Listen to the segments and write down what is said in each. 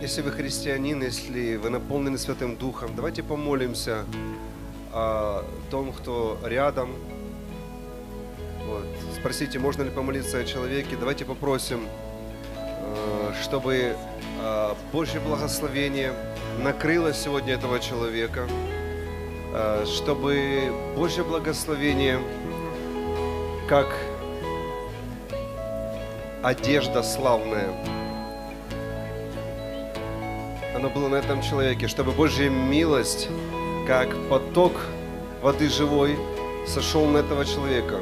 если вы христианин, если вы наполнены Святым Духом, давайте помолимся о том, кто рядом. Вот. Спросите, можно ли помолиться о человеке. Давайте попросим, чтобы Божье благословение накрыло сегодня этого человека, чтобы Божье благословение, как одежда славная, оно было на этом человеке, чтобы Божья милость, как поток воды живой, сошел на этого человека,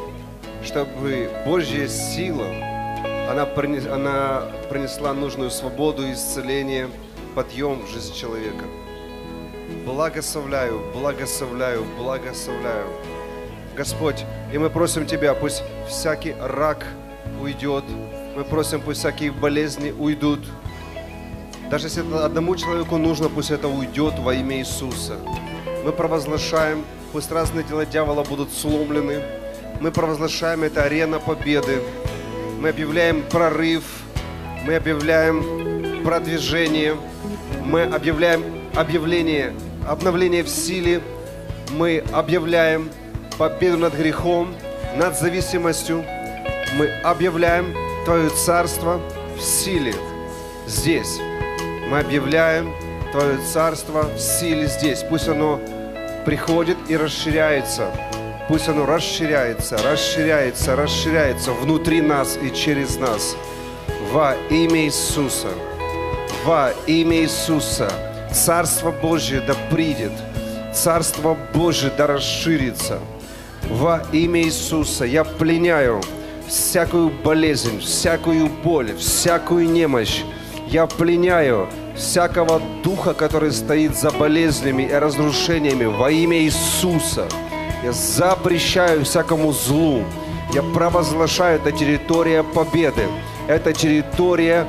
чтобы Божья сила, она принесла нужную свободу, исцеление, подъем в жизнь человека. Благословляю, благословляю, благословляю. Господь, и мы просим Тебя, пусть всякий рак уйдет, мы просим, пусть всякие болезни уйдут. Даже если это одному человеку нужно, пусть это уйдет во имя Иисуса. Мы провозглашаем, пусть разные дела дьявола будут сломлены. Мы провозглашаем, это арена победы. Мы объявляем прорыв, мы объявляем продвижение, мы объявляем обновление в силе, мы объявляем победу над грехом, над зависимостью. Мы объявляем Твое Царство в силе здесь. Мы объявляем Твое Царство в силе здесь. Пусть оно приходит и расширяется. Пусть оно расширяется, расширяется, расширяется внутри нас и через нас. Во имя Иисуса. Во имя Иисуса. Царство Божье да придет. Царство Божье да расширится. Во имя Иисуса я пленяю всякую болезнь, всякую боль, всякую немощь. Я пленяю всякого духа, который стоит за болезнями и разрушениями во имя Иисуса. Я запрещаю всякому злу. Я провозглашаю, это территория победы. Это территория,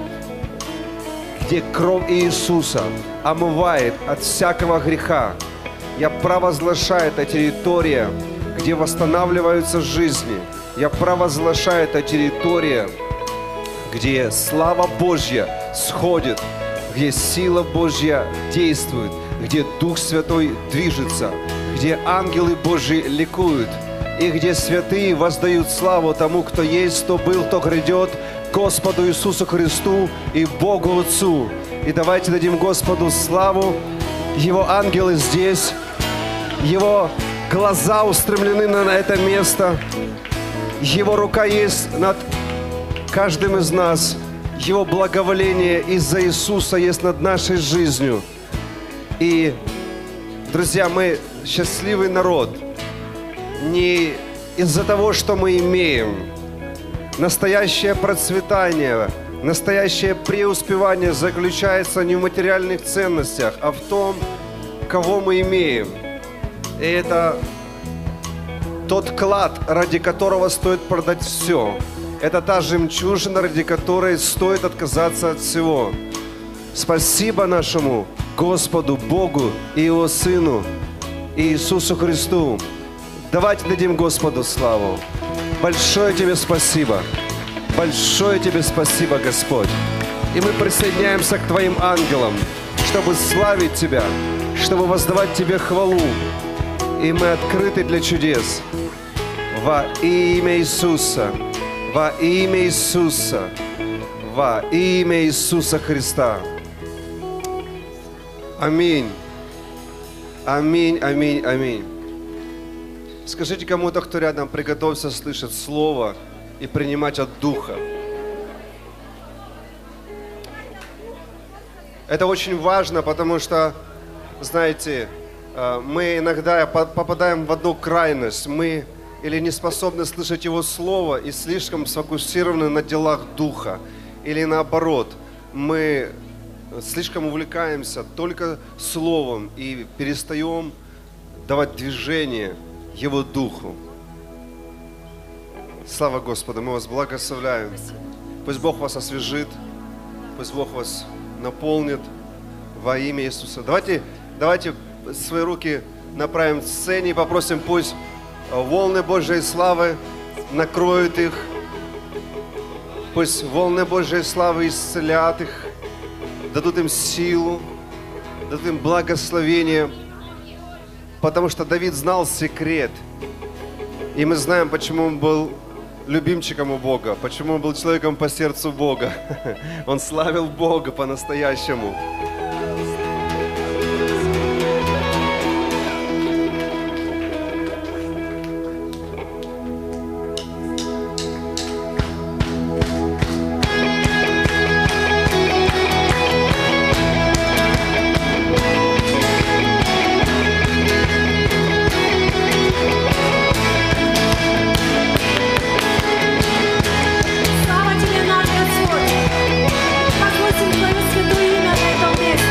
где кровь Иисуса омывает от всякого греха. Я провозглашаю, это территория, где восстанавливаются жизни. Я провозглашаю, это территория, где слава Божья сходит, где сила Божья действует, где Дух Святой движется, где ангелы Божьи ликуют, и где святые воздают славу тому, кто есть, кто был, кто грядет, Господу Иисусу Христу и Богу Отцу. И давайте дадим Господу славу. Его ангелы здесь, Его глаза устремлены на это место, Его рука есть над каждым из нас, Его благоволение из-за Иисуса есть над нашей жизнью. И, друзья, мы счастливый народ не из-за того, что мы имеем. Настоящее процветание, настоящее преуспевание заключается не в материальных ценностях, а в том, кого мы имеем. И это тот клад, ради которого стоит продать все. Это та жемчужина, ради которой стоит отказаться от всего. Спасибо нашему Господу, Богу и Его Сыну Иисусу Христу. Давайте дадим Господу славу. Большое Тебе спасибо. Большое Тебе спасибо, Господь. И мы присоединяемся к Твоим ангелам, чтобы славить Тебя, чтобы воздавать Тебе хвалу. И мы открыты для чудес. Во имя Иисуса. Во имя Иисуса. Во имя Иисуса Христа. Аминь. Аминь, аминь, аминь. Скажите кому-то, кто рядом, приготовься слышать Слово и принимать от Духа. Это очень важно, потому что, знаете, мы иногда попадаем в одну крайность. Мы или не способны слышать Его Слово и слишком сфокусированы на делах Духа. Или наоборот, мы слишком увлекаемся только Словом и перестаем давать движение Его Духу. Слава Господу, мы вас благословляем. Пусть Бог вас освежит, пусть Бог вас наполнит во имя Иисуса. Давайте свои руки направим к сцене и попросим, пусть волны Божьей славы накроют их. Пусть волны Божьей славы исцелят их. дадут им силу, дадут им благословение, потому что Давид знал секрет. И мы знаем, почему он был любимчиком у Бога, почему он был человеком по сердцу Бога. Он славил Бога по-настоящему. Слава тебе, наш Господь! Возносим Твое святое имя на этом месте.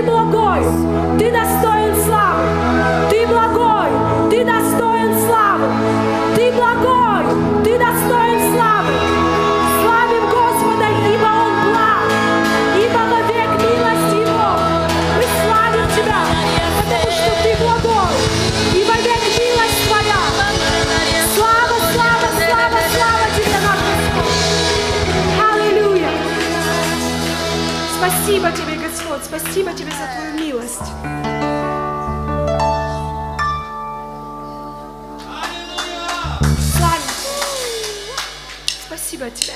Ты благой, Ты достоин славы. Ты благой, Ты достоин славы. Ты благой, Ты достоин славы. Славим Господа, ибо Он благ, ибо вовек милость Его. Мы славим Тебя, потому что Ты благой, и вовек милость Твоя. Слава, слава, слава, слава Тебе, наш Господь. Аллилуйя. Спасибо Тебе, Господь, спасибо Тебе за Твою милость. Славим Тебя. Спасибо Тебе.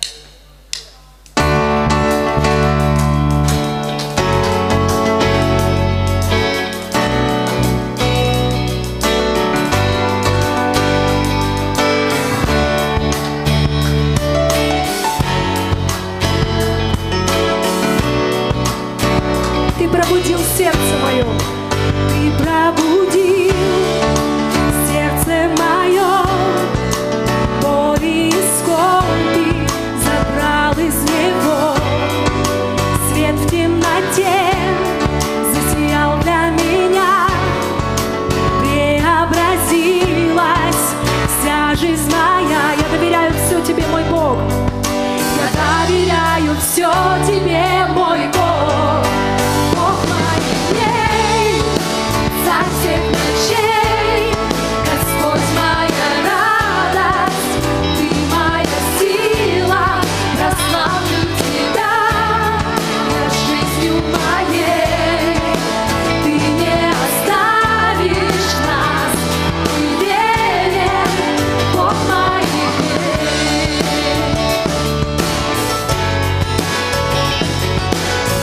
Ты пробудил сердце мое. Ты пробудил сердце мое. Боли и скорби забрал из него. Свет в темноте засиял для меня. Преобразилась вся жизнь моя. Я доверяю все Тебе, мой Бог. Я доверяю все Тебе, мой Бог. Бог моих дней, царь всех ночей, Господь моя радость, Ты моя сила, прославлю Тебя над жизнью моей. Ты не оставишь нас, Ты верен, Бог моих дней.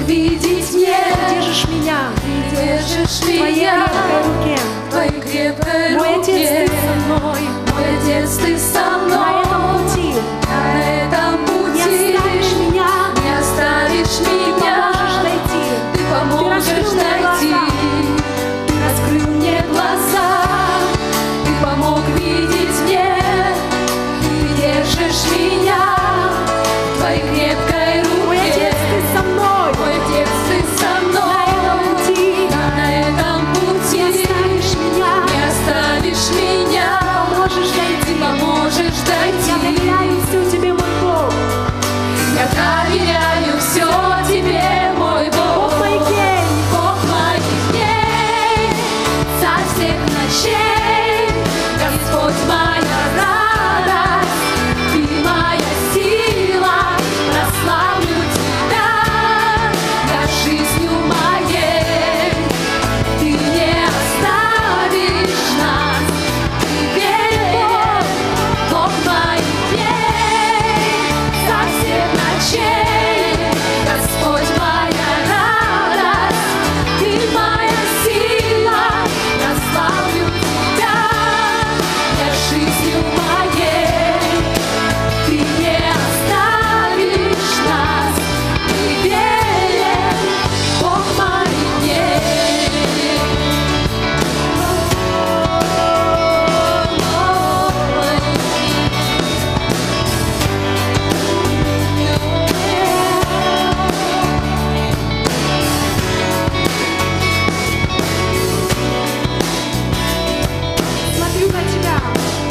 видеть мне. Ты держишь меня Ты держишь в твоей меня крепкой руке. в твоей крепкой Мой руке. Отец, ты со мной. Мой Отец, ты со На мной. этом пути На этом не пути оставишь меня. не оставишь Ты меня. поможешь дойти. Ты поможешь раскрыл мне дойти. глаза. Ты раскрыл мне глаза. Ты помог видеть мне. Ты держишь меня в твоей крепкой Мой Отец, руке. ты со мной. Мой Отец, ты со мной. На этом пути На этом пути не оставишь меня. не оставишь меня. Поможешь Ты дойти. поможешь Я дойти. доверяю все тебе, мой Бог. Я доверяю все тебе, мой Бог. Бог моих дней. Бог моих дней, царь всех ночей, Господь моя радость, Ты моя сила, прославлю Тебя, я жизнью моей. Ты не оставишь нас, Ты верен, Бог моих дней, царь всех ночей, Господь моя радость, Ты моя сила, прославлю Тебя, я жизнью моей. Ты не оставишь нас, Ты верен, Бог моих дней. Смотрю на тебя.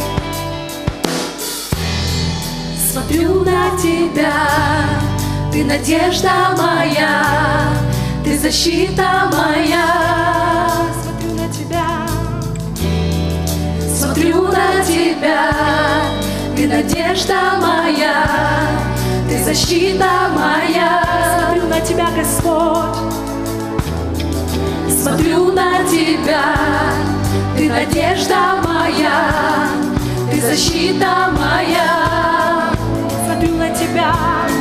Смотрю на Тебя, Ты надежда моя, Ты защита моя. Смотрю на тебя. Смотрю на Тебя, Ты надежда моя, Ты защита моя. Смотрю на тебя, Господь. Смотрю на Тебя, Ты надежда моя, Ты защита моя. Смотрю на тебя.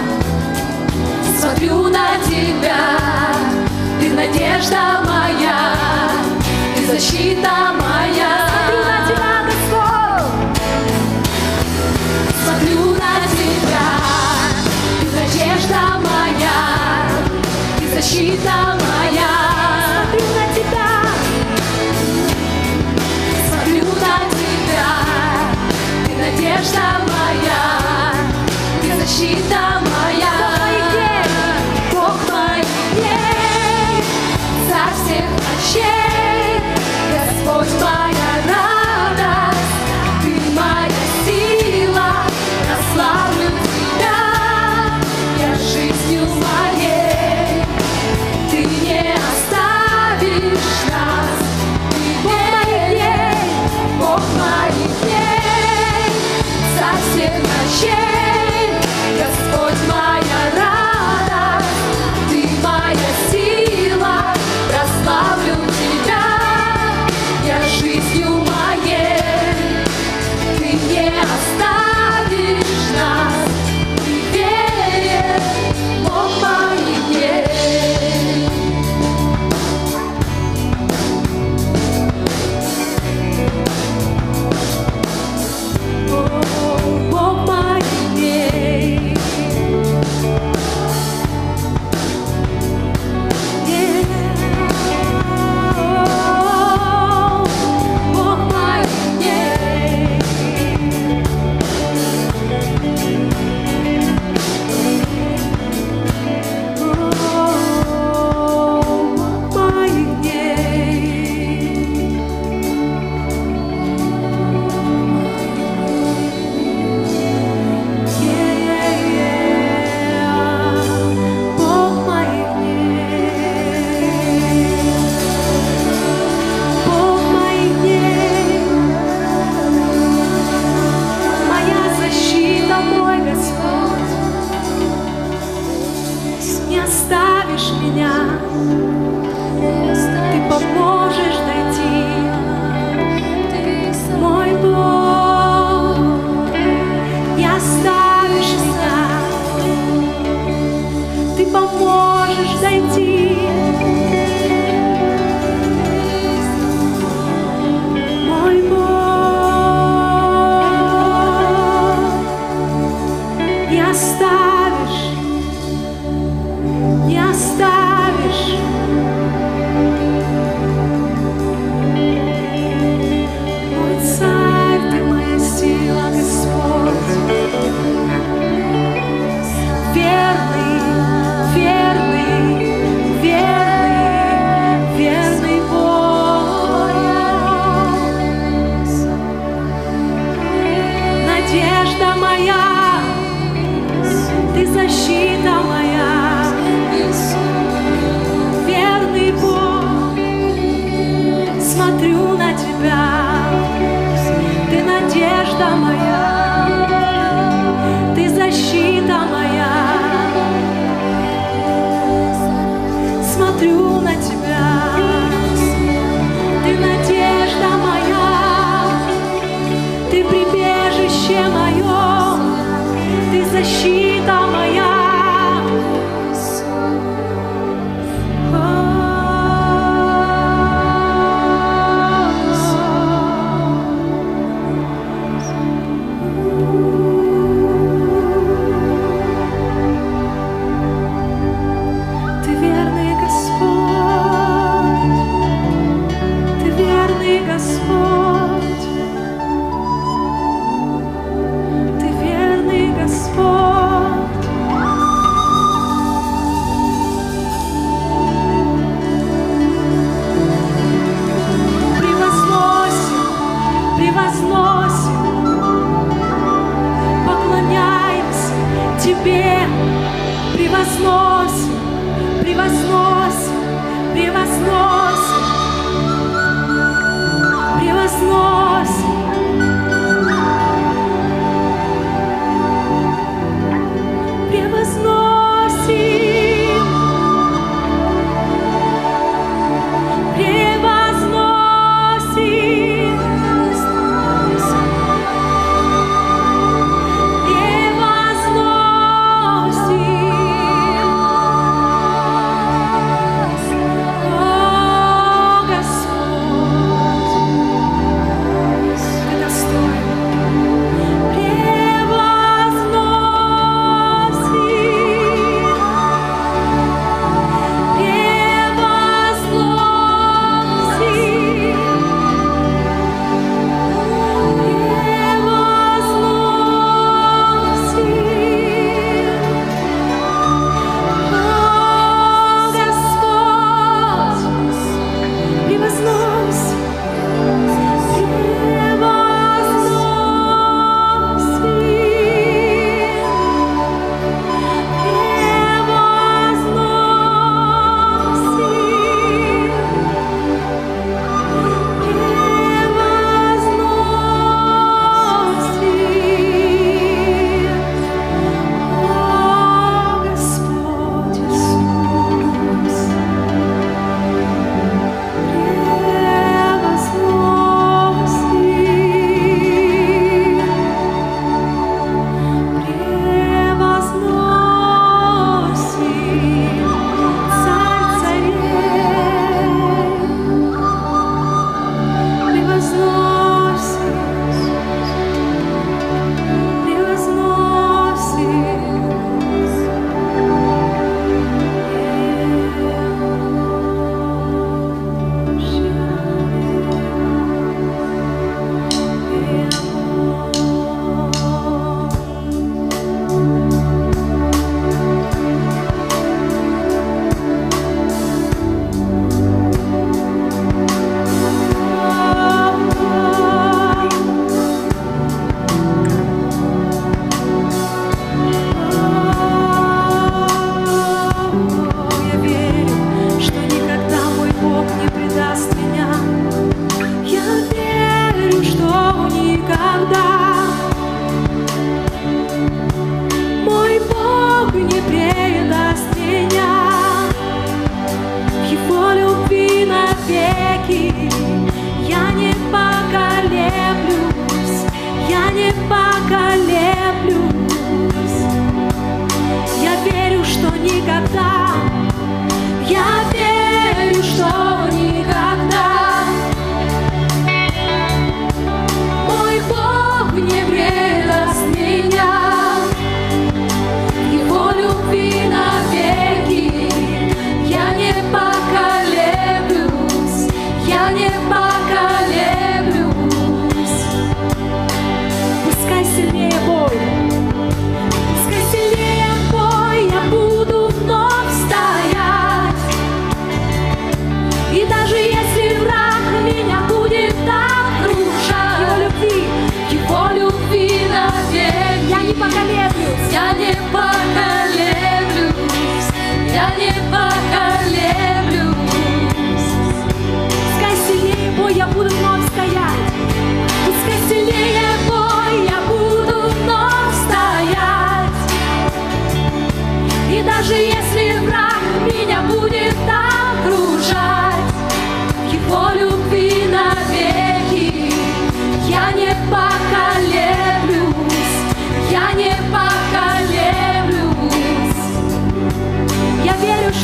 Смотрю на Тебя, Ты надежда моя, Ты защита моя. Смотрю на тебя, Господь. Смотрю на Тебя, Ты надежда моя, Ты защита моя. Смотрю на тебя. Смотрю на Тебя, Ты надежда моя, Ты защита моя. Бог моих дней, царь всех ночей, Господь моя радость, Ты моя сила, прославлю Тебя, я жизнью моей. Ты не оставишь нас, Ты верен, Бог моих дней, царь всех ночей, Господь моя радость, Ты моя сила, прославлю Тебя, я жизнью моей. Ты не оставишь нас, Ты верен, Бог моих дней. Бог моих дней. Бог моих дней. Бог моих дней. Бог моих дней. Бог моих дней. Моя защита, мой Господь. Не оставишь меня. Ты поможешь дойти. Мой Бог, не оставишь меня. Ты поможешь дойти. Мой Бог, не оставишь, не оставишь. Мой Царь, Ты моя сила, Господь. Верный, верный, верный, верный Бог. Надежда моя, Ты защита моя. Верный Бог, смотрю на Тебя. Ты надежда моя, Ты защита моя. Смотрю на Тебя, Ты надежда моя, Ты прибежище мое, Ты защита моя. Ты верный Господь, Ты верный Господь, Ты верный Господь. Превозносим, превозносим, поклоняемся Тебе, превозносим, превозносим, превозносим, превозносим. Превозносим, превозносим, превозносим.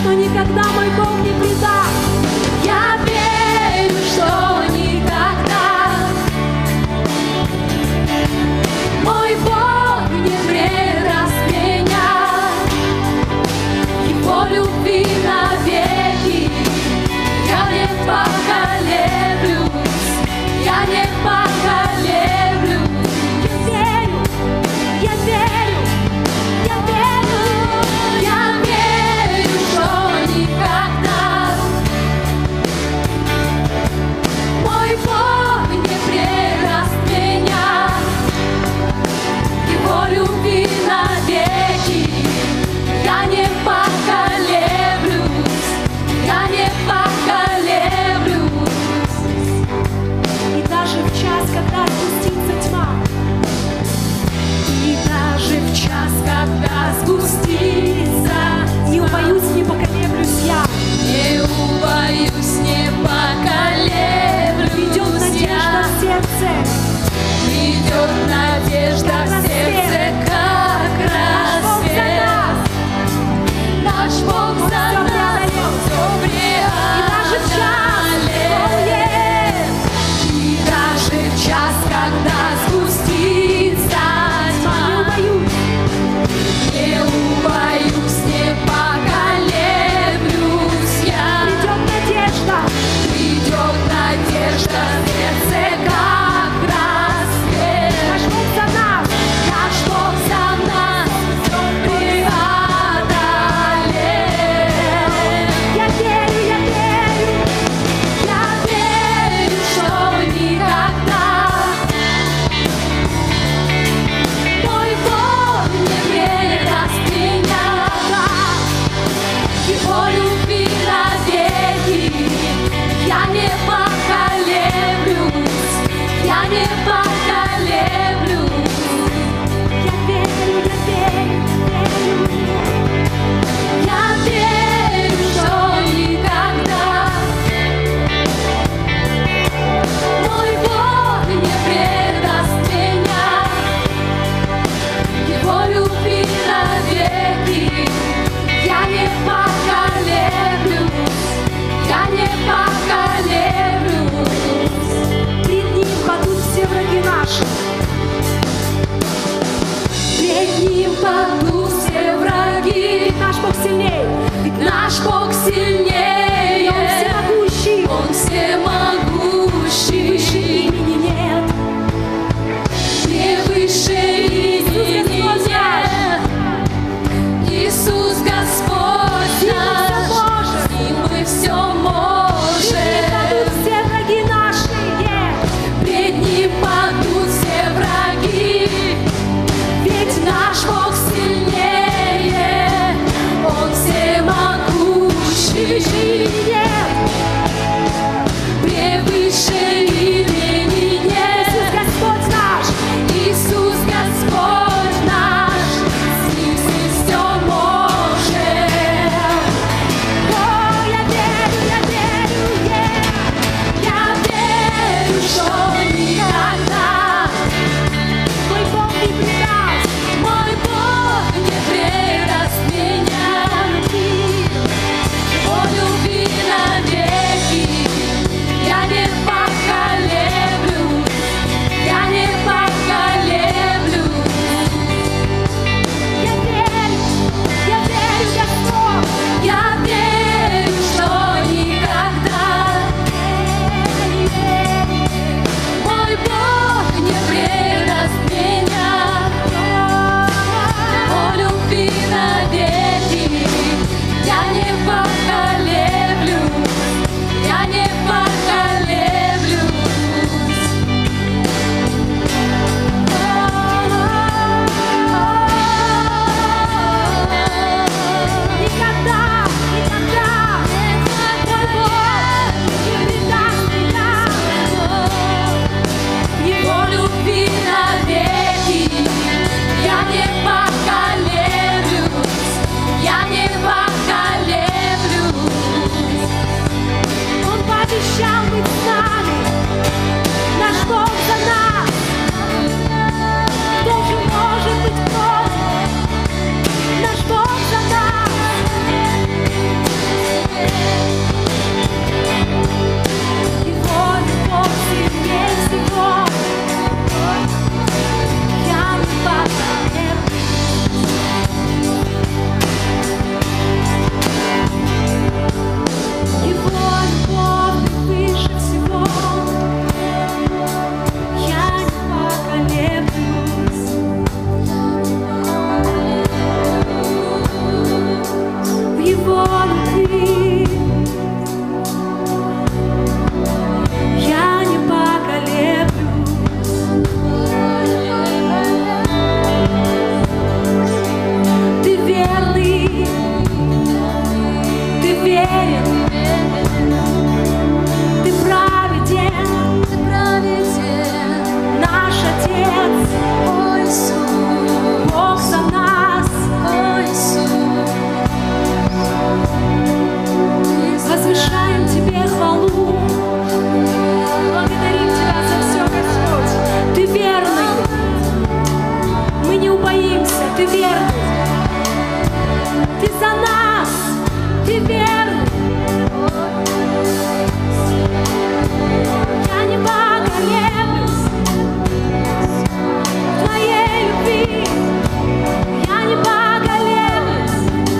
что никогда мой Бог не предаст. Я верю, что никогда мой Бог не предаст меня. Его любви навеки я не поколеблюсь, я не поколеблюсь. Я верю, я верю, я верю. Я верю, что никогда мой Бог не предаст меня. Его любви навеки я не поколеблюсь, я не поколеблюсь. И даже в час, когда спустится тьма, И даже в час, когда сгустится, не убоюсь, не поколеблюсь я. не убоюсь, не Идет поколеблюсь надежда я. в сердце, Идет надежда в сердце, как рассвет. Наш Бог за нас все преодолел. И даже в час, когда сгустится тьма, не убоюсь, не поколеблюсь я. придет надежда, Придет надежда в сердце, как рассвет. наш Бог за нас. Наш Бог за нас все преодолел. Я верю, я верю, Я верю, что никогда мой Бог не предаст меня. Его любви навеки я не поколеблюсь, я не поколеблюсь. я верю, верю. Я верю, что никогда мой Бог не предаст меня. Его любви навеки я не поколеблюсь, я не поколеблюсь. Пред ним падут все враги наши. Пред ним падут все враги, Наш Бог сильней, ведь наш Бог Он сильнее, всемогущий, Он всемогущий. выше имени нет. Не выше имени Господь нет. Иисус Господь наш, с Ним мы все Пред ним падут можем. все враги наши. Пред Ним падут все враги, ведь наш Бог сильнее, Он всемогущий. Выше имени нет. Его любви. Я не поколеблюсь. Ты верный, ты верен, ты праведен, наш Отец, Бог за нас. Возвышаем Тебе хвалу, благодарим Тебя за все, Господь. Ты верный, мы не убоимся, Ты верный, Ты за нас, Ты верный. Я не поколеблюсь в Твоей любви, я не поколеблюсь.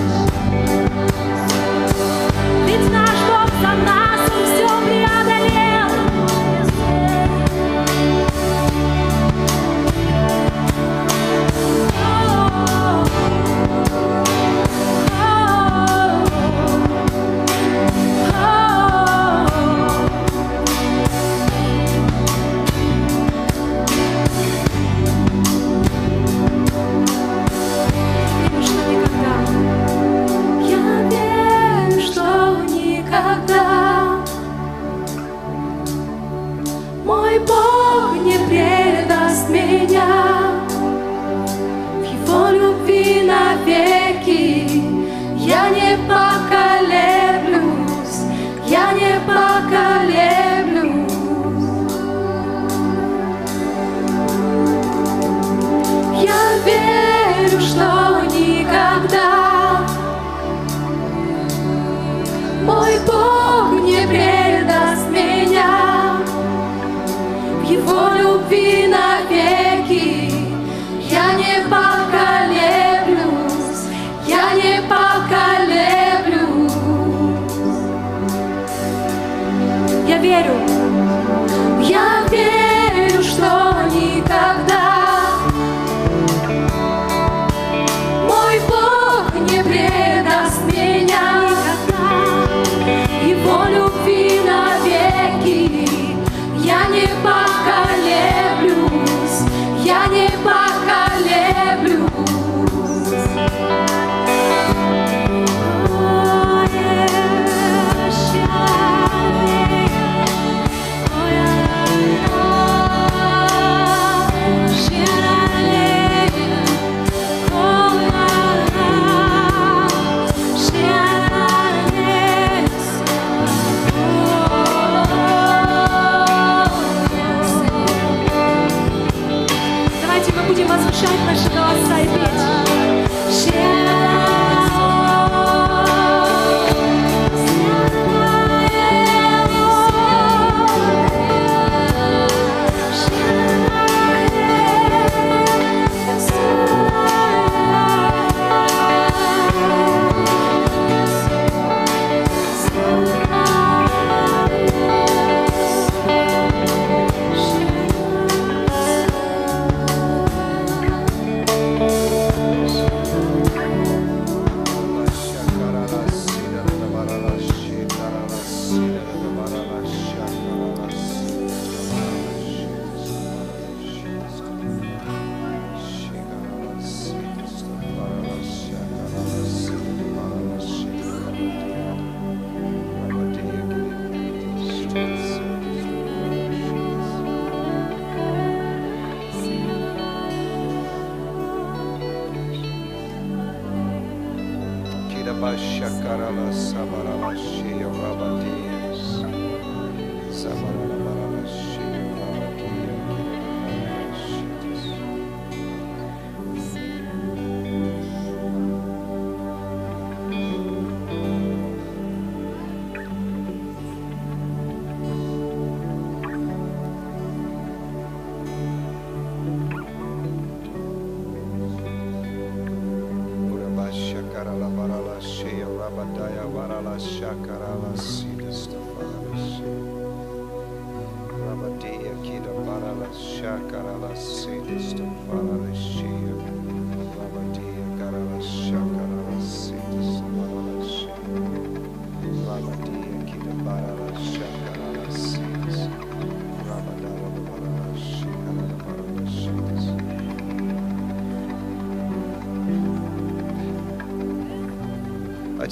Ведь наш Бог за нас, Он все преодолел. Я верю, что никогда мой Бог не предаст меня. В Его любви навеки я не поколеблюсь, я не поколеблюсь. Я верю, что никогда мой Бог не предаст меня. В Его любви навеки я не поколеблюсь, я не поколеблюсь. Я верю, что никогда мой Бог не предаст меня. Его любви навеки я не поколеблюсь, я не поколеблюсь. Давайте мы будем возвышать наши голоса и петь.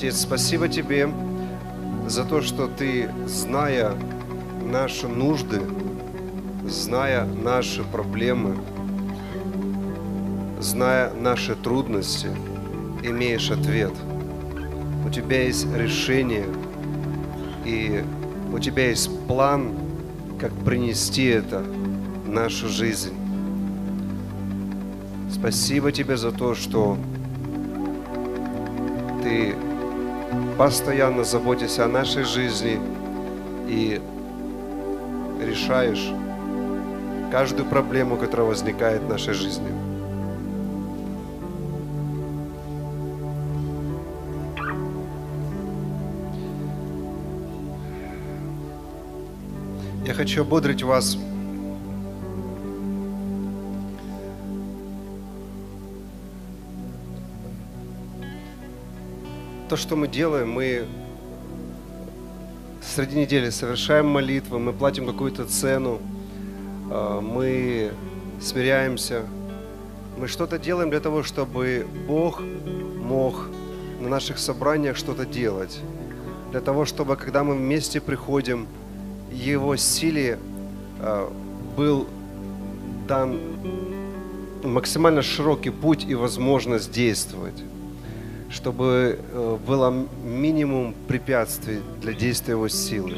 Отец, спасибо Тебе за то, что Ты, зная наши нужды, зная наши проблемы, зная наши трудности, имеешь ответ. У Тебя есть решение, и у Тебя есть план, как принести это в нашу жизнь. Спасибо Тебе за то, что Ты постоянно заботишься о нашей жизни и решаешь каждую проблему, которая возникает в нашей жизни. Я хочу ободрить вас то, что мы делаем, мы среди недели совершаем молитвы, мы платим какую-то цену, мы смиряемся, мы что-то делаем для того, чтобы Бог мог на наших собраниях что-то делать, для того, чтобы, когда мы вместе приходим, Его силе был дан максимально широкий путь и возможность действовать, чтобы было минимум препятствий для действия Его силы.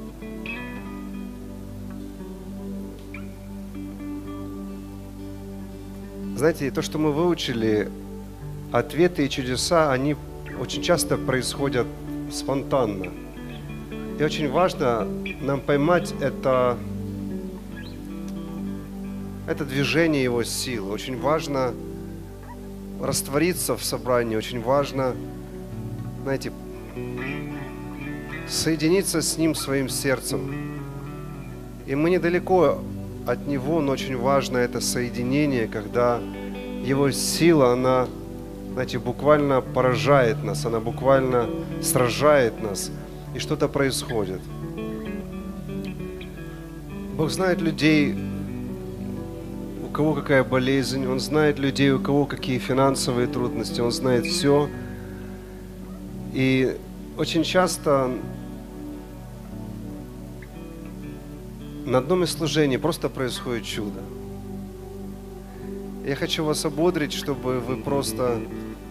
Знаете, то, что мы выучили, ответы и чудеса, они очень часто происходят спонтанно. И очень важно нам поймать это движение Его силы. Очень важно раствориться в собрании, очень важно, знаете, соединиться с Ним своим сердцем. И мы недалеко от Него, но очень важно это соединение, когда Его сила, она, знаете, буквально поражает нас, она буквально сражает нас, и что-то происходит. Бог знает людей, у кого какая болезнь, Он знает людей, у кого какие финансовые трудности, Он знает все. И очень часто на одном из служений просто происходит чудо. Я хочу вас ободрить, чтобы вы просто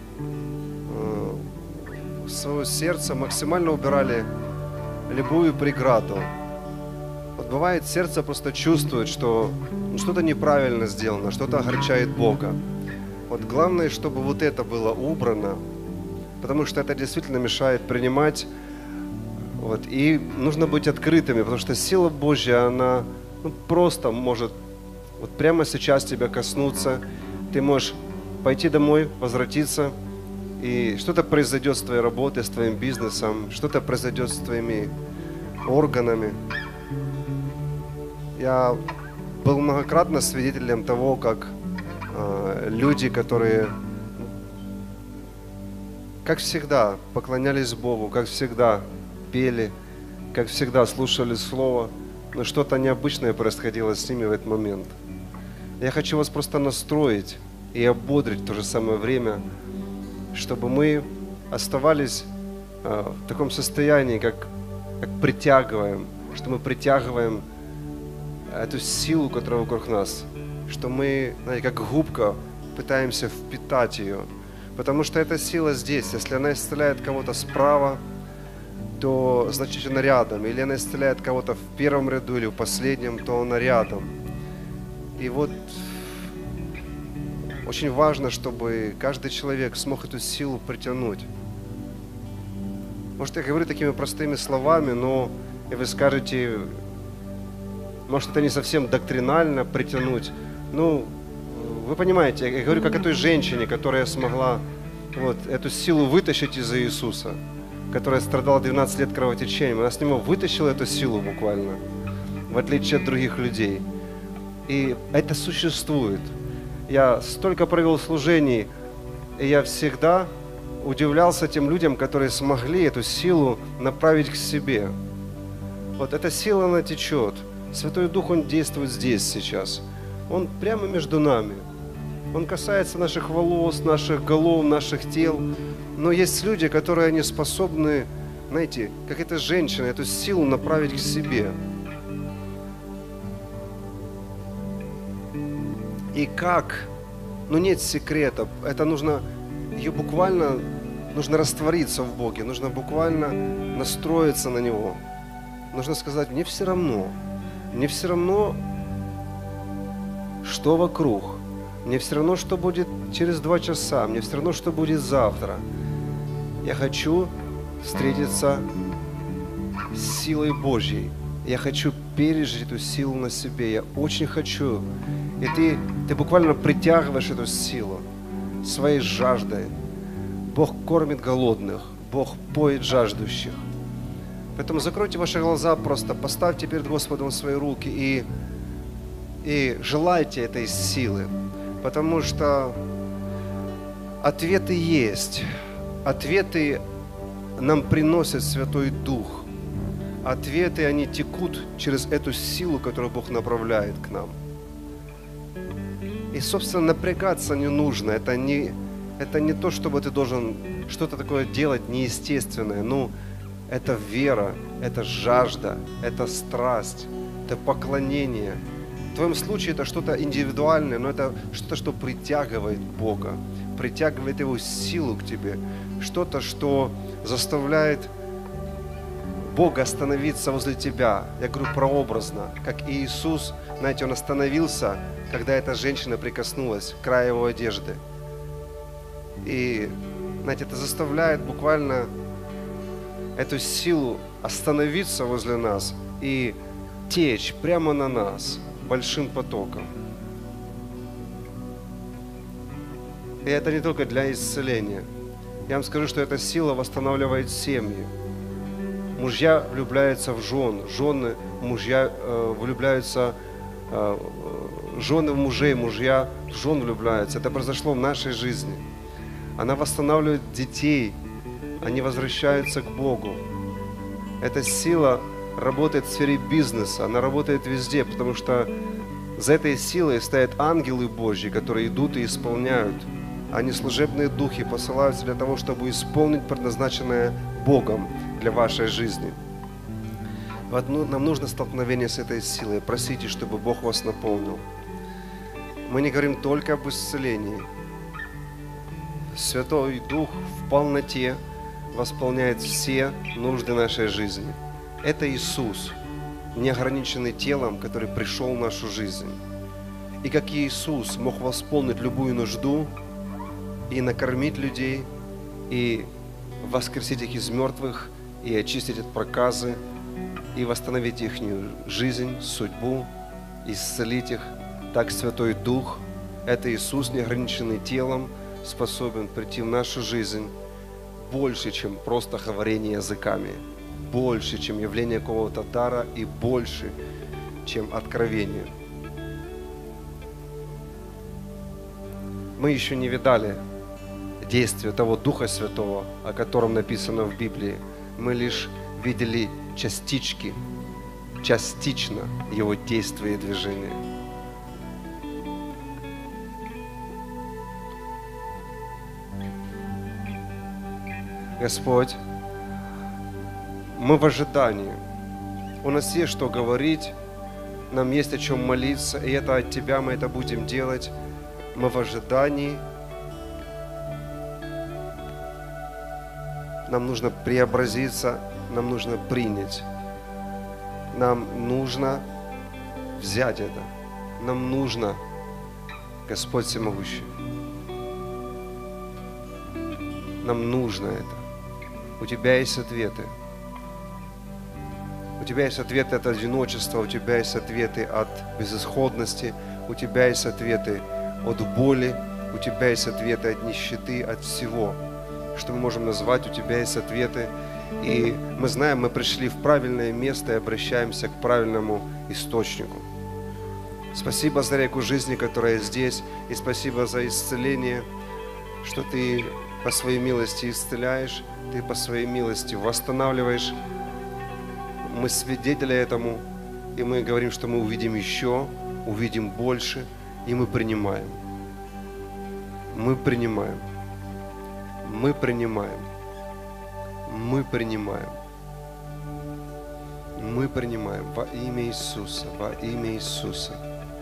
своего сердца максимально убирали любую преграду. Вот бывает, сердце просто чувствует, что что-то неправильно сделано, что-то огорчает Бога. Вот главное, чтобы вот это было убрано, потому что это действительно мешает принимать. Вот, и нужно быть открытыми, потому что сила Божья, она просто может вот прямо сейчас тебя коснуться. Ты можешь пойти домой, возвратиться, и что-то произойдет с твоей работой, с твоим бизнесом, что-то произойдет с твоими органами. Я был многократно свидетелем того, как люди, которые, как всегда, поклонялись Богу, как всегда пели, как всегда слушали Слово, но что-то необычное происходило с ними в этот момент. Я хочу вас просто настроить и ободрить в то же самое время, чтобы мы оставались в таком состоянии, как притягиваем, что мы притягиваем эту силу, которая вокруг нас, что мы, знаете, как губка, пытаемся впитать ее, потому что эта сила здесь. Если она исцеляет кого-то справа, то значит она рядом, или она исцеляет кого-то в первом ряду или в последнем, то она рядом. И вот очень важно, чтобы каждый человек смог эту силу притянуть. Может, я говорю такими простыми словами, но и вы скажете, может, это не совсем доктринально притянуть. Ну, вы понимаете, я говорю как о той женщине, которая смогла вот эту силу вытащить из Иисуса, которая страдала 12 лет кровотечением. Она с него вытащила эту силу буквально, в отличие от других людей. И это существует. Я столько провел служений, и я всегда удивлялся тем людям, которые смогли эту силу направить к себе. Вот эта сила, она течет. Святой Дух, Он действует здесь сейчас. Он прямо между нами. Он касается наших волос, наших голов, наших тел. Но есть люди, которые они способны, знаете, как эта женщина, эту силу направить к себе. И как? Ну нет секрета. Это нужно, ее буквально, нужно раствориться в Боге, нужно буквально настроиться на Него. Нужно сказать, мне все равно, что вокруг. Мне все равно, что будет через 2 часа. Мне все равно, что будет завтра. Я хочу встретиться с силой Божьей. Я хочу пережить эту силу на себе. Я очень хочу. И ты буквально притягиваешь эту силу своей жаждой. Бог кормит голодных. Бог поет жаждущих. Поэтому закройте ваши глаза просто. Поставьте перед Господом свои руки и желайте этой силы. Потому что ответы есть. Ответы нам приносит Святой Дух. Ответы, они текут через эту силу, которую Бог направляет к нам. И, собственно, напрягаться не нужно. Это не то, чтобы ты должен что-то такое делать неестественное. Ну, это вера, это жажда, это страсть, это поклонение. В твоем случае это что-то индивидуальное, но это что-то, что притягивает Бога, притягивает Его силу к тебе. Что-то, что заставляет Бога остановиться возле тебя. Я говорю прообразно, как и Иисус, знаете, Он остановился, когда эта женщина прикоснулась к краю Его одежды. И, знаете, это заставляет буквально эту силу остановиться возле нас и течь прямо на нас большим потоком. И это не только для исцеления. Я вам скажу, что эта сила восстанавливает семьи. Мужья влюбляются в жен, жены, мужья влюбляются, жены в мужей, мужья в жен влюбляются. Это произошло в нашей жизни. Она восстанавливает детей, они возвращаются к Богу. Эта сила работает в сфере бизнеса, она работает везде, потому что за этой силой стоят ангелы Божьи, которые идут и исполняют. Они служебные духи посылаются для того, чтобы исполнить предназначенное Богом для вашей жизни. Вот, нам нужно столкновение с этой силой. Просите, чтобы Бог вас наполнил. Мы не говорим только об исцелении. Святой Дух в полноте восполняет все нужды нашей жизни. Это Иисус, не ограниченный телом, который пришел в нашу жизнь. И как Иисус мог восполнить любую нужду и накормить людей, и воскресить их из мертвых, и очистить от проказы, и восстановить их жизнь, судьбу, исцелить их, так Святой Дух, это Иисус, не ограниченный телом, способен прийти в нашу жизнь больше, чем просто говорение языками, больше, чем явление какого-то дара и больше, чем откровение. Мы еще не видали действия того Духа Святого, о котором написано в Библии. Мы лишь видели частично Его действия и движения. Господь, мы в ожидании. У нас есть что говорить, нам есть о чем молиться, и это от Тебя мы это будем делать. Мы в ожидании. Нам нужно преобразиться, нам нужно принять. Нам нужно взять это. Нам нужно, Господь Всемогущий. Нам нужно это. У Тебя есть ответы. У Тебя есть ответы от одиночества, у Тебя есть ответы от безысходности, у Тебя есть ответы от боли, у Тебя есть ответы от нищеты, от всего, что мы можем назвать, у Тебя есть ответы. И мы знаем, мы пришли в правильное место и обращаемся к правильному источнику. Спасибо за реку жизни, которая здесь, и спасибо за исцеление, что Ты по Своей милости исцеляешь, Ты по Своей милости восстанавливаешь. Мы свидетели этому, и мы говорим, что мы увидим еще, увидим больше, и мы принимаем. Мы принимаем. Мы принимаем. Мы принимаем. Мы принимаем во имя Иисуса, во имя Иисуса.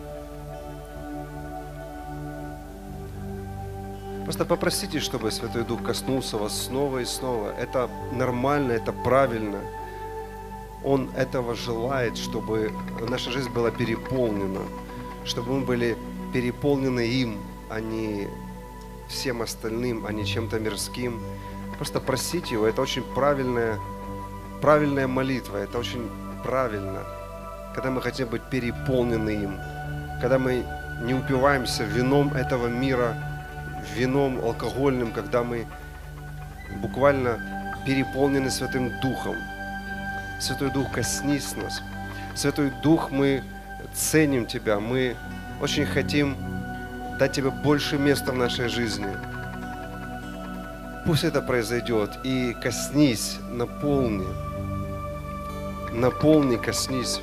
Просто попросите, чтобы Святой Дух коснулся вас снова и снова. Это нормально, это правильно. Он этого желает, чтобы наша жизнь была переполнена, чтобы мы были переполнены им, а не всем остальным, а не чем-то мирским. Просто просите Его. Это очень правильная молитва. Это очень правильно, когда мы хотим быть переполнены им, когда мы не упиваемся вином этого мира, вином алкогольным, когда мы буквально переполнены Святым Духом. Святой Дух, коснись нас. Святой Дух, мы ценим Тебя, мы очень хотим дать Тебе больше места в нашей жизни. Пусть это произойдет. И коснись, наполни. Наполни, коснись.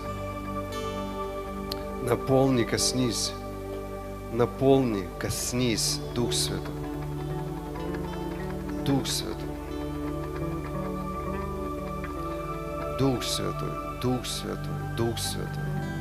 Наполни, коснись. Наполни, коснись, Дух Святой. Дух Святой. Дух Святой, Дух Святой, Дух Святой.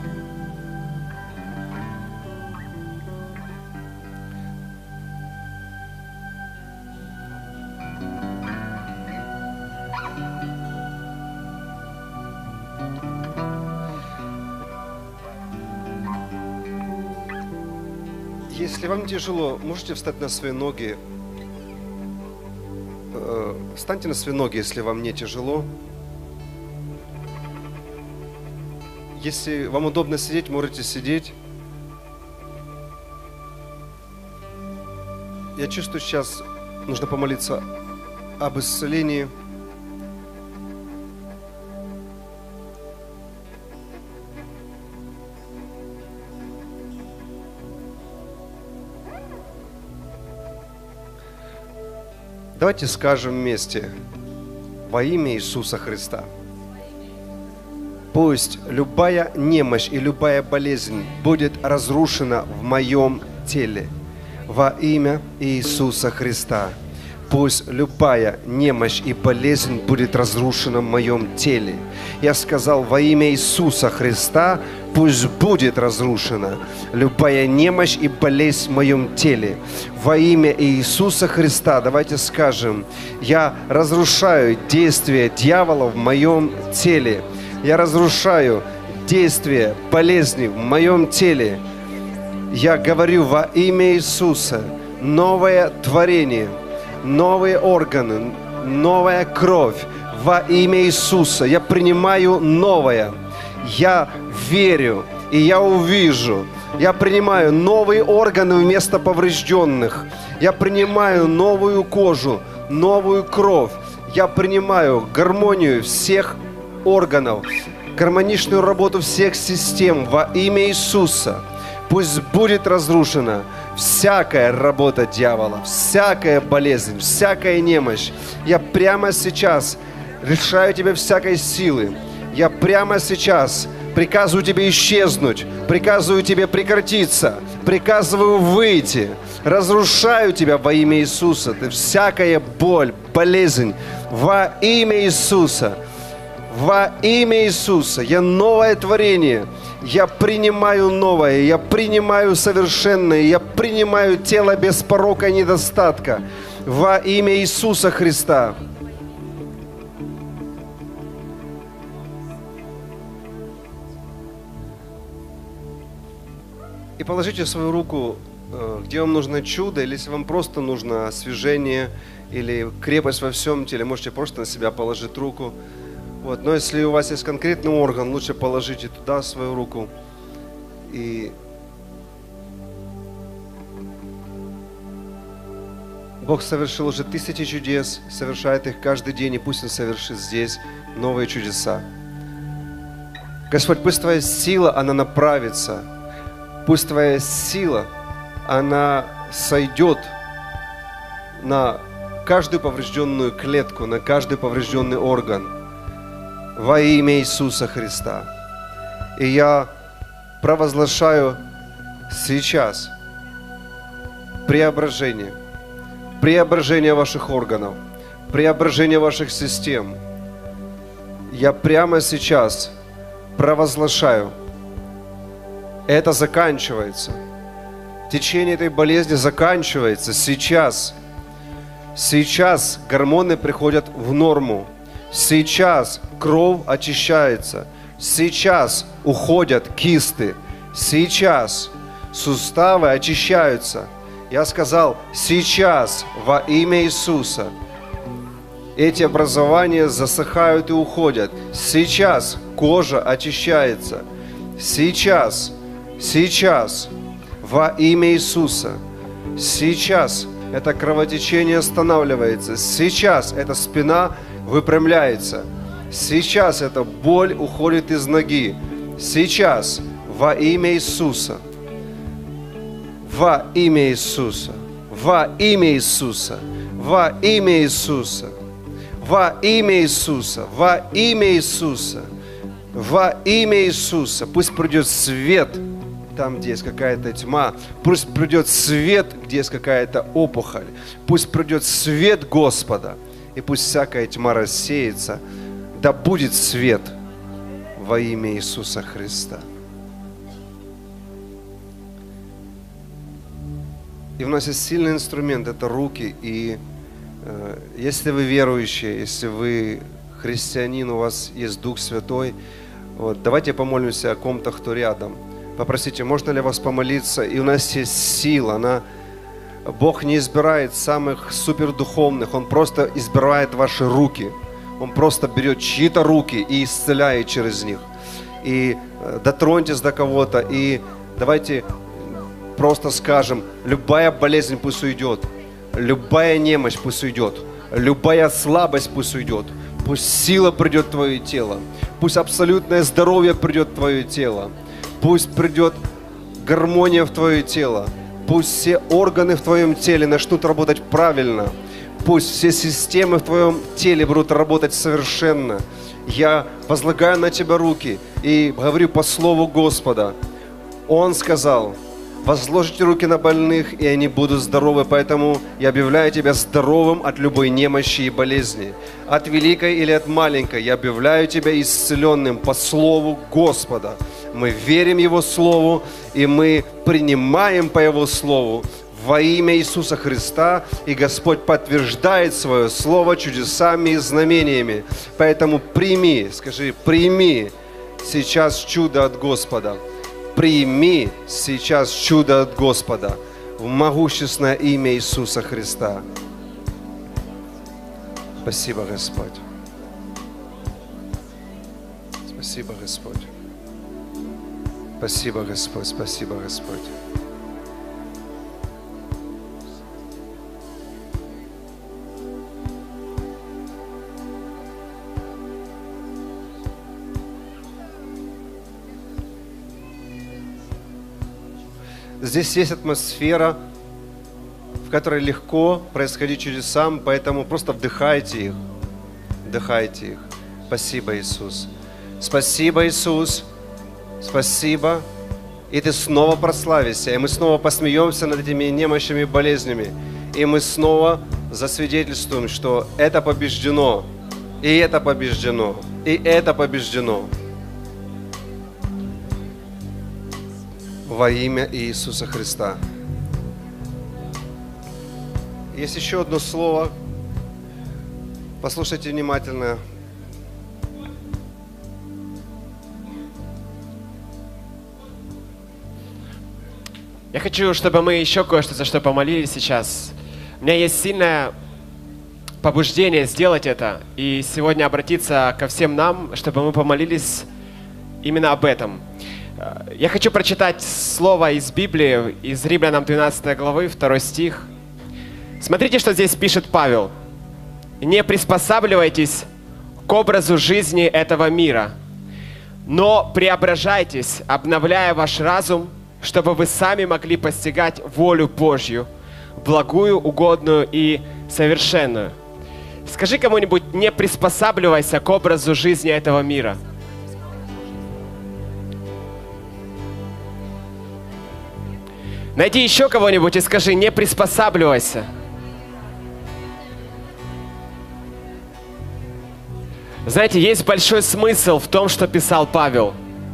Если вам тяжело, можете встать на свои ноги. Встаньте на свои ноги, если вам не тяжело. Если вам удобно сидеть, можете сидеть. Я чувствую, сейчас нужно помолиться об исцелении. Давайте скажем вместе: во имя Иисуса Христа. Пусть любая немощь и любая болезнь будет разрушена в моем теле. Во имя Иисуса Христа. Пусть любая немощь и болезнь будет разрушена в моем теле. Я сказал: во имя Иисуса Христа пусть будет разрушена любая немощь и болезнь в моем теле. Во имя Иисуса Христа давайте скажем: я разрушаю действие дьявола в моем теле. Я разрушаю действие болезни в моем теле. Я говорю во имя Иисуса: новое творение, новые органы, новая кровь. Во имя Иисуса я принимаю новое. Я верю и я увижу. Я принимаю новые органы вместо поврежденных. Я принимаю новую кожу, новую кровь. Я принимаю гармонию всех органов, гармоничную работу всех систем во имя Иисуса. Пусть будет разрушена всякая работа дьявола, всякая болезнь, всякая немощь. Я прямо сейчас лишаю тебя всякой силы. Я прямо сейчас приказываю тебе исчезнуть, приказываю тебе прекратиться, приказываю выйти. Разрушаю тебя во имя Иисуса. Ты всякая боль, болезнь во имя Иисуса. Во имя Иисуса я новое творение, я принимаю новое, я принимаю совершенное, я принимаю тело без порока и недостатка. Во имя Иисуса Христа. И положите свою руку, где вам нужно чудо, или если вам просто нужно освежение или крепость во всем теле, можете просто на себя положить руку. Вот. Но если у вас есть конкретный орган, лучше положите туда свою руку. И Бог совершил уже 1000 чудес, совершает их каждый день, и пусть Он совершит здесь новые чудеса. Господь, пусть Твоя сила, она направится. Пусть Твоя сила, она сойдет на каждую поврежденную клетку, на каждый поврежденный орган. Во имя Иисуса Христа. И я провозглашаю сейчас преображение. Преображение ваших органов, преображение ваших систем. Я прямо сейчас провозглашаю, это заканчивается. Течение этой болезни заканчивается сейчас. Сейчас гормоны приходят в норму. Сейчас кровь очищается. Сейчас уходят кисты. Сейчас суставы очищаются. Я сказал, сейчас во имя Иисуса. Эти образования засыхают и уходят. Сейчас кожа очищается. Сейчас во имя Иисуса. Сейчас это кровотечение останавливается. Сейчас эта спина выпрямляется. Сейчас эта боль уходит из ноги. Сейчас во имя Иисуса. Во имя Иисуса. Во имя Иисуса. Во имя Иисуса. Во имя Иисуса. Во имя Иисуса. Во имя Иисуса. Пусть придет свет там, где есть какая-то тьма. Пусть придет свет, где есть какая-то опухоль. Пусть придет свет Господа. И пусть всякая тьма рассеется. Да будет свет во имя Иисуса Христа. И у нас есть сильный инструмент, это руки. И если вы верующие, если вы христианин, у вас есть Дух Святой, вот, давайте помолимся о ком-то, кто рядом. Попросите, можно ли вас помолиться? И у нас есть сила. Бог не избирает самых супердуховных, Он просто избирает ваши руки. Он просто берет чьи-то руки и исцеляет через них. И дотроньтесь до кого-то, и давайте просто скажем, любая болезнь пусть уйдет, любая немощь пусть уйдет, любая слабость пусть уйдет, пусть сила придет в твое тело, пусть абсолютное здоровье придет в твое тело, пусть придет гармония в твое тело, пусть все органы в твоем теле начнут работать правильно, пусть все системы в твоем теле будут работать совершенно. Я возлагаю на тебя руки и говорю по слову Господа. Он сказал, возложите руки на больных, и они будут здоровы. Поэтому я объявляю тебя здоровым от любой немощи и болезни. От великой или от маленькой. Я объявляю тебя исцеленным по слову Господа. Мы верим Его Слову, и мы принимаем по Его Слову во имя Иисуса Христа. И Господь подтверждает Свое Слово чудесами и знамениями. Поэтому прими, скажи, прими сейчас чудо от Господа. Прими сейчас чудо от Господа в могущественное имя Иисуса Христа. Спасибо, Господь. Спасибо, Господь. Спасибо, Господь. Спасибо, Господь. Здесь есть атмосфера, в которой легко происходить чудесам, поэтому просто вдыхайте их. Вдыхайте их. Спасибо, Иисус. Спасибо, Иисус. Спасибо. И ты снова прославишься, и мы снова посмеемся над этими немощами и болезнями. И мы снова засвидетельствуем, что это побеждено, и это побеждено, и это побеждено. Во имя Иисуса Христа. Есть еще одно слово. Послушайте внимательно. Я хочу, чтобы мы еще кое-что за что помолились сейчас. У меня есть сильное побуждение сделать это. И сегодня обратиться ко всем нам, чтобы мы помолились именно об этом. Я хочу прочитать слово из Библии, из Римлянам 12 главы, 2 стих. Смотрите, что здесь пишет Павел. «Не приспосабливайтесь к образу жизни этого мира, но преображайтесь, обновляя ваш разум, чтобы вы сами могли постигать волю Божью, благую, угодную и совершенную». Скажи кому-нибудь: не приспосабливайся к образу жизни этого мира. Найди еще кого-нибудь и скажи: не приспосабливайся. Знаете, есть большой смысл в том, что писал Павел.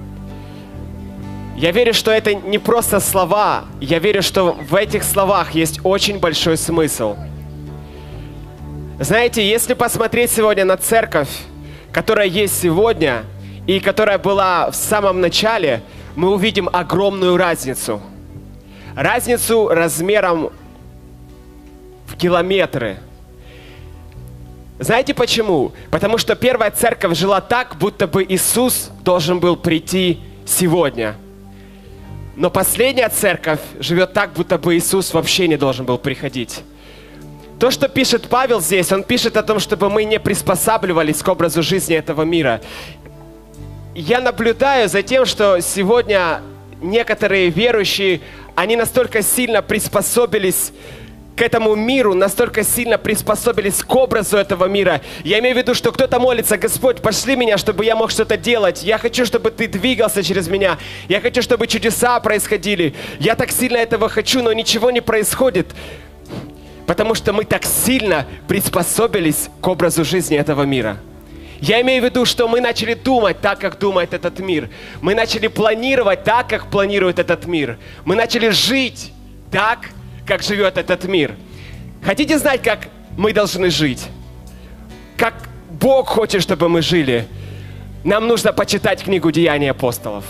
Я верю, что это не просто слова. Я верю, что в этих словах есть очень большой смысл. Знаете, если посмотреть сегодня на церковь, которая есть сегодня и которая была в самом начале, мы увидим огромную разницу. Разницу размером в километры. Знаете почему? Потому что первая церковь жила так, будто бы Иисус должен был прийти сегодня. Но последняя церковь живет так, будто бы Иисус вообще не должен был приходить. То, что пишет Павел здесь, он пишет о том, чтобы мы не приспосабливались к образу жизни этого мира. Я наблюдаю за тем, что сегодня некоторые верующие, они настолько сильно приспособились к этому миру, настолько сильно приспособились к образу этого мира. Я имею в виду, что кто-то молится: Господь, пошли меня, чтобы я мог что-то делать. Я хочу, чтобы Ты двигался через меня. Я хочу, чтобы чудеса происходили. Я так сильно этого хочу, но ничего не происходит. Потому что мы так сильно приспособились к образу жизни этого мира. Я имею в виду, что мы начали думать так, как думает этот мир. Мы начали планировать так, как планирует этот мир. Мы начали жить так, как живет этот мир. Хотите знать, как мы должны жить? Как Бог хочет, чтобы мы жили? Нам нужно почитать книгу «Деяния апостолов».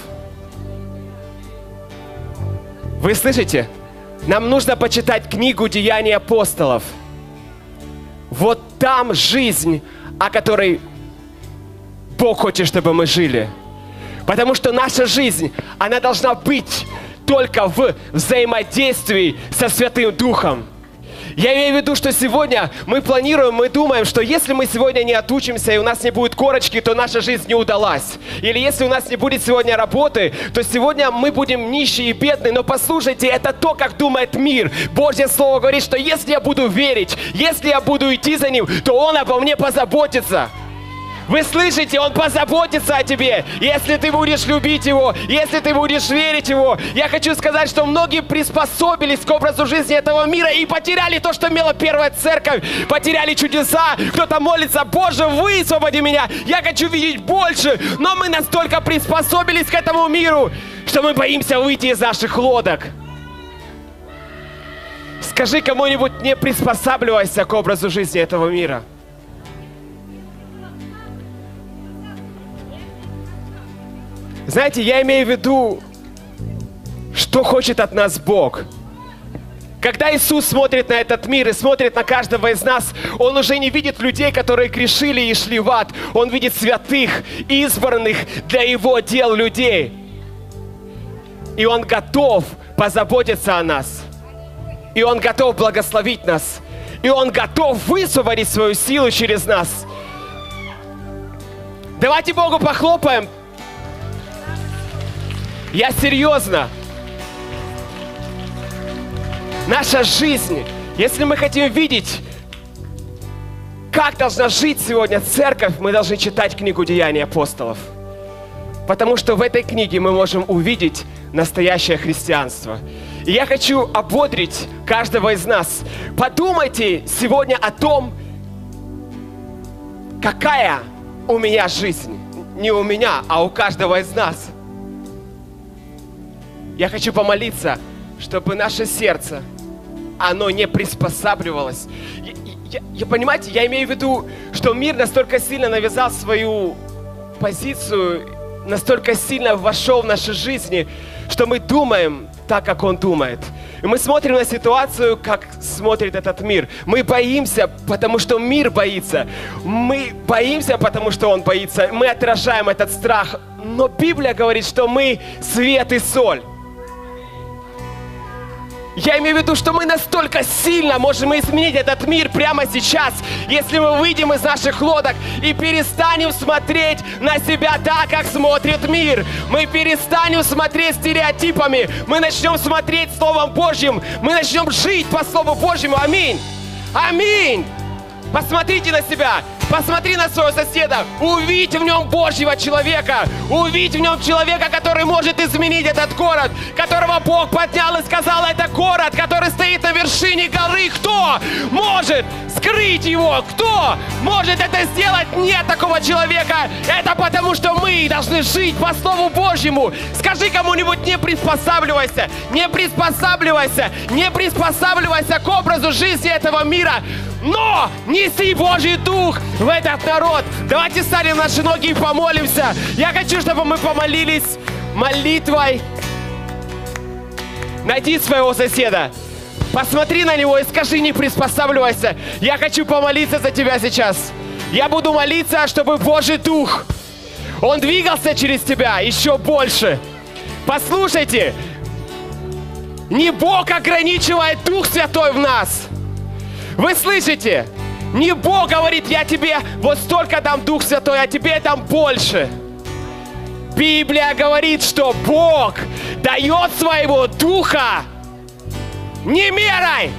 Вы слышите? Нам нужно почитать книгу «Деяния апостолов». Вот там жизнь, о которой Бог хочет, чтобы мы жили. Потому что наша жизнь, она должна быть только в взаимодействии со Святым Духом. Я имею в виду, что сегодня мы планируем, мы думаем, что если мы сегодня не отучимся и у нас не будет корочки, то наша жизнь не удалась. Или если у нас не будет сегодня работы, то сегодня мы будем нищие и бедные. Но послушайте, это то, как думает мир. Божье Слово говорит, что если я буду верить, если я буду идти за Ним, то Он обо мне позаботится. Вы слышите? Он позаботится о тебе, если ты будешь любить Его, если ты будешь верить Его. Я хочу сказать, что многие приспособились к образу жизни этого мира и потеряли то, что имела первая церковь. Потеряли чудеса. Кто-то молится: Боже, высвободи меня. Я хочу видеть больше. Но мы настолько приспособились к этому миру, что мы боимся выйти из наших лодок. Скажи кому-нибудь: не приспосабливайся к образу жизни этого мира. Знаете, я имею в виду, что хочет от нас Бог. Когда Иисус смотрит на этот мир и смотрит на каждого из нас, Он уже не видит людей, которые грешили и шли в ад. Он видит святых, избранных для Его дел людей. И Он готов позаботиться о нас. И Он готов благословить нас. И Он готов высвободить свою силу через нас. Давайте Богу похлопаем. Я серьезно. Наша жизнь, если мы хотим видеть, как должна жить сегодня церковь, мы должны читать книгу «Деяния апостолов». Потому что в этой книге мы можем увидеть настоящее христианство. И я хочу ободрить каждого из нас. Подумайте сегодня о том, какая у меня жизнь. Не у меня, а у каждого из нас. Я хочу помолиться, чтобы наше сердце, оно не приспосабливалось. Понимаете, я имею в виду, что мир настолько сильно навязал свою позицию, настолько сильно вошел в наши жизни, что мы думаем так, как он думает. И мы смотрим на ситуацию, как смотрит этот мир. Мы боимся, потому что мир боится. Мы боимся, потому что он боится. Мы отражаем этот страх. Но Библия говорит, что мы свет и соль. Я имею в виду, что мы настолько сильно можем изменить этот мир прямо сейчас, если мы выйдем из наших лодок и перестанем смотреть на себя так, как смотрит мир. Мы перестанем смотреть стереотипами, мы начнем смотреть Словом Божьим, мы начнем жить по Слову Божьему. Аминь! Аминь! Посмотрите на себя. Посмотри на своего соседа, увидь в нем Божьего человека, увидь в нем человека, который может изменить этот город, которого Бог поднял и сказал, это город, который стоит на вершине горы. Кто может скрыть его? Кто может это сделать? Нет такого человека. Это потому, что мы должны жить по Слову Божьему. Скажи кому-нибудь, не приспосабливайся, не приспосабливайся, не приспосабливайся к образу жизни этого мира, но неси Божий Дух в этот народ. Давайте станем на наши ноги и помолимся. Я хочу, чтобы мы помолились молитвой. Найди своего соседа, посмотри на него и скажи, не приспосабливайся. Я хочу помолиться за тебя сейчас. Я буду молиться, чтобы Божий Дух, Он двигался через тебя еще больше. Послушайте, не Бог ограничивает Дух Святой в нас. Вы слышите? Не Бог говорит, я тебе вот столько дам Дух Святой, а тебе дам больше. Библия говорит, что Бог дает своего Духа не мерой.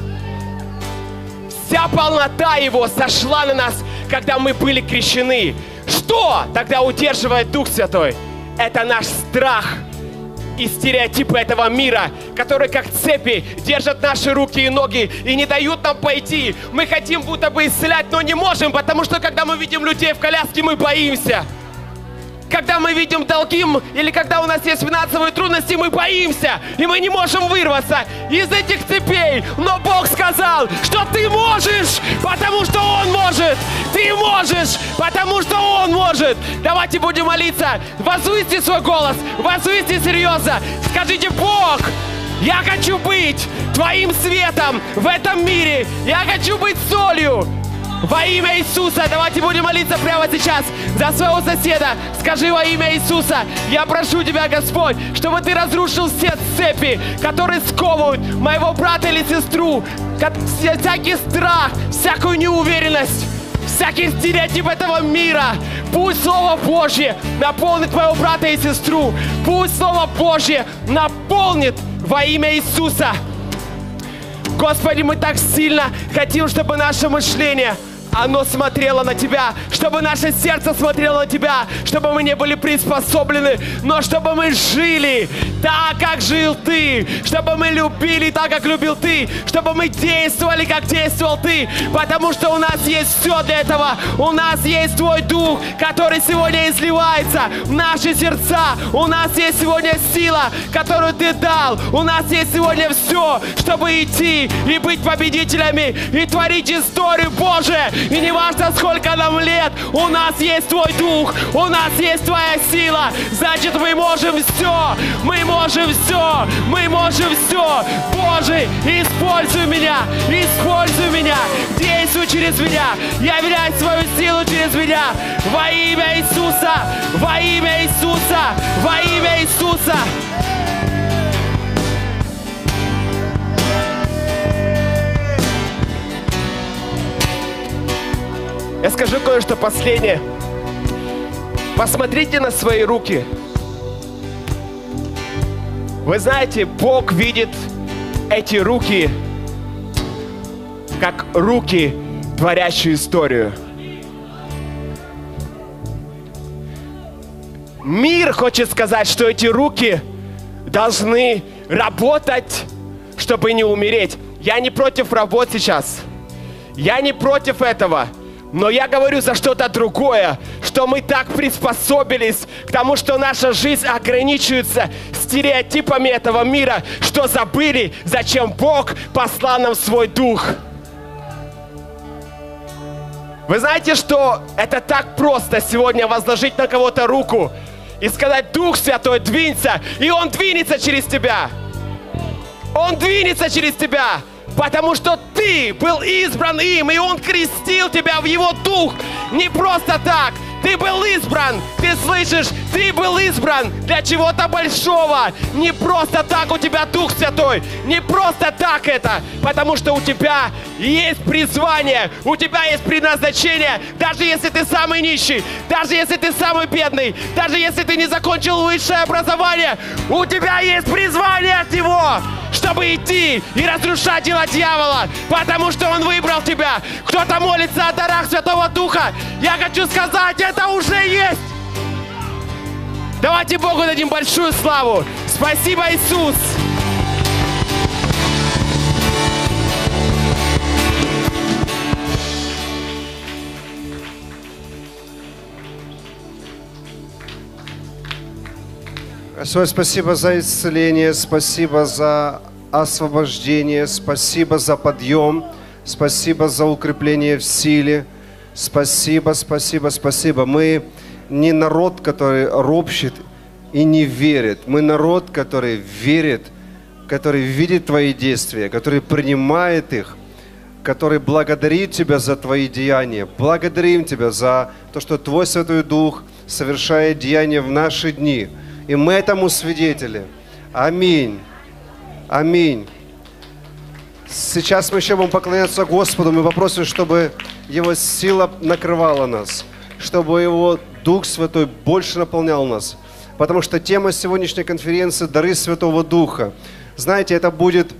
Вся полнота Его сошла на нас, когда мы были крещены. Что тогда удерживает Дух Святой? Это наш страх и стереотипы этого мира, которые как цепи держат наши руки и ноги и не дают нам пойти. Мы хотим будто бы исцелять, но не можем, потому что когда мы видим людей в коляске, мы боимся. Когда мы видим долги или когда у нас есть финансовые трудности, мы боимся, и мы не можем вырваться из этих цепей. Но Бог сказал, что ты можешь, потому что Он может. Ты можешь, потому что Он может. Давайте будем молиться. Возвысьте свой голос, возвысьте серьезно. Скажите, Бог, я хочу быть Твоим светом в этом мире. Я хочу быть солью. Во имя Иисуса, давайте будем молиться прямо сейчас за своего соседа. Скажи во имя Иисуса, я прошу Тебя, Господь, чтобы Ты разрушил все цепи, которые сковывают моего брата или сестру, всякий страх, всякую неуверенность, всякий стереотип этого мира. Пусть Слово Божье наполнит моего брата и сестру. Пусть Слово Божье наполнит во имя Иисуса. Господи, мы так сильно хотим, чтобы наше мышление, оно смотрело на Тебя, чтобы наше сердце смотрело на Тебя, чтобы мы не были приспособлены, но чтобы мы жили так, как жил Ты, чтобы мы любили так, как любил Ты, чтобы мы действовали, как действовал Ты, потому что у нас есть все для этого. У нас есть Твой Дух, который сегодня изливается в наши сердца. У нас есть сегодня сила, которую Ты дал. У нас есть сегодня все, чтобы идти и быть победителями, и творить историю Божию. И не важно, сколько нам лет, у нас есть Твой Дух, у нас есть Твоя сила. Значит, мы можем все, мы можем все, мы можем все. Боже, используй меня, действуй через меня, являй свою силу через меня. Во имя Иисуса, во имя Иисуса, во имя Иисуса. Я скажу кое-что последнее. Посмотрите на свои руки. Вы знаете, Бог видит эти руки как руки, творящие историю. Мир хочет сказать, что эти руки должны работать, чтобы не умереть. Я не против работ сейчас. Я не против этого. Но я говорю за что-то другое, что мы так приспособились к тому, что наша жизнь ограничивается стереотипами этого мира, что забыли, зачем Бог послал нам свой Дух. Вы знаете, что это так просто сегодня возложить на кого-то руку и сказать: Дух Святой, двинься, и Он двинется через тебя. Он двинется через тебя. Потому что ты был избран им, и Он крестил тебя в Его Дух. Не просто так. Ты был избран. Ты слышишь? Ты был избран для чего-то большого. Не просто так у тебя Дух Святой. Не просто так это. Потому что у тебя есть призвание. У тебя есть предназначение. Даже если ты самый нищий. Даже если ты самый бедный. Даже если ты не закончил высшее образование. У тебя есть призвание от Него. чтобы идти и разрушать дела дьявола, потому что Он выбрал тебя. Кто-то молится о дарах Святого Духа. Я хочу сказать, это уже есть. Давайте Богу дадим большую славу. Спасибо, Иисус. Господь, спасибо за исцеление, спасибо за освобождение, спасибо за подъем, спасибо за укрепление в силе. Спасибо, спасибо, спасибо. Мы не народ, который ропщет и не верит. Мы народ, который верит, который видит Твои действия, который принимает их, который благодарит Тебя за Твои деяния. Благодарим Тебя за то, что Твой Святой Дух совершает деяния в наши дни. И мы этому свидетели. Аминь. Аминь. Сейчас мы еще будем поклоняться Господу. Мы попросим, чтобы Его сила накрывала нас, чтобы Его Дух Святой больше наполнял нас. Потому что тема сегодняшней конференции – дары Святого Духа. Знаете, это будет,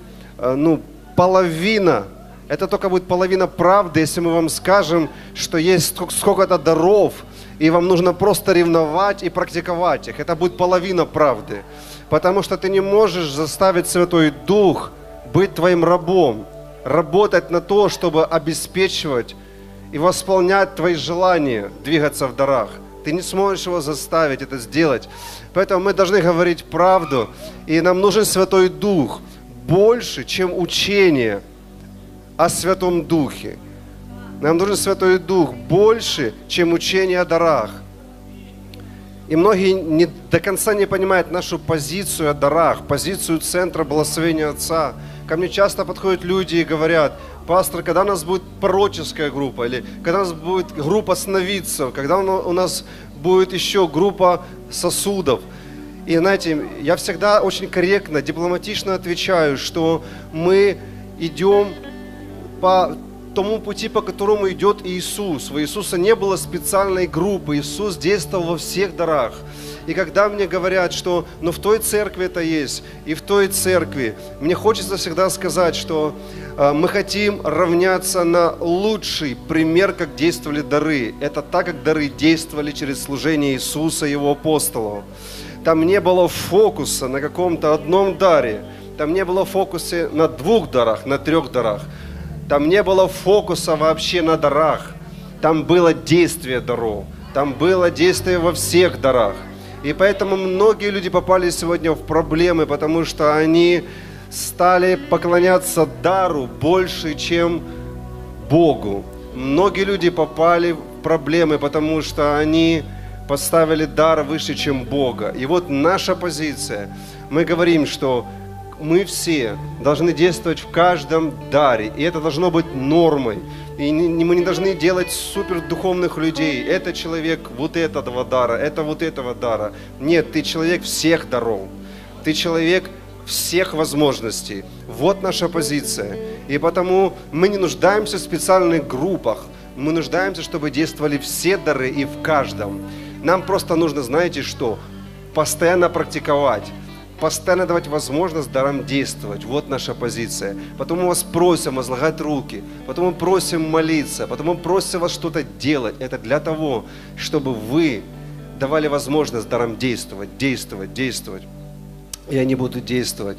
половина. Это только будет половина правды, если мы вам скажем, что есть сколько-то даров, и вам нужно просто ревновать и практиковать их. Это будет половина правды. Потому что ты не можешь заставить Святой Дух быть твоим рабом, работать на то, чтобы обеспечивать и восполнять твои желания двигаться в дарах. Ты не сможешь его заставить это сделать. Поэтому мы должны говорить правду, и нам нужен Святой Дух больше, чем учение о Святом Духе. Нам нужен Святой Дух больше, чем учение о дарах. И многие до конца не понимают нашу позицию о дарах, позицию центра благословения Отца. Ко мне часто подходят люди и говорят: пастор, когда у нас будет пророческая группа, или когда у нас будет группа сновидцев, когда у нас будет еще группа сосудов. И знаете, я всегда очень корректно, дипломатично отвечаю, что мы идем по тому пути, по которому идет Иисус. У Иисуса не было специальной группы. Иисус действовал во всех дарах. И когда мне говорят, что в той церкви это есть, и в той церкви, мне хочется всегда сказать, что мы хотим равняться на лучший пример, как действовали дары. Это так, как дары действовали через служение Иисуса и Его апостолов. Там не было фокуса на каком-то одном даре. Там не было фокуса на 2 дарах, на 3 дарах. Там не было фокуса вообще на дарах. Там было действие даров. Там было действие во всех дарах. И поэтому многие люди попали сегодня в проблемы, потому что они стали поклоняться дару больше, чем Богу. Многие люди попали в проблемы, потому что они поставили дар выше, чем Бога. И вот наша позиция. Мы говорим, что мы все должны действовать в каждом даре, и это должно быть нормой. И мы не должны делать супердуховных людей. Это человек вот этого дара, это вот этого дара. Нет, ты человек всех даров. Ты человек всех возможностей. Вот наша позиция. И потому мы не нуждаемся в специальных группах. Мы нуждаемся, чтобы действовали все дары и в каждом. Нам просто нужно, знаете что? Постоянно практиковать. Постоянно давать возможность дарам действовать. Вот наша позиция. Потом мы вас просим возлагать руки. Потом мы просим молиться. Потом мы просим вас что-то делать. Это для того, чтобы вы давали возможность дарам действовать, действовать, действовать. И они будут действовать.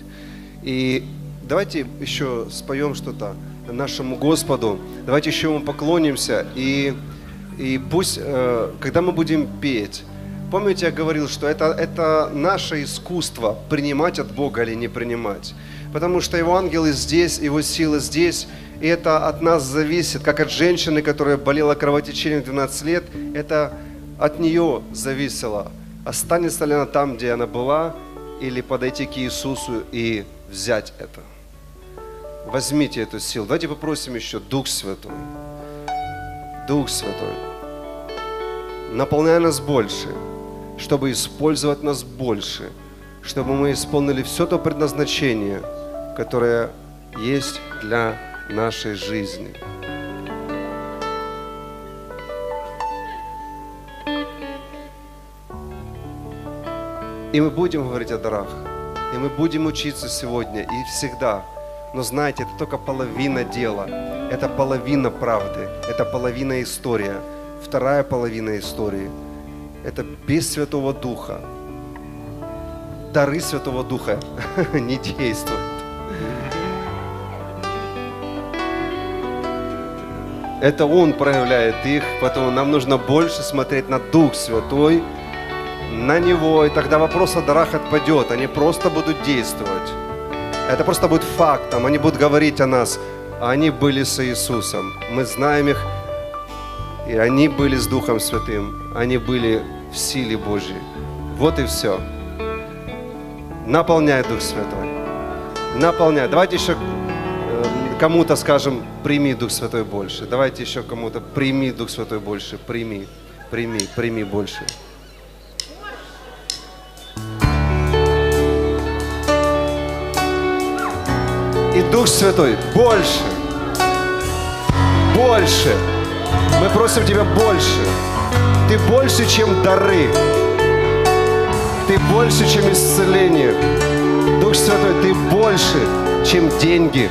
И давайте еще споем что-то нашему Господу. Давайте еще Ему поклонимся. И пусть, когда мы будем петь, помните, я говорил, что это наше искусство, принимать от Бога или не принимать. Потому что Его ангелы здесь, Его сила здесь, и это от нас зависит, как от женщины, которая болела кровотечением 12 лет, это от нее зависело, останется ли она там, где она была, или подойти к Иисусу и взять это. Возьмите эту силу. Давайте попросим еще Дух Святой. Дух Святой, наполняй нас больше, чтобы использовать нас больше, чтобы мы исполнили все то предназначение, которое есть для нашей жизни. И мы будем говорить о дарах, И мы будем учиться сегодня и всегда. Но знаете, это только половина дела. Это половина правды. Это половина истории. Вторая половина истории – это без Святого Духа. Дары Святого Духа не действуют. Это Он проявляет их, поэтому нам нужно больше смотреть на Дух Святой, на Него, и тогда вопрос о дарах отпадет, они просто будут действовать. Это просто будет фактом, они будут говорить о нас, а они были с Иисусом. Мы знаем их, и они были с Духом Святым, они были в силе Божьей. Вот и все. Наполняй Дух Святой. Наполняй. Давайте еще кому-то скажем, прими Дух Святой больше. Давайте еще кому-то, прими Дух Святой больше. Прими больше. И Дух Святой больше. Больше. Мы просим Тебя больше. Ты больше, чем дары. Ты больше, чем исцеление. Дух Святой, Ты больше, чем деньги.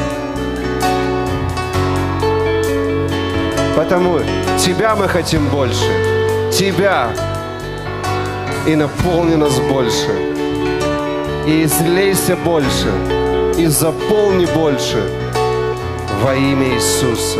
Потому Тебя мы хотим больше. Тебя. И наполни нас больше. И излейся больше. И заполни больше. Во имя Иисуса.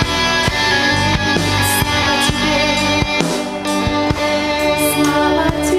Слава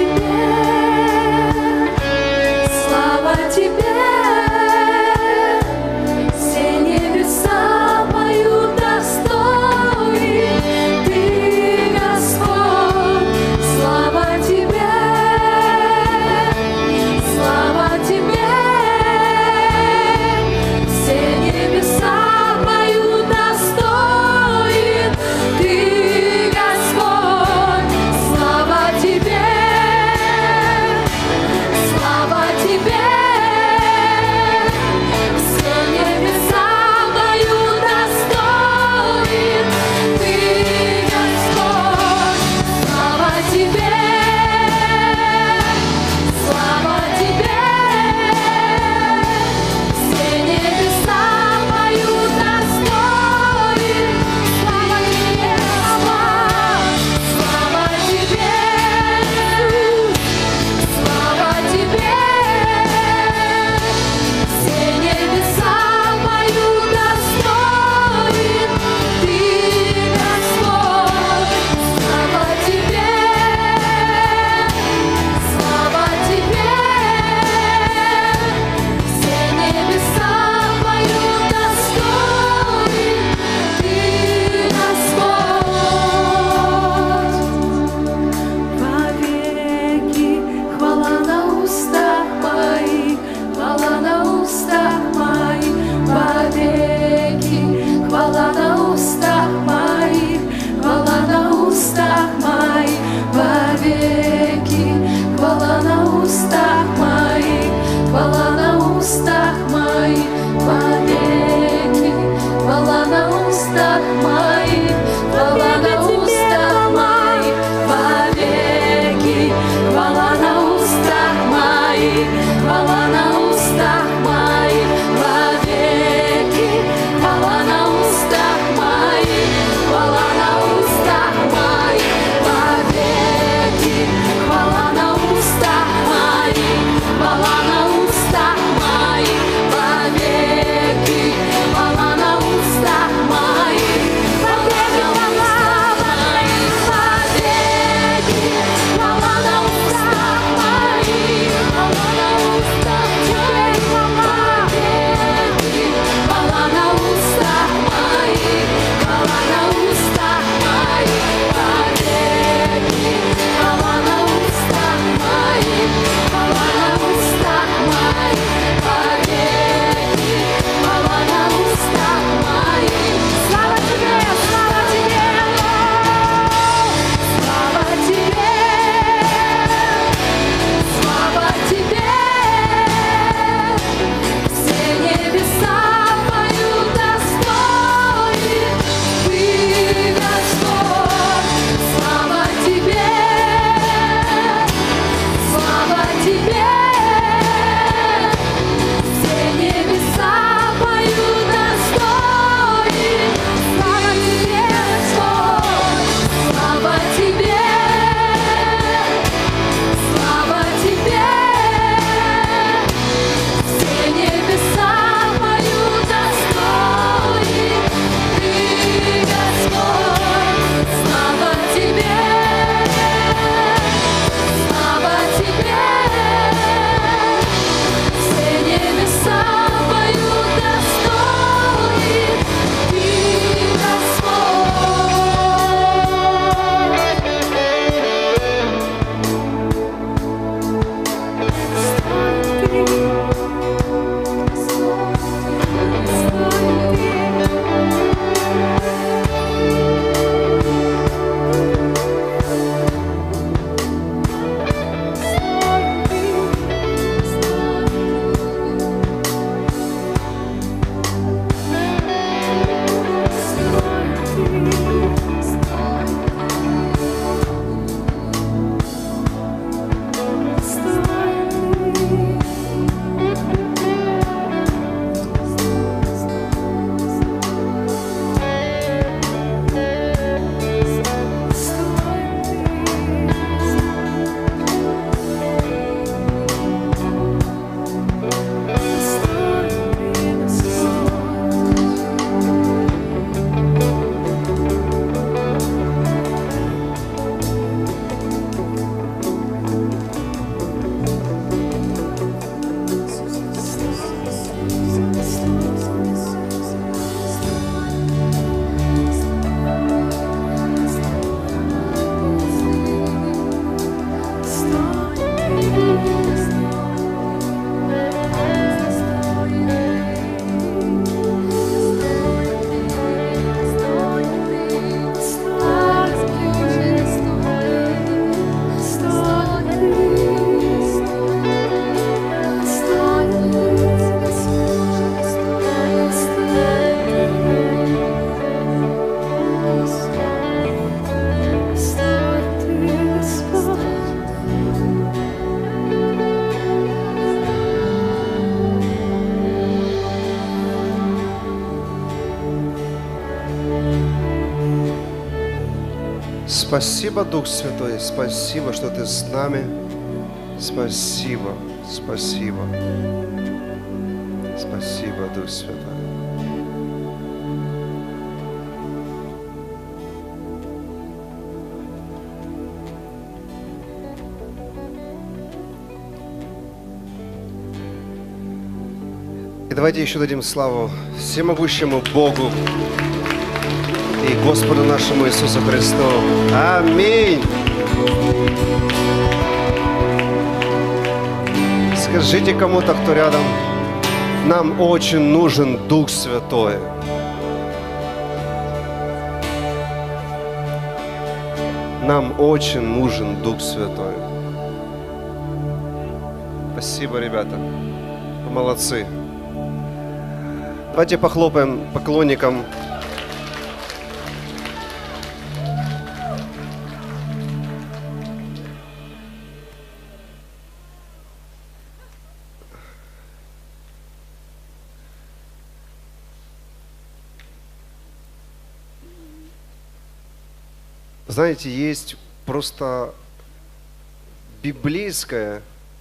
Спасибо, Дух Святой, спасибо, что Ты с нами. Спасибо, спасибо. Спасибо, Дух Святой. И давайте еще дадим славу всемогущему Богу и Господу нашему Иисусу Христу. Аминь. Скажите кому-то, кто рядом, нам очень нужен Дух Святой. Нам очень нужен Дух Святой. Спасибо, ребята. Вы молодцы. Давайте похлопаем поклонникам. Знаете, есть просто библейское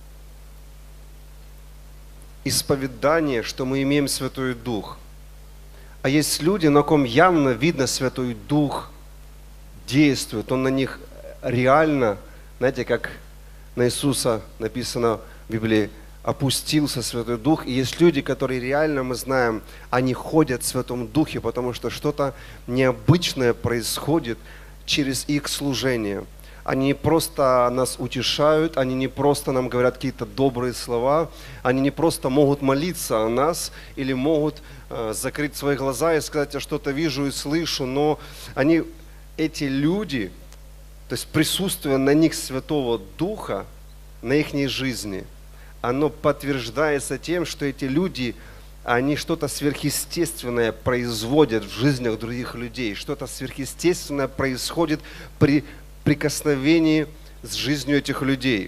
исповедание, что мы имеем Святой Дух. А есть люди, на ком явно видно Святой Дух действует. Он на них реально, знаете, как на Иисуса написано в Библии, опустился Святой Дух. И есть люди, которые реально, мы знаем, они ходят в Святом Духе, потому что что-то необычное происходит через их служение. Они не просто нас утешают, они не просто нам говорят какие-то добрые слова, они не просто могут молиться о нас или могут закрыть свои глаза и сказать, я что-то вижу и слышу, но эти люди, то есть присутствие на них Святого Духа, на их жизни, оно подтверждается тем, что эти люди, они что-то сверхъестественное производят в жизнях других людей, что-то сверхъестественное происходит при прикосновении с жизнью этих людей.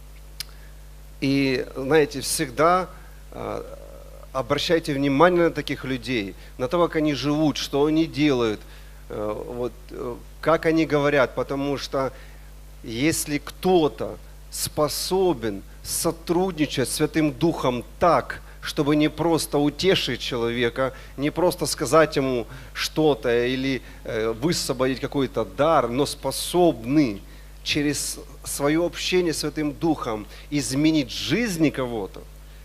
И, знаете, всегда обращайте внимание на таких людей, на то, как они живут, что они делают, как они говорят, потому что если кто-то способен сотрудничать с Святым Духом так, чтобы не просто утешить человека, не просто сказать ему что-то или высвободить какой-то дар, но способны через свое общение с Святым Духом изменить жизнь кого-то,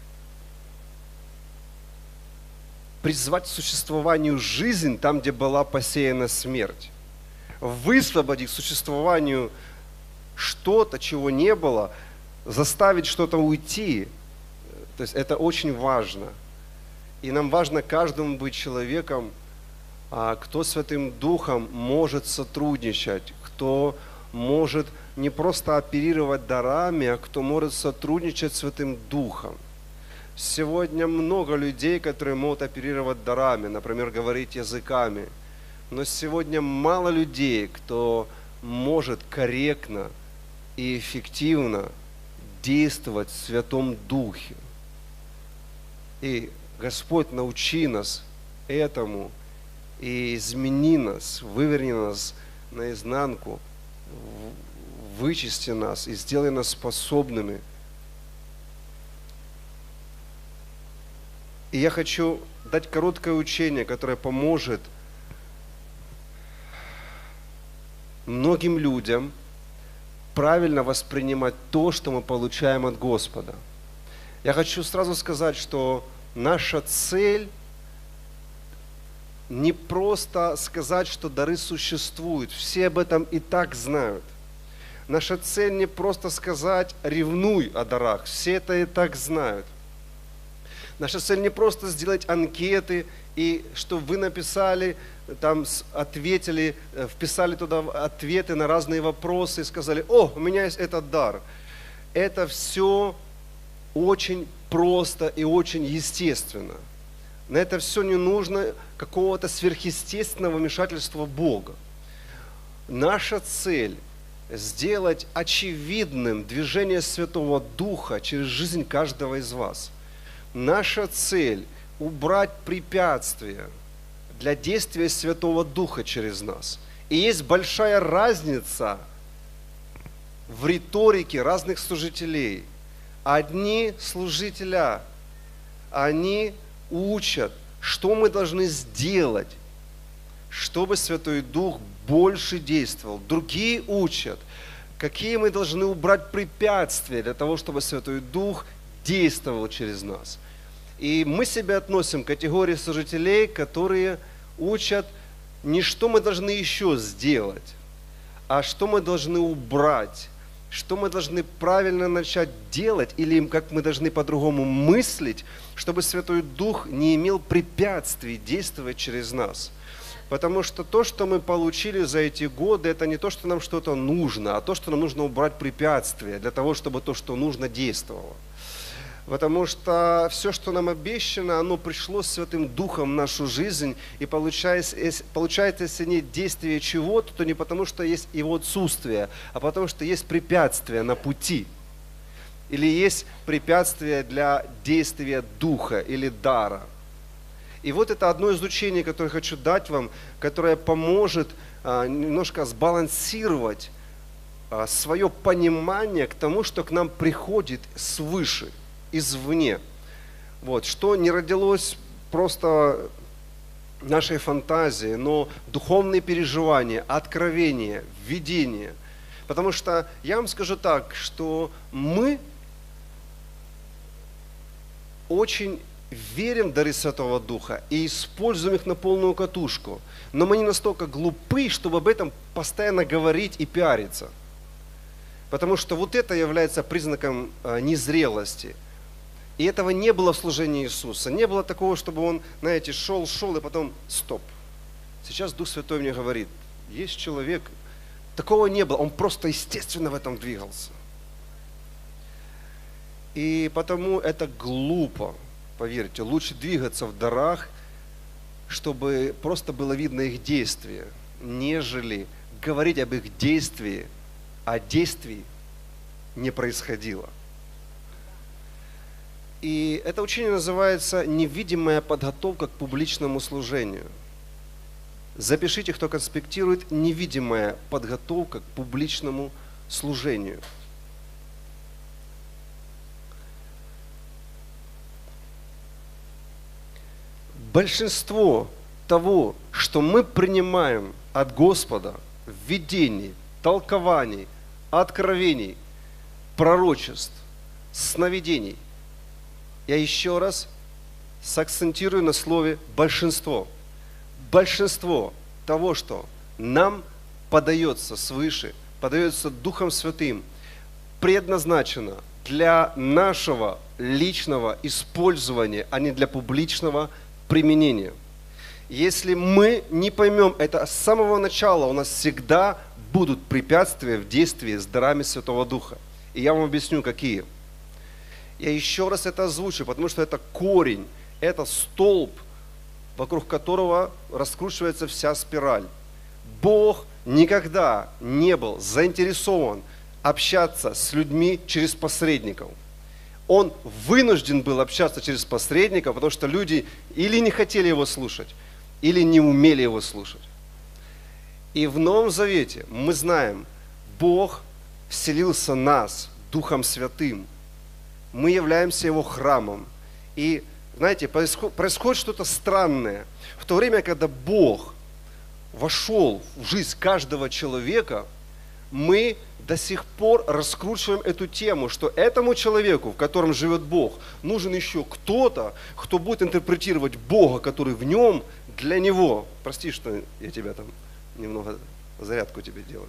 призвать к существованию жизнь там, где была посеяна смерть, высвободить к существованию что-то, чего не было, заставить что-то уйти. То есть это очень важно. И нам важно каждому быть человеком, кто Святым Духом может сотрудничать, кто может не просто оперировать дарами, а кто может сотрудничать с Святым Духом. Сегодня много людей, которые могут оперировать дарами, например, говорить языками. Но сегодня мало людей, кто может корректно и эффективно действовать в Святом Духе. И Господь, научи нас этому и измени нас, выверни нас наизнанку, вычисти нас и сделай нас способными. И я хочу дать короткое учение, которое поможет многим людям правильно воспринимать то, что мы получаем от Господа. Я хочу сразу сказать, что наша цель не просто сказать, что дары существуют. Все об этом и так знают. Наша цель не просто сказать «ревнуй о дарах». Все это и так знают. Наша цель не просто сделать анкеты, и чтобы вы написали, там ответили, вписали туда ответы на разные вопросы и сказали: «О, у меня есть этот дар». Это все очень просто и очень естественно. На это все не нужно какого-то сверхъестественного вмешательства Бога. Наша цель – сделать очевидным движение Святого Духа через жизнь каждого из вас. Наша цель – убрать препятствия для действия Святого Духа через нас. И есть большая разница в риторике разных служителей. Одни служителя, они учат, что мы должны сделать, чтобы Святой Дух больше действовал. Другие учат, какие мы должны убрать препятствия для того, чтобы Святой Дух действовал через нас. И мы себя относим к категории служителей, которые учат не что мы должны еще сделать, а что мы должны убрать, что мы должны правильно начать делать, или как мы должны по-другому мыслить, чтобы Святой Дух не имел препятствий действовать через нас. Потому что то, что мы получили за эти годы, это не то, что нам что-то нужно, а то, что нам нужно убрать препятствия для того, чтобы то, что нужно, действовало. Потому что все, что нам обещано, оно пришло Святым Духом в нашу жизнь, и получается, если нет действия чего-то, то не потому, что есть его отсутствие, а потому, что есть препятствия на пути. Или есть препятствия для действия Духа или дара. И вот это одно из учений, которое хочу дать вам, которое поможет немножко сбалансировать свое понимание к тому, что к нам приходит свыше, извне. Вот, что не родилось просто нашей фантазии, но духовные переживания, откровения, видения. Потому что я вам скажу так, что мы очень верим в дары Святого Духа и используем их на полную катушку. Но мы не настолько глупы, чтобы об этом постоянно говорить и пиариться. Потому что вот это является признаком незрелости. И этого не было в служении Иисуса. Не было такого, чтобы Он, знаете, шел и потом стоп. Сейчас Дух Святой мне говорит, есть человек, такого не было, он просто естественно в этом двигался. И потому это глупо, поверьте, лучше двигаться в дарах, чтобы просто было видно их действие, нежели говорить об их действии, а действий не происходило. И это учение называется «Невидимая подготовка к публичному служению». Запишите, кто конспектирует, «Невидимая подготовка к публичному служению». Большинство того, что мы принимаем от Господа в видении, толкований, откровений, пророчеств, сновидений, я еще раз сакцентирую на слове «большинство». Большинство того, что нам подается свыше, подается Духом Святым, предназначено для нашего личного использования, а не для публичного применения. Если мы не поймем это с самого начала, у нас всегда будут препятствия в действии с дарами Святого Духа. И я вам объясню, какие. Я еще раз это озвучу, потому что это корень, это столб, вокруг которого раскручивается вся спираль. Бог никогда не был заинтересован общаться с людьми через посредников. Он вынужден был общаться через посредников, потому что люди или не хотели его слушать, или не умели его слушать. И в Новом Завете мы знаем, Бог вселился в нас Духом Святым. Мы являемся Его храмом. И, знаете, происходит что-то странное. В то время, когда Бог вошел в жизнь каждого человека, мы до сих пор раскручиваем эту тему, что этому человеку, в котором живет Бог, нужен еще кто-то, кто будет интерпретировать Бога, который в нем, для него. Прости, что я тебя там немного зарядку тебе делаю.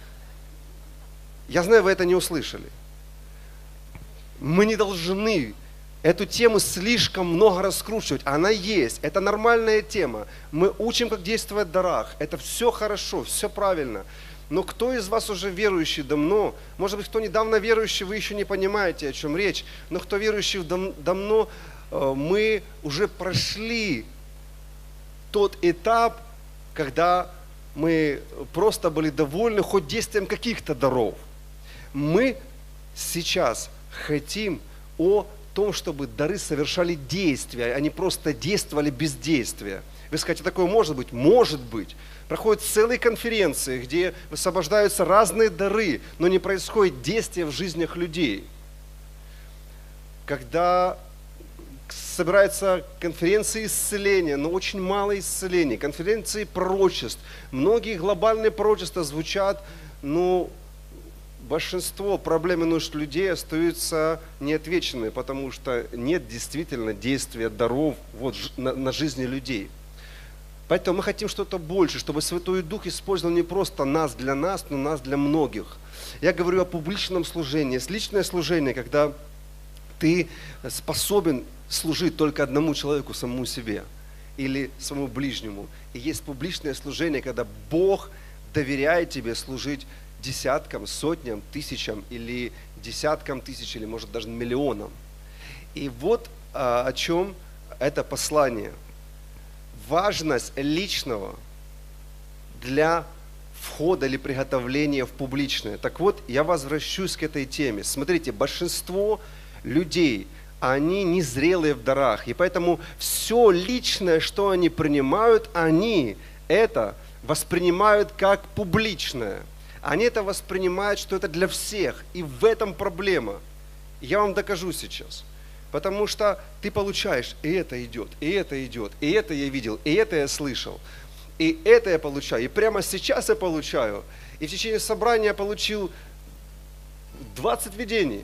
Я знаю, вы это не услышали. Мы не должны эту тему слишком много раскручивать. Она есть, это нормальная тема. Мы учим, как действовать в дарах. Это все хорошо, все правильно. Но кто из вас уже верующий давно, может быть, кто недавно верующий, вы еще не понимаете, о чем речь, но кто верующий давно, мы уже прошли тот этап, когда мы просто были довольны хоть действием каких-то даров. Мы сейчас хотим о том, чтобы дары совершали действия, а не просто действовали без действия. Вы скажете, такое может быть? Может быть. Проходят целые конференции, где высвобождаются разные дары, но не происходит действия в жизнях людей. Когда собираются конференции исцеления, но очень мало исцелений, конференции пророчеств. Многие глобальные пророчества звучат, но большинство проблем и нужд людей остаются неотвеченными, потому что нет действительно действия даров на жизни людей. Поэтому мы хотим что-то больше, чтобы Святой Дух использовал не просто нас для нас, но нас для многих. Я говорю о публичном служении. Есть личное служение, когда ты способен служить только одному человеку, самому себе или своему ближнему. И есть публичное служение, когда Бог доверяет тебе служить десяткам, сотням, тысячам или десяткам тысяч, или может даже миллионам. И вот о чем это послание. Важность личного для входа или приготовления в публичное. Так вот, я возвращусь к этой теме. Смотрите, большинство людей, они незрелые в дарах, и поэтому все личное, что они принимают, они это воспринимают как публичное. Они это воспринимают, что это для всех, и в этом проблема. Я вам докажу сейчас. Потому что ты получаешь, и это идет, и это идет, и это я видел, и это я слышал, и это я получаю, и прямо сейчас я получаю. И в течение собрания я получил 20 видений.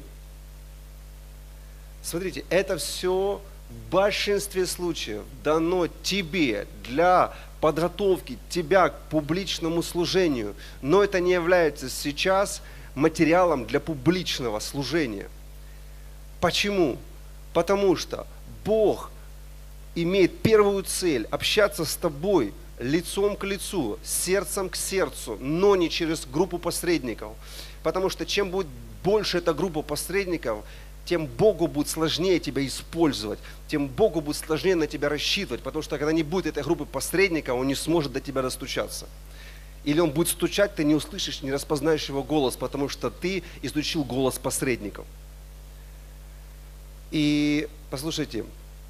Смотрите, это все в большинстве случаев дано тебе для подготовки тебя к публичному служению, но это не является сейчас материалом для публичного служения. Почему? Потому что Бог имеет первую цель общаться с тобой лицом к лицу, сердцем к сердцу, но не через группу посредников. Потому что чем будет больше эта группа посредников, тем Богу будет сложнее тебя использовать, тем Богу будет сложнее на тебя рассчитывать, потому что когда не будет этой группы посредников, он не сможет до тебя достучаться. Или он будет стучать, ты не услышишь, не распознаешь его голос, потому что ты изучил голос посредников. И послушайте,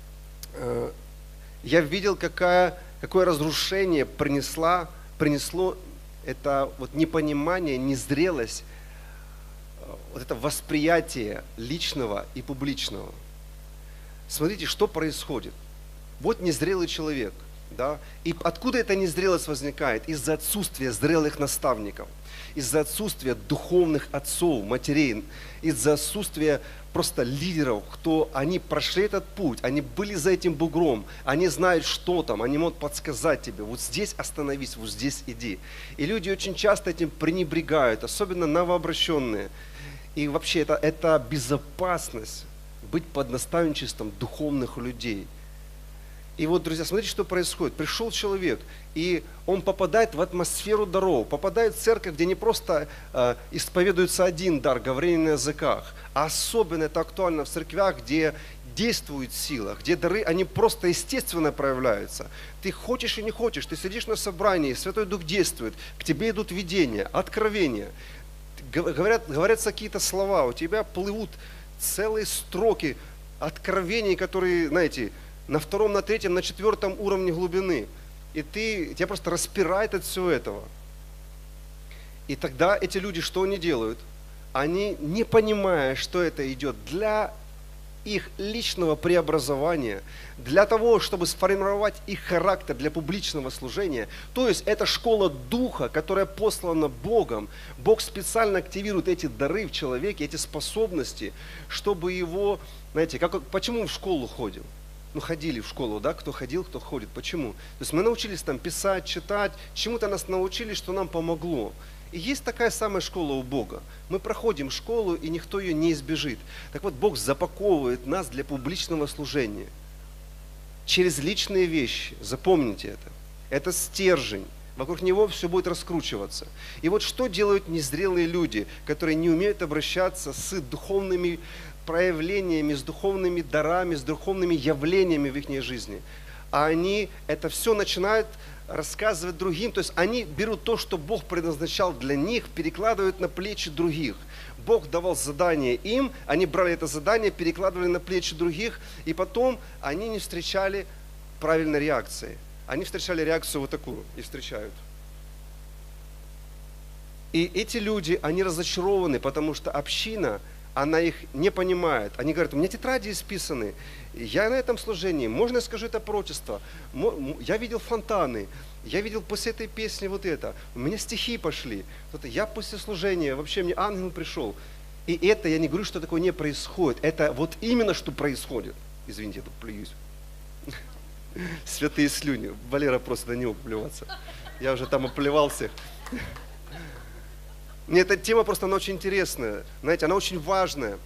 я видел, какое разрушение принесло это вот непонимание, незрелость, вот это восприятие личного и публичного. Смотрите, что происходит. Вот незрелый человек, да? И откуда эта незрелость возникает? Из-за отсутствия зрелых наставников, из-за отсутствия духовных отцов, матерей, из-за отсутствия просто лидеров, кто они прошли этот путь, они были за этим бугром, они знают, что там, они могут подсказать тебе, вот здесь остановись, вот здесь иди. И люди очень часто этим пренебрегают, особенно новообращенные. И вообще это безопасность быть под наставничеством духовных людей. И вот, друзья, смотрите, что происходит. Пришел человек, и он попадает в атмосферу даров, попадает в церковь, где не просто исповедуется один дар, говорение на языках, а особенно это актуально в церквях, где действует сила, где дары, они просто естественно проявляются. Ты хочешь и не хочешь, ты сидишь на собрании, Святой Дух действует, к тебе идут видения, откровения, говорятся какие-то слова, у тебя плывут целые строки откровений, которые, знаете, на втором, на третьем, на четвертом уровне глубины. И тебя просто распирает от всего этого. И тогда эти люди, что они делают? Они, не понимая, что это идет для их личного преобразования, для того, чтобы сформировать их характер для публичного служения. То есть это школа духа, которая послана Богом. Бог специально активирует эти дары в человеке, эти способности, чтобы его, знаете, почему мы в школу ходим? Ну, ходили в школу, да, кто ходил, кто ходит. Почему? То есть мы научились там писать, читать, чему-то нас научили, что нам помогло. И есть такая самая школа у Бога. Мы проходим школу, и никто ее не избежит. Так вот, Бог запаковывает нас для публичного служения. Через личные вещи. Запомните это. Это стержень. Вокруг него все будет раскручиваться. И вот что делают незрелые люди, которые не умеют обращаться с духовными проявлениями, с духовными дарами, с духовными явлениями в их жизни. а они это все начинают рассказывать другим. То есть они берут то, что Бог предназначал для них, перекладывают на плечи других. Бог давал задание им, они брали это задание, перекладывали на плечи других, и потом они не встречали правильной реакции. Они встречали реакцию вот такую и встречают. И эти люди, они разочарованы, потому что община, она их не понимает. Они говорят: у меня тетради исписаны, я на этом служении, можно я скажу это пророчество? Я видел фонтаны, я видел после этой песни вот это, у меня стихи пошли, я после служения, вообще мне ангел пришел. И это, я не говорю, что такое не происходит, это вот именно что происходит. Извините, я тут плююсь. Святые слюни. Валера просто на него плеваться. Я уже там оплевал всех. Мне эта тема просто, она очень интересная. Знаете, она очень важная.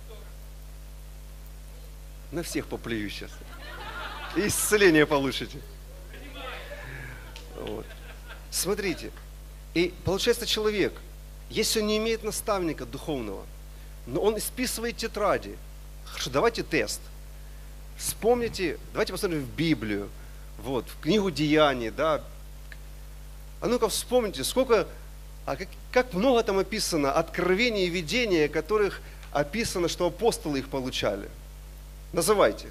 На всех поплюю сейчас. И исцеление получите. Вот. Смотрите. И получается, человек, если он не имеет наставника духовного, но он исписывает тетради. Хорошо, давайте тест. Вспомните, давайте посмотрим в Библию, вот, в книгу Деяний, да. А ну-ка вспомните, сколько, как много там описано откровений и видения, которых описано, что апостолы их получали. Называйте.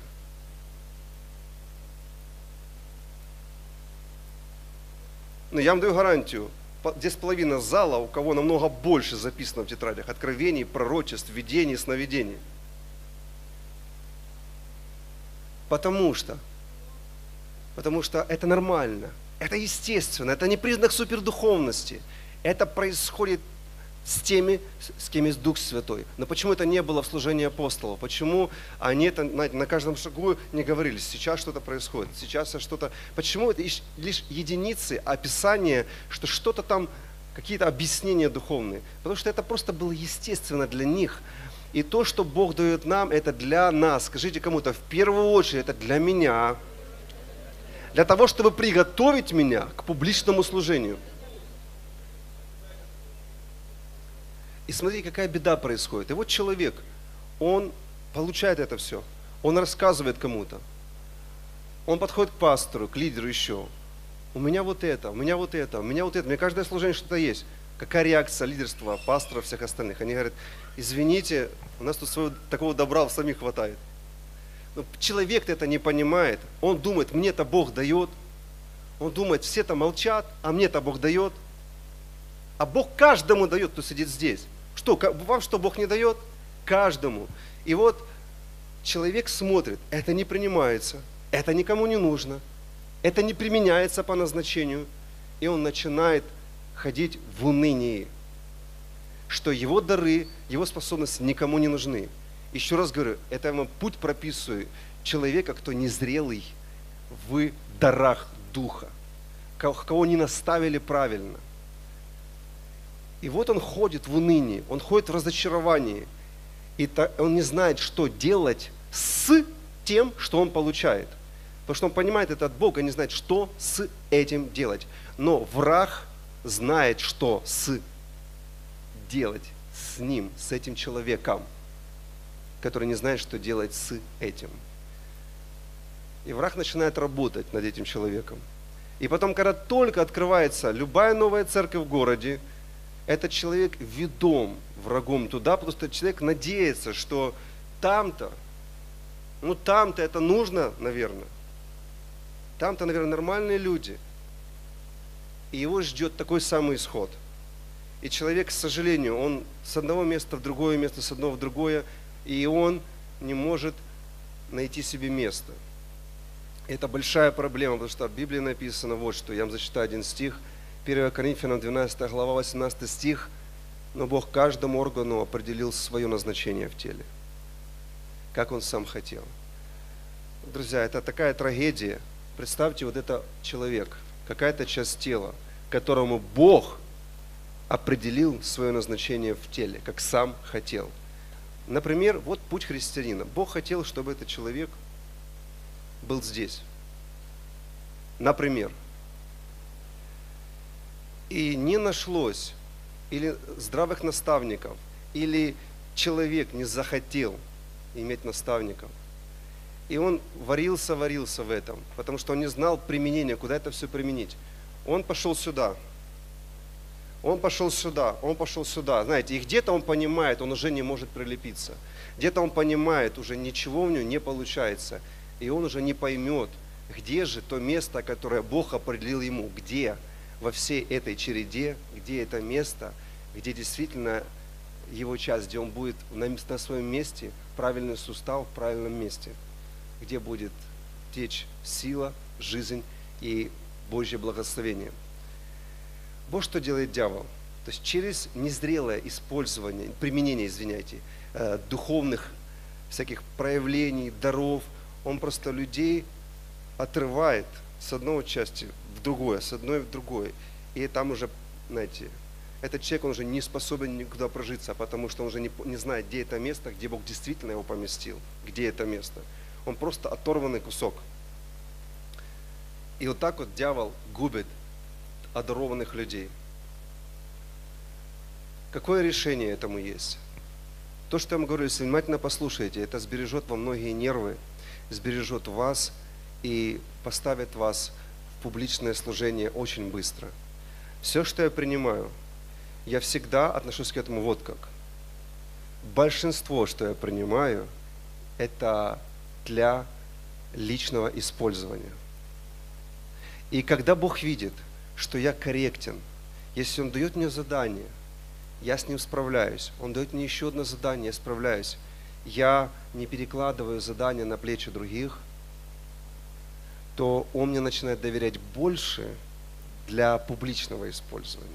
Ну, я вам даю гарантию, здесь половина зала, у кого намного больше записано в тетрадях откровений, пророчеств, видений, сновидений. Потому что это нормально, это естественно, это не признак супердуховности. Это происходит с теми, с кем есть Дух Святой. Но почему это не было в служении апостолов? Почему они это, знаете, на каждом шагу не говорили: сейчас что-то происходит, сейчас что-то... Почему это лишь единицы описания, что что-то там, какие-то объяснения духовные? Потому что это просто было естественно для них. И то, что Бог дает нам, это для нас. Скажите кому-то: в первую очередь, это для меня. Для того, чтобы приготовить меня к публичному служению. И смотрите, какая беда происходит. И вот человек, он получает это все. Он рассказывает кому-то. Он подходит к пастору, к лидеру еще. У меня вот это, у меня вот это, у меня вот это. У меня каждое служение что-то есть. Какая реакция лидерства, пастора, всех остальных? Они говорят: извините, у нас тут своего такого добра самих хватает. Но человек-то это не понимает. Он думает: мне-то Бог дает. Он думает: все-то молчат, а мне-то Бог дает. А Бог каждому дает, кто сидит здесь. Что, вам что, Бог не дает? Каждому. И вот человек смотрит: это не принимается, это никому не нужно, это не применяется по назначению. И он начинает ходить в унынии, что его дары, его способности никому не нужны. Еще раз говорю, это я вам путь прописываю человека, кто незрелый в дарах Духа, кого не наставили правильно. И вот он ходит в унынии, он ходит в разочаровании, и он не знает, что делать с тем, что он получает. Потому что он понимает это от Бога, не знает, что с этим делать. Но враг знает, что делать с ним, с этим человеком, который не знает, что делать с этим. И враг начинает работать над этим человеком. И потом, когда только открывается любая новая церковь в городе, этот человек ведом врагом туда, потому что человек надеется, что там-то это нужно, наверное. Там-то, наверное, нормальные люди. И его ждет такой самый исход. И человек, к сожалению, он с одного места в другое место, с одного в другое, и он не может найти себе место. Это большая проблема, потому что в Библии написано вот что. Я вам зачитаю один стих. 1 Коринфянам 12 глава 18 стих. Но Бог каждому органу определил свое назначение в теле, как Он сам хотел. Друзья, это такая трагедия. Представьте, вот это человек, какая-то часть тела, которому Бог определил свое назначение в теле, как сам хотел. Например, вот путь христианина. Бог хотел, чтобы этот человек был здесь. Например. И не нашлось или здравых наставников, или человек не захотел иметь наставников. И он варился в этом, потому что он не знал применения, куда это все применить. Он пошел сюда. Он пошел сюда, он пошел сюда. Знаете, и где-то он понимает, он уже не может прилепиться. Где-то он понимает, уже ничего у него не получается. И он уже не поймет, где же то место, которое Бог определил ему. Где во всей этой череде, где это место, где действительно его часть, где он будет на своем месте, правильный сустав в правильном месте. Где будет течь сила, жизнь и Божье благословение. Вот что делает дьявол. То есть через незрелое использование, применение, духовных всяких проявлений, даров, он просто людей отрывает с одной части в другое, с одной в другое. И там уже, знаете, этот человек, он уже не способен никуда прожиться, потому что он уже не знает, где это место, где Бог действительно его поместил, где это место. Он просто оторванный кусок. И вот так вот дьявол губит одарованных людей. Какое решение этому есть? То, что я вам говорю, если внимательно послушаете, это сбережет вам многие нервы, сбережет вас и поставит вас в публичное служение очень быстро. Все, что я принимаю, я всегда отношусь к этому вот как. Большинство, что я принимаю, это для личного использования. И когда Бог видит, что я корректен, если Он дает мне задание, я с ним справляюсь. Он дает мне еще одно задание, я справляюсь. Я не перекладываю задание на плечи других, то Он мне начинает доверять больше для публичного использования.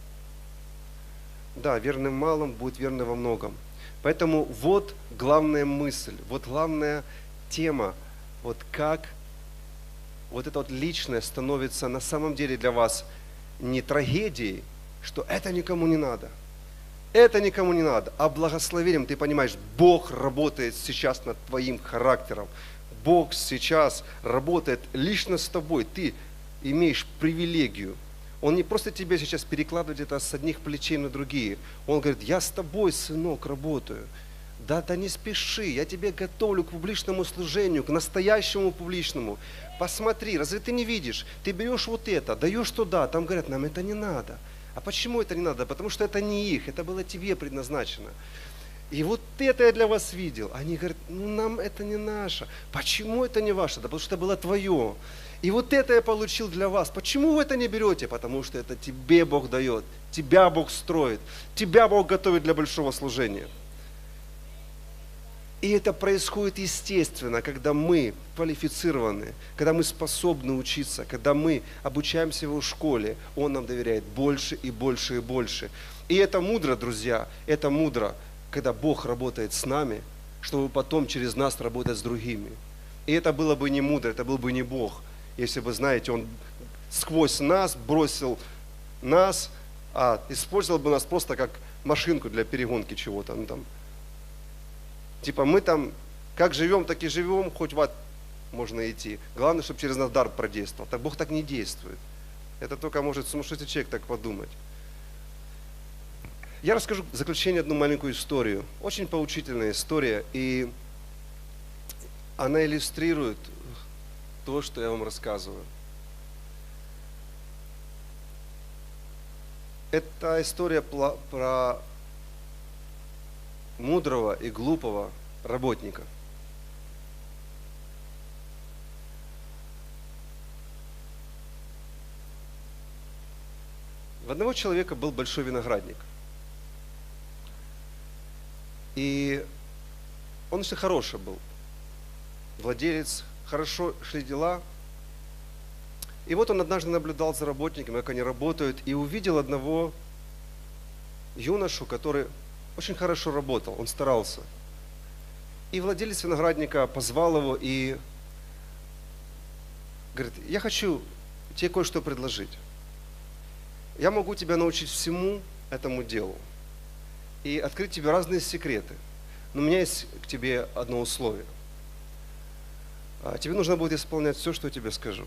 Да, верным в малом будет верным во многом. Поэтому вот главная мысль, вот главная тема, вот как вот это вот личное становится на самом деле для вас не трагедией, что это никому не надо. Это никому не надо, а благословением. Ты понимаешь, Бог работает сейчас над твоим характером. Бог сейчас работает лично с тобой. Ты имеешь привилегию. Он не просто тебе сейчас перекладывает это с одних плечей на другие. Он говорит, я с тобой, сынок, работаю. Да не спеши, я тебе готовлю к публичному служению, к настоящему публичному. Посмотри, разве ты не видишь? Ты берешь вот это, даешь туда, там говорят, нам это не надо. А почему это не надо? Потому что это не их, это было тебе предназначено. И вот это я для вас видел. Они говорят, нам это не наше. Почему это не ваше? Да потому что это было твое. И вот это я получил для вас. Почему вы это не берете? Потому что это тебе Бог дает, тебя Бог строит, тебя Бог готовит для большого служения. И это происходит естественно, когда мы квалифицированы, когда мы способны учиться, когда мы обучаемся в его школе, он нам доверяет больше и больше и больше. И это мудро, друзья, это мудро, когда Бог работает с нами, чтобы потом через нас работать с другими. И это было бы не мудро, это был бы не Бог, если бы, знаете, Он сквозь нас бросил нас, а использовал бы нас просто как машинку для перегонки чего-то. Типа мы там как живем, так и живем, хоть в ад можно идти. Главное, чтобы через нас дар продействовал. Так Бог так не действует. Это только может сумасшедший человек так подумать. Я расскажу в заключение одну маленькую историю. Очень поучительная история. И она иллюстрирует то, что я вам рассказываю. Это история про мудрого и глупого работника. У одного человека был большой виноградник. И он очень хороший был. Владелец, хорошо шли дела. И вот он однажды наблюдал за работниками, как они работают, и увидел одного юношу, который очень хорошо работал, он старался. И владелец виноградника позвал его и говорит, я хочу тебе кое-что предложить. Я могу тебя научить всему этому делу и открыть тебе разные секреты. Но у меня есть к тебе одно условие. Тебе нужно будет исполнять все, что я тебе скажу.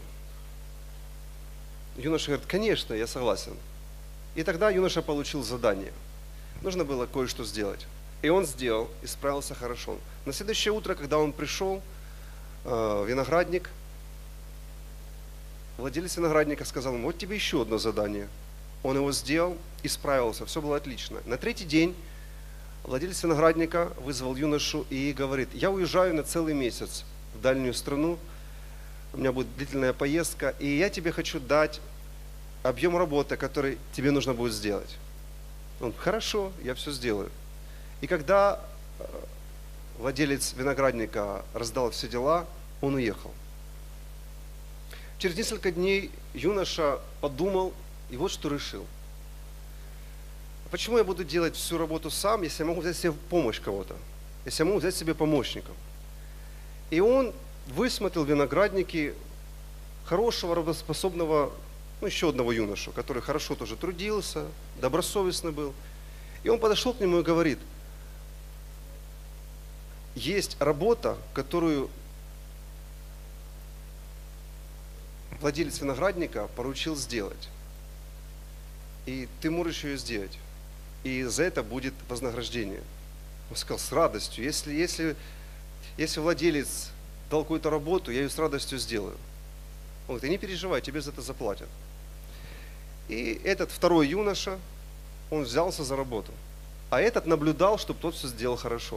Юноша говорит, конечно, я согласен. И тогда юноша получил задание. Нужно было кое-что сделать. И он сделал, и справился хорошо. На следующее утро, когда он пришел, виноградник. Владелец виноградника сказал ему: вот тебе еще одно задание. Он его сделал и справился, все было отлично. На третий день владелец виноградника вызвал юношу и говорит: я уезжаю на целый месяц в дальнюю страну, у меня будет длительная поездка, и я тебе хочу дать объем работы, который тебе нужно будет сделать. Он: хорошо, я все сделаю. И когда владелец виноградника раздал все дела, он уехал. Через несколько дней юноша подумал и вот что решил. Почему я буду делать всю работу сам, если я могу взять себе помощь кого-то, если я могу взять себе помощников? И он высмотрел в винограднике хорошего, работоспособного, еще одного юношу, который хорошо тоже трудился, добросовестный был. И он подошел к нему и говорит: есть работа, которую владелец виноградника поручил сделать. И ты можешь ее сделать. И за это будет вознаграждение. Он сказал: с радостью. Если владелец дал какую-то работу, я ее с радостью сделаю. Он говорит: не переживай, тебе за это заплатят. И этот второй юноша, он взялся за работу. А этот наблюдал, чтобы тот все сделал хорошо.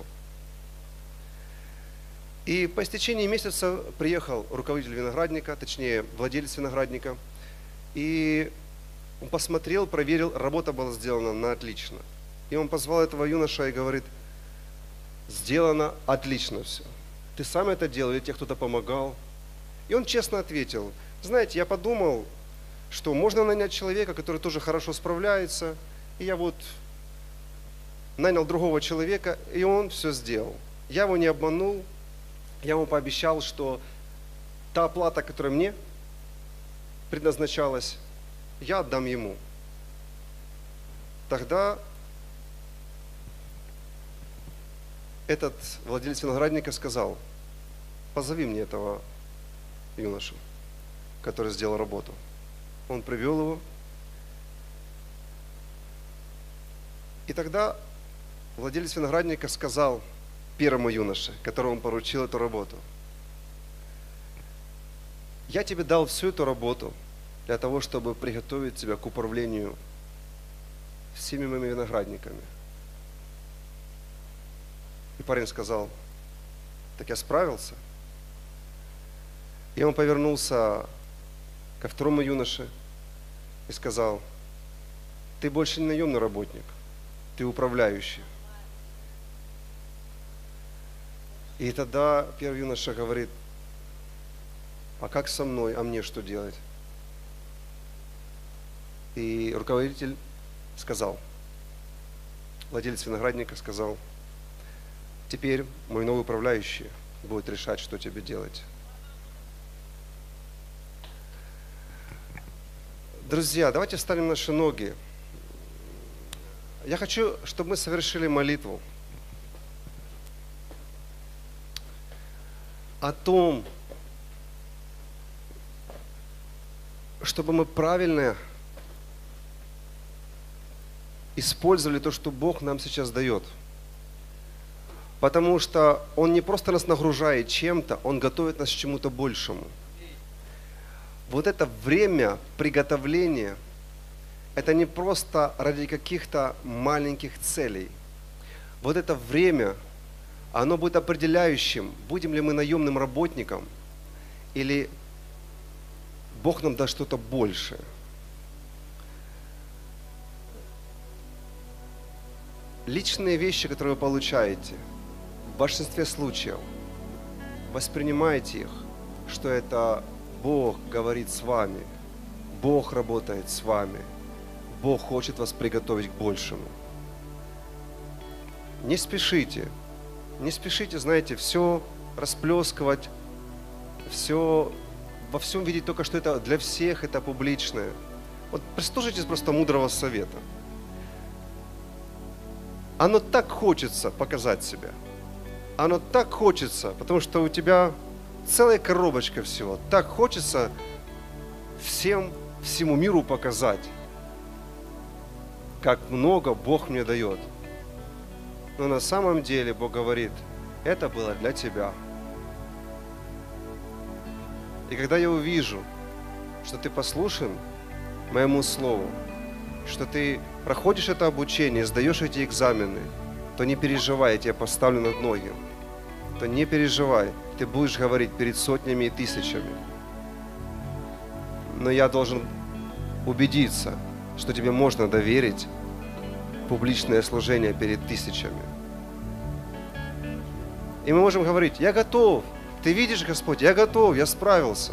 И по истечении месяца приехал руководитель виноградника, точнее владелец виноградника, и он посмотрел, проверил, работа была сделана на отлично. И он позвал этого юноша и говорит: сделано отлично все. Ты сам это делал или тебе кто-то помогал? И он честно ответил: знаете, я подумал, что можно нанять человека, который тоже хорошо справляется, и я вот нанял другого человека, и он все сделал. Я его не обманул, я ему пообещал, что та оплата, которая мне предназначалась, я отдам ему. Тогда этот владелец виноградника сказал: позови мне этого юношу, который сделал работу. Он привел его. И тогда владелец виноградника сказал первому юноше, которому он поручил эту работу: я тебе дал всю эту работу для того, чтобы приготовить тебя к управлению всеми моими виноградниками. И парень сказал: так я справился. И он повернулся ко второму юноше и сказал: ты больше не наемный работник, ты управляющий. И тогда первый юноша говорит: а как со мной, а мне что делать? И руководитель сказал, владелец виноградника сказал: теперь мой новый управляющий будет решать, что тебе делать. Друзья, давайте встанем на наши ноги. Я хочу, чтобы мы совершили молитву о том, чтобы мы правильно использовали то, что Бог нам сейчас дает. Потому что Он не просто нас нагружает чем-то, Он готовит нас к чему-то большему. Вот это время приготовления, это не просто ради каких-то маленьких целей. Вот это время, оно будет определяющим, будем ли мы наемным работником, или Бог нам даст что-то большее. Личные вещи, которые вы получаете, в большинстве случаев, воспринимайте их, что это Бог говорит с вами, Бог работает с вами, Бог хочет вас приготовить к большему. Не спешите, знаете, все расплескивать, во всем видеть только, что это для всех, это публичное. Вот прислушайтесь просто мудрого совета. Оно так хочется показать себя. Оно так хочется, потому что у тебя целая коробочка всего. Так хочется всему миру показать, как много Бог мне дает. Но на самом деле Бог говорит: это было для тебя. И когда я увижу, что ты послушен моему слову, что ты проходишь это обучение, сдаешь эти экзамены, то не переживай, я тебя поставлю над ноги. То не переживай, ты будешь говорить перед сотнями и тысячами. Но я должен убедиться, что тебе можно доверить публичное служение перед тысячами. И мы можем говорить: я готов, ты видишь, Господь, я готов, я справился.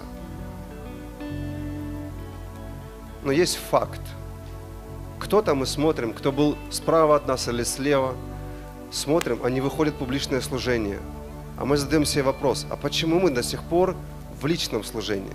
Но есть факт. Кто-то мы смотрим, кто был справа от нас или слева, смотрим, они выходят в публичное служение. А мы задаем себе вопрос: а почему мы до сих пор в личном служении?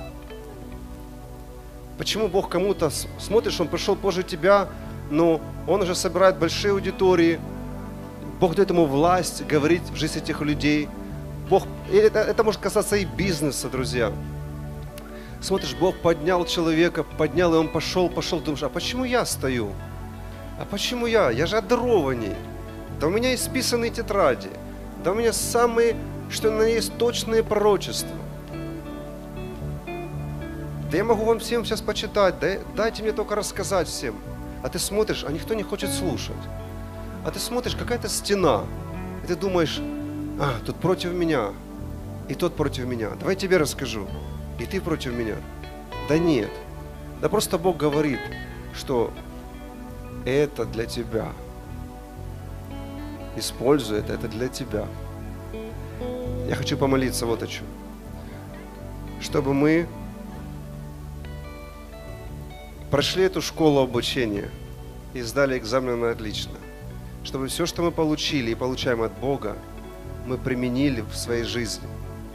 Почему Бог кому-то, смотришь, он пришел позже тебя, но он уже собирает большие аудитории, Бог дает ему власть говорить в жизнь этих людей. Бог, это может касаться и бизнеса, друзья. Смотришь, Бог поднял человека, поднял, и он пошел, думаешь: а почему я стою? А почему я? Я же одарованней. Да у меня исписанные тетради. Да у меня самые, что на есть, точные пророчества. Да я могу вам всем сейчас почитать, да, дайте мне только рассказать всем. А ты смотришь, а никто не хочет слушать. А ты смотришь, какая-то стена. И ты думаешь: а, тут против меня, и тот против меня. Давай я тебе расскажу. И ты против меня. Да нет. Да просто Бог говорит, что это для тебя. Используй это для тебя. Я хочу помолиться вот о чем. Чтобы мы прошли эту школу обучения и сдали экзамены отлично. Чтобы все, что мы получили и получаем от Бога, мы применили в своей жизни.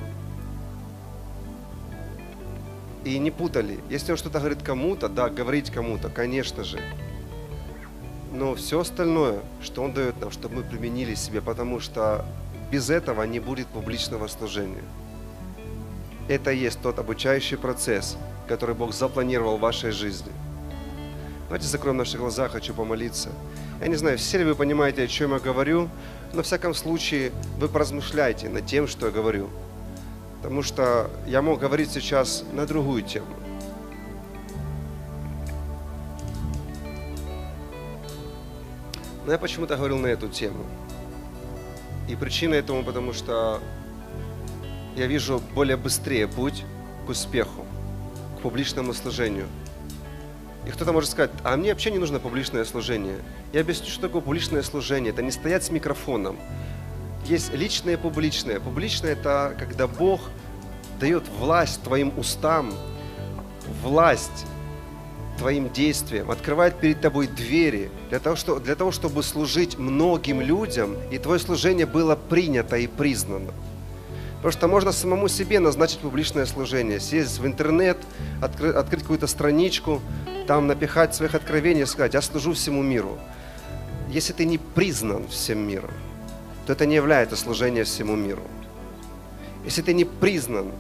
И не путали. Если он что-то говорит кому-то, да, говорить кому-то, конечно же. Но все остальное, что он дает нам, чтобы мы применили себе, потому что без этого не будет публичного служения. Это и есть тот обучающий процесс, который Бог запланировал в вашей жизни. Давайте закроем наши глаза, хочу помолиться. Я не знаю, все ли вы понимаете, о чем я говорю, но в всяком случае вы поразмышляйте над тем, что я говорю. Потому что я мог говорить сейчас на другую тему. Но я почему-то говорил на эту тему. И причина этому, потому что я вижу более быстрее путь к успеху, к публичному служению. И кто-то может сказать: а мне вообще не нужно публичное служение. Я объясню, что такое публичное служение. Это не стоять с микрофоном. Есть личное и публичное. Публичное – это когда Бог дает власть твоим устам, власть твоим действиям, открывает перед тобой двери для того, чтобы служить многим людям, и твое служение было принято и признано. Потому что можно самому себе назначить публичное служение, сесть в интернет, открыть какую-то страничку, там напихать своих откровений и сказать: я служу всему миру. Если ты не признан всем миром, то это не является служением всему миру. Если ты не признан,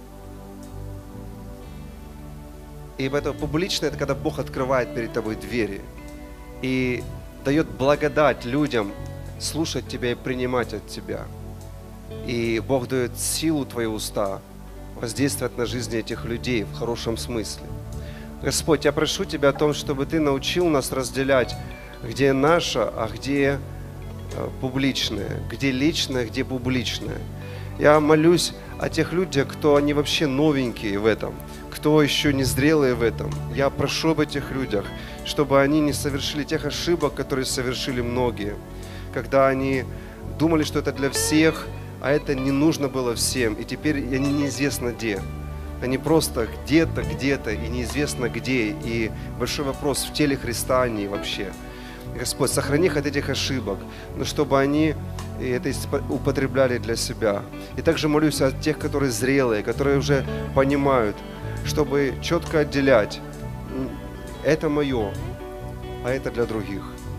и поэтому публично — это когда Бог открывает перед тобой двери и дает благодать людям слушать тебя и принимать от тебя. И Бог дает силу твои уста воздействовать на жизнь этих людей в хорошем смысле. Господь, я прошу Тебя о том, чтобы Ты научил нас разделять, где наше, а где публичное, где личное, где публичное. Я молюсь о тех людях, кто они вообще новенькие в этом, кто еще не зрелые в этом. Я прошу об этих людях, чтобы они не совершили тех ошибок, которые совершили многие, когда они думали, что это для всех, а это не нужно было всем, и теперь они неизвестно где. Они просто где-то, и неизвестно где, и большой вопрос, в теле Христа они вообще. Господь, сохрани их от этих ошибок, но чтобы они это употребляли для себя. И также молюсь о тех, которые зрелые, которые уже понимают, чтобы четко отделять: это мое, а это для других.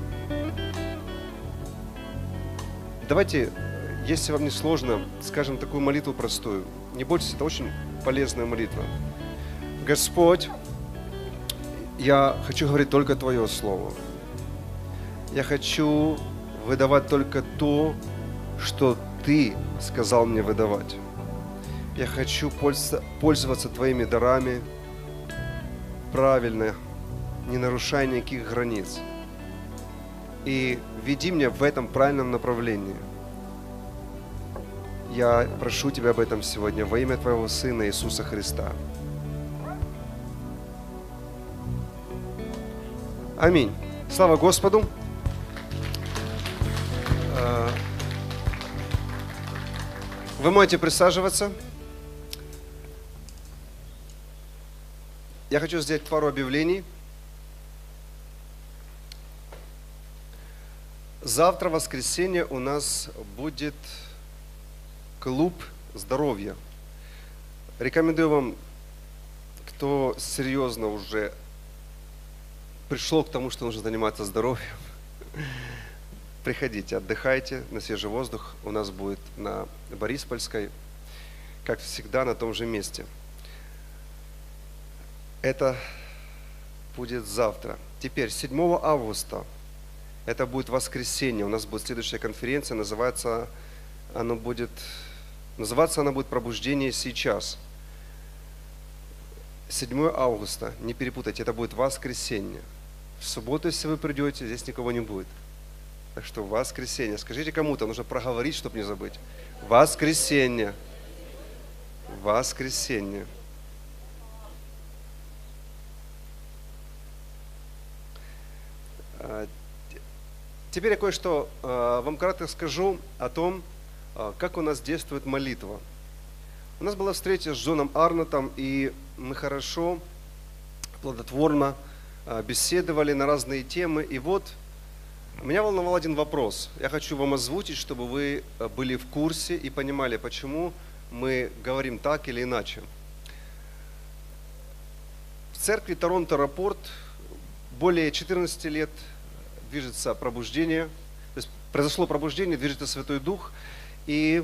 Давайте, если вам не сложно, скажем такую молитву простую. Не бойтесь, это очень полезная молитва. Господь, я хочу говорить только Твое Слово. Я хочу выдавать только то, что Ты сказал мне выдавать. Я хочу пользоваться Твоими дарами правильно, не нарушая никаких границ. И веди меня в этом правильном направлении. Я прошу Тебя об этом сегодня во имя Твоего Сына Иисуса Христа. Аминь. Слава Господу. Вы можете присаживаться. Я хочу сделать пару объявлений. Завтра, в воскресенье, у нас будет клуб здоровья. Рекомендую вам, кто серьезно уже пришел к тому, что нужно заниматься здоровьем, приходите, отдыхайте на свежий воздух. У нас будет на Бориспольской, как всегда, на том же месте. Это будет завтра. Теперь, 7 августа, это будет воскресенье, у нас будет следующая конференция, называться она будет «Пробуждение сейчас». 7 августа, не перепутайте, это будет воскресенье. В субботу, если вы придете, здесь никого не будет. Так что воскресенье. Скажите кому-то, нужно проговорить, чтобы не забыть. Воскресенье. Воскресенье. Теперь я кое-что вам кратко скажу о том, как у нас действует молитва. У нас была встреча с Джоном Арнотом, и мы хорошо, плодотворно беседовали на разные темы. И вот меня волновал один вопрос. Я хочу вам озвучить, чтобы вы были в курсе и понимали, почему мы говорим так или иначе. В церкви Торонто-Рапорт более 14 лет движется пробуждение, то есть произошло пробуждение, движется Святой Дух, и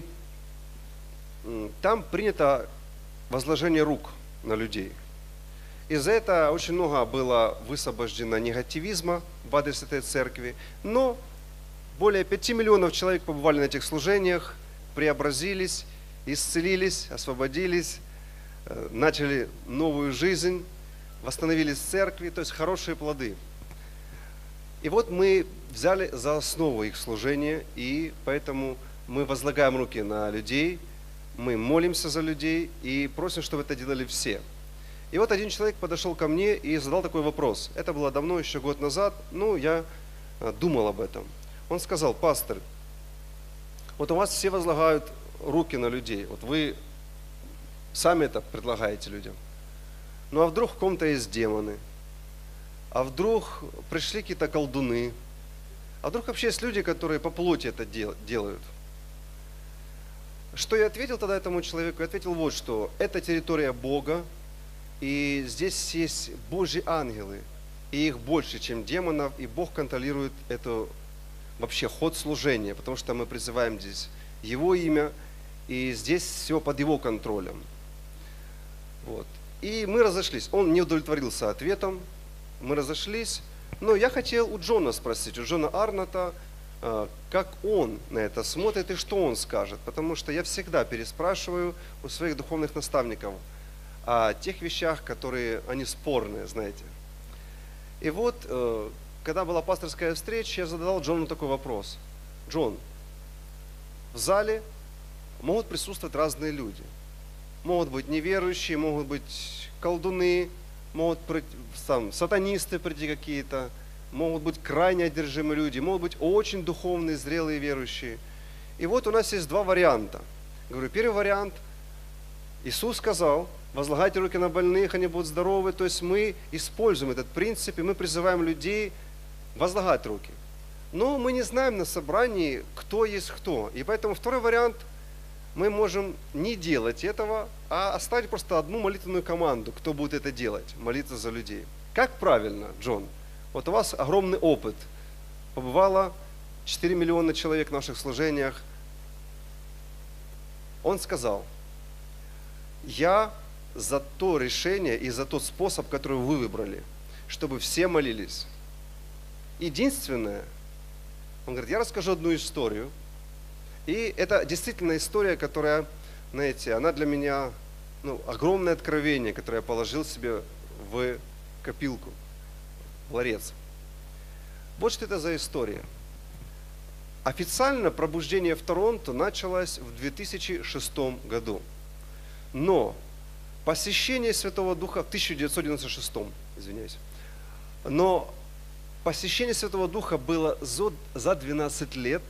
там принято возложение рук на людей. И за это очень много было высвобождено негативизма в адрес этой церкви, но более 5 миллионов человек побывали на этих служениях, преобразились, исцелились, освободились, начали новую жизнь, восстановились в церкви, то есть хорошие плоды. И вот мы взяли за основу их служения, и поэтому мы возлагаем руки на людей, мы молимся за людей и просим, чтобы это делали все. И вот один человек подошел ко мне и задал такой вопрос. Это было давно, еще год назад, я думал об этом. Он сказал: пастор, вот у вас все возлагают руки на людей, вот вы сами это предлагаете людям. Ну а вдруг в ком-то есть демоны? А вдруг пришли какие-то колдуны? А вдруг вообще есть люди, которые по плоти это делают? Что я ответил тогда этому человеку? Я ответил вот что. Это территория Бога, и здесь есть Божьи ангелы, и их больше, чем демонов, и Бог контролирует это вообще ход служения, потому что мы призываем здесь Его имя, и здесь все под Его контролем. Вот. И мы разошлись. Он не удовлетворился ответом, мы разошлись, но я хотел у Джона спросить, у Джона Арнота, как он на это смотрит и что он скажет, потому что я всегда переспрашиваю у своих духовных наставников о тех вещах, которые, они спорные, знаете. И вот, когда была пасторская встреча, я задал Джону такой вопрос. Джон, в зале могут присутствовать разные люди. Могут быть неверующие, могут быть колдуны, могут быть сатанисты прийти какие-то, могут быть крайне одержимые люди, могут быть очень духовные, зрелые верующие. И вот у нас есть два варианта. Говорю, первый вариант, Иисус сказал, возлагайте руки на больных, они будут здоровы. То есть мы используем этот принцип, и мы призываем людей возлагать руки. Но мы не знаем на собрании, кто есть кто. И поэтому второй вариант, мы можем не делать этого, а оставить просто одну молитвенную команду, кто будет это делать, молиться за людей. Как правильно, Джон? Вот у вас огромный опыт. Побывало 4 миллиона человек в наших служениях. Он сказал, я за то решение и за тот способ, который вы выбрали, чтобы все молились. Единственное, он говорит, я расскажу одну историю. И это действительно история, которая знаете, она для меня огромное откровение, которое я положил себе в копилку, в ларец. Вот что это за история. Официально пробуждение в Торонто началось в 2006 году. Но посещение Святого Духа в 1996, извиняюсь. Но посещение Святого Духа было за 12 лет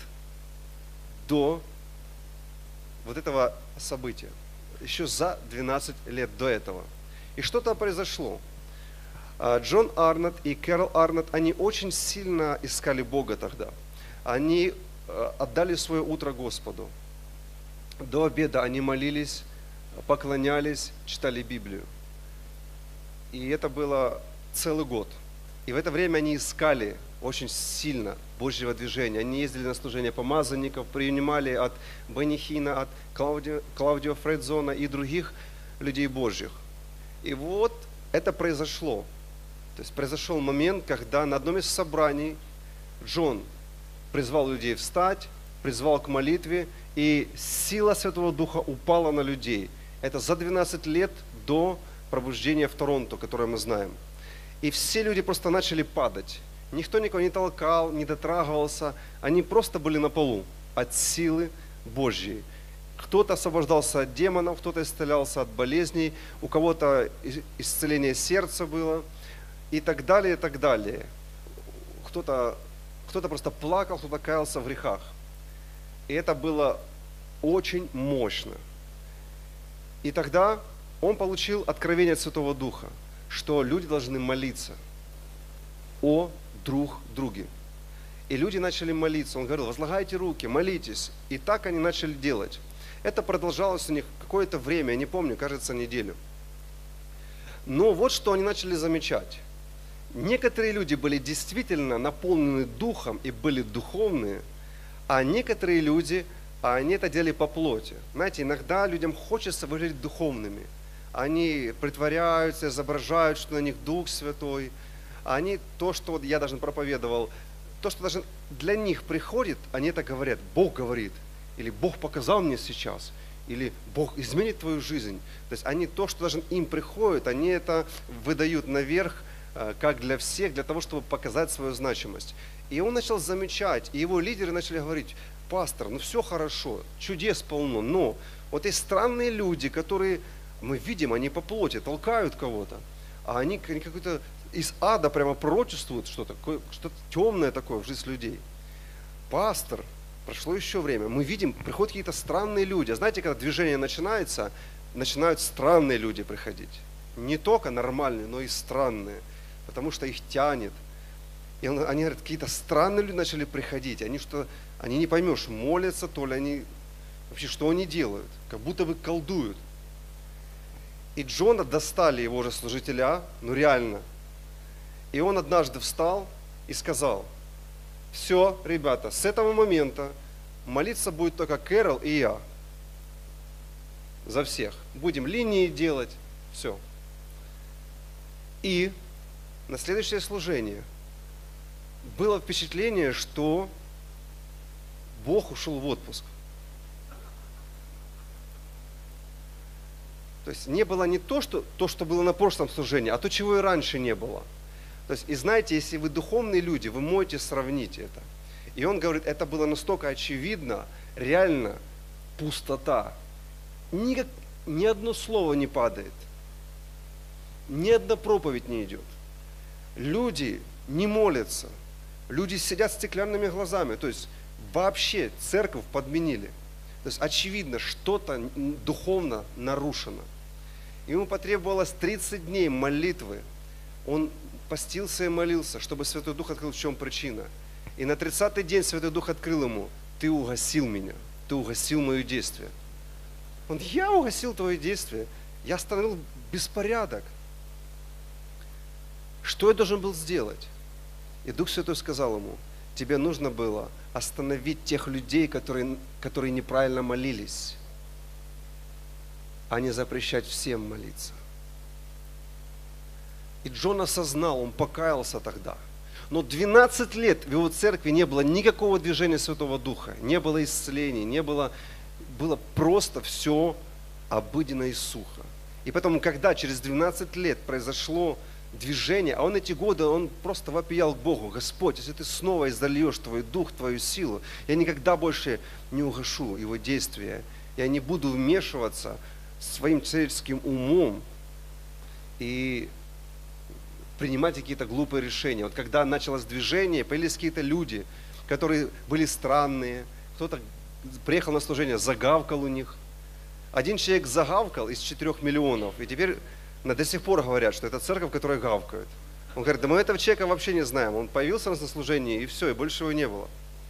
до вот этого события. Еще за 12 лет до этого. И что-то произошло. Джон Арнотт и Кэрол Арнотт, они очень сильно искали Бога тогда. Они отдали свое утро Господу. До обеда они молились, поклонялись, читали Библию. И это было целый год. И в это время они искали очень сильно Божьего движения. Они ездили на служение помазанников, принимали от Бенни Хинна, от Клаудио Фредзона и других людей Божьих. И вот это произошло. То есть произошел момент, когда на одном из собраний Джон призвал людей встать, призвал к молитве, и сила Святого Духа упала на людей. Это за 12 лет до пробуждения в Торонто, которое мы знаем. И все люди просто начали падать. Никто никого не толкал, не дотрагивался. Они просто были на полу от силы Божьей. Кто-то освобождался от демонов, кто-то исцелялся от болезней, у кого-то исцеление сердца было, и так далее, и так далее. Кто-то просто плакал, кто-то каялся в грехах. И это было очень мощно. И тогда он получил откровение от Святого Духа, что люди должны молиться о друг друге. И люди начали молиться. Он говорил: возлагайте руки, молитесь. И так они начали делать. Это продолжалось у них какое-то время, я не помню, кажется, неделю. Но вот что они начали замечать. Некоторые люди были действительно наполнены духом и были духовные, а некоторые люди, они это делали по плоти. Знаете, иногда людям хочется выглядеть духовными. Они притворяются, изображают, что на них Дух Святой. Они то, что вот я даже проповедовал, то, что даже для них приходит, они это говорят. Бог говорит. Или Бог показал мне сейчас. Или Бог изменит твою жизнь. То есть они то, что даже им приходит, они это выдают наверх, как для всех, для того, чтобы показать свою значимость. И он начал замечать, и его лидеры начали говорить: пастор, ну все хорошо, чудес полно, но вот есть странные люди, которые, мы видим, они по плоти толкают кого-то, а они какой-то из ада прямо пророчествуют что-то темное такое в жизнь людей. Пастор, прошло еще время, мы видим, приходят какие-то странные люди. А знаете, когда движение начинается, начинают странные люди приходить. Не только нормальные, но и странные, потому что их тянет. И они говорят, какие-то странные люди начали приходить. Они не поймешь, молятся, то ли они, вообще, что они делают, как будто бы колдуют. И Джона достали его же служителя, ну реально. И он однажды встал и сказал: все, ребята, с этого момента молиться будет только Кэрол и я. За всех. Будем линии делать, все. И на следующее служение было впечатление, что Бог ушел в отпуск. То есть не было не то, что было на прошлом служении, а то, чего и раньше не было. То есть, и знаете, если вы духовные люди, вы можете сравнить это. И он говорит, это было настолько очевидно, реально пустота. Ни одно слово не падает. Ни одна проповедь не идет. Люди не молятся. Люди сидят с стеклянными глазами. То есть вообще церковь подменили. То есть очевидно, что-то духовно нарушено. Ему потребовалось 30 дней молитвы. Он постился и молился, чтобы Святой Дух открыл, в чем причина. И на 30-й день Святой Дух открыл ему: ты угасил меня, ты угасил мое действие. Он: я угасил твое действие, я остановил беспорядок. Что я должен был сделать? И Дух Святой сказал ему: тебе нужно было остановить тех людей, которые неправильно молились, а не запрещать всем молиться. И Джон осознал, он покаялся тогда. Но 12 лет в его церкви не было никакого движения Святого Духа, не было исцелений, было просто все обыденно и сухо. И поэтому, когда через 12 лет произошло движение, а он эти годы, он просто вопиял к Богу: Господь, если ты снова изольешь Твой Дух, Твою силу, я никогда больше не угашу Его действия. Я не буду вмешиваться своим человеческим умом и принимать какие-то глупые решения. Вот когда началось движение, появились какие-то люди, которые были странные, кто-то приехал на служение, загавкал у них. Один человек загавкал из 4 миллионов, и теперь до сих пор говорят, что это церковь, которая гавкает. Он говорит: да мы этого человека вообще не знаем, он появился у нас на служении, и все, и больше его не было.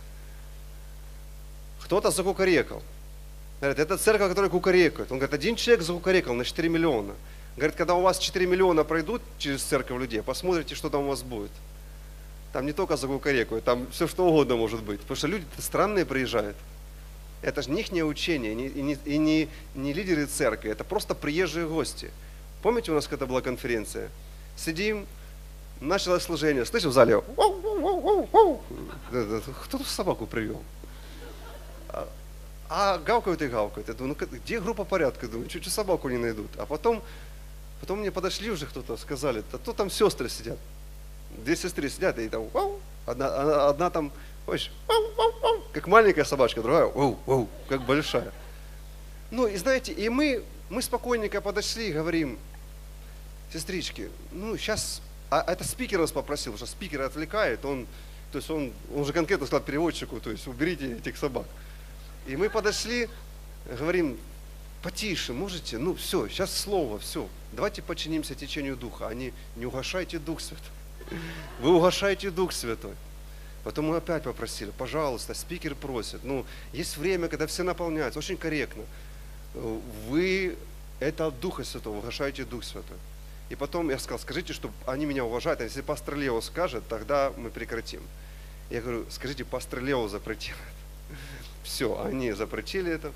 Кто-то закукарекал. Говорит: это церковь, которая кукарекает. Он говорит: один человек закукарекал на 4 миллиона. Говорит: когда у вас 4 миллиона пройдут через церковь людей, посмотрите, что там у вас будет. Там не только закукарекают, там все что угодно может быть. Потому что люди странные приезжают. Это же не их учение, и не лидеры церкви, это просто приезжие гости. Помните, у нас когда была конференция? Сидим, началось служение, слышим в зале: кто тут собаку привел? А гавкают и гавкают. Я думаю: ну где группа порядка? Думаю, чуть собаку не найдут. А потом мне подошли уже кто-то, сказали: да тут там сестры сидят. 2 сестры сидят, и там одна там, как маленькая собачка, другая как большая. Ну и знаете, и мы спокойненько подошли и говорим: сестрички, ну сейчас, это спикер нас попросил, потому что спикер отвлекает, он же конкретно сказал переводчику, то есть уберите этих собак. И мы подошли, говорим: потише, можете, ну все, сейчас слово, все, давайте подчинимся течению Духа, а не угашайте Дух Святой. Вы угашаете Дух Святой. Потом мы опять попросили: пожалуйста, спикер просит, ну есть время, когда все наполняются, очень корректно. Вы это от Духа Святого, угашаете Дух Святой. И потом я сказал: скажите, что они меня уважают, а если пастор Лео скажет, тогда мы прекратим. Я говорю: скажите, пастор Лео запретил это. Все, они запретили это.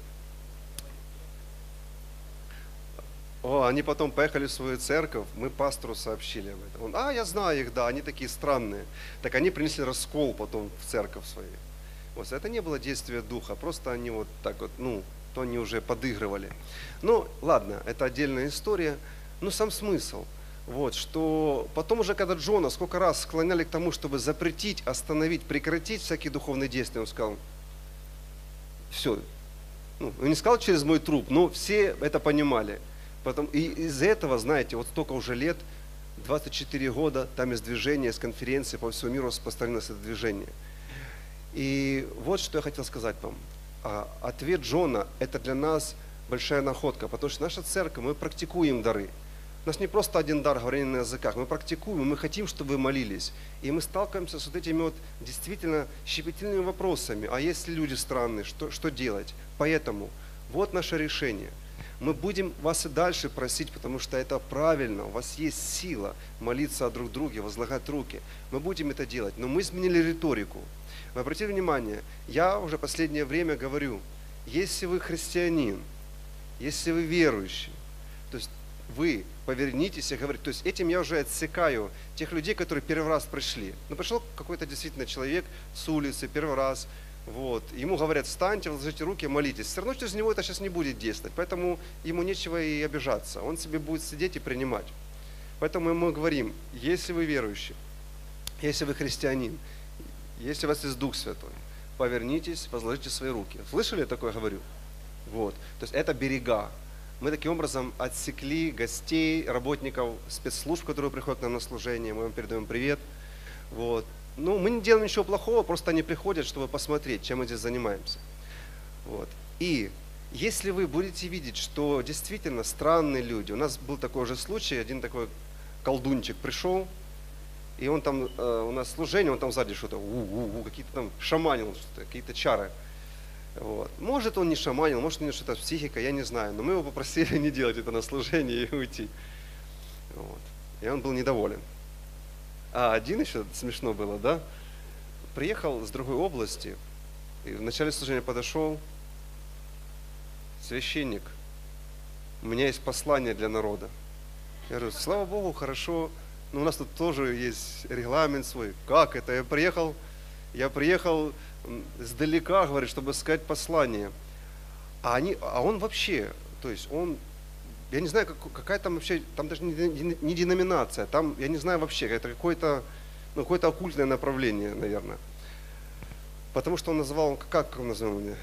Они потом поехали в свою церковь, мы пастору сообщили об этом. Он: я знаю их, да, они такие странные. Так они принесли раскол потом в церковь свою. Вот, это не было действия Духа, просто они вот так вот, то они уже подыгрывали. Ну, ладно, это отдельная история. Но сам смысл, вот, что потом уже, когда Джона сколько раз склоняли к тому, чтобы запретить, остановить, прекратить всякие духовные действия, он сказал: все. Он не сказал через мой труп, но все это понимали. Потом, и из-за этого, знаете, вот столько уже лет, 24 года, там из движения, из конференции по всему миру распространилось это движение. И вот что я хотел сказать вам. Ответ Джона – это для нас большая находка, потому что наша церковь, мы практикуем дары. У нас не просто один дар говорения на языках, мы практикуем, мы хотим, чтобы вы молились. И мы сталкиваемся с вот этими вот действительно щепетильными вопросами. А если люди странные, что делать? Поэтому вот наше решение. Мы будем вас и дальше просить, потому что это правильно, у вас есть сила молиться о друг друге, возлагать руки. Мы будем это делать, но мы изменили риторику. Вы обратите внимание, я уже последнее время говорю: если вы христианин, если вы верующий, то есть вы повернитесь и говорите, то есть этим я уже отсекаю тех людей, которые первый раз пришли. Пришел какой-то действительно человек с улицы первый раз, вот, ему говорят: встаньте, возложите руки, молитесь. Все равно через него это сейчас не будет действовать, поэтому ему нечего и обижаться, он себе будет сидеть и принимать. Поэтому мы говорим: если вы верующий, если вы христианин, если у вас есть Дух Святой, повернитесь, возложите свои руки. Слышали, я такое говорю? Вот, то есть это берега. Мы таким образом отсекли гостей, работников спецслужб, которые приходят к нам на служение, мы вам передаем привет. Вот. Мы не делаем ничего плохого, просто они приходят, чтобы посмотреть, чем мы здесь занимаемся. Вот. И если вы будете видеть, что действительно странные люди, у нас был такой же случай, один такой колдунчик пришел, и он там, у нас служение, он там сзади что-то, какие-то там шаманил, какие-то чары. Вот. Может он не шаманил, может у него что-то психика, я не знаю, но мы его попросили не делать это на служении и уйти. Вот. И он был недоволен. А один еще смешно было, да? Приехал с другой области, и в начале служения подошел: священник, у меня есть послание для народа. Я говорю: слава Богу, хорошо, но у нас тут тоже есть регламент свой. Как это? Я приехал сдалека, говорит, чтобы сказать послание. А он вообще, То есть он, я не знаю, какая там вообще, там даже не деноминация, там, я не знаю вообще, это какое-то, ну, какое-то оккультное направление, наверное. Потому что он называл, как он называл меня?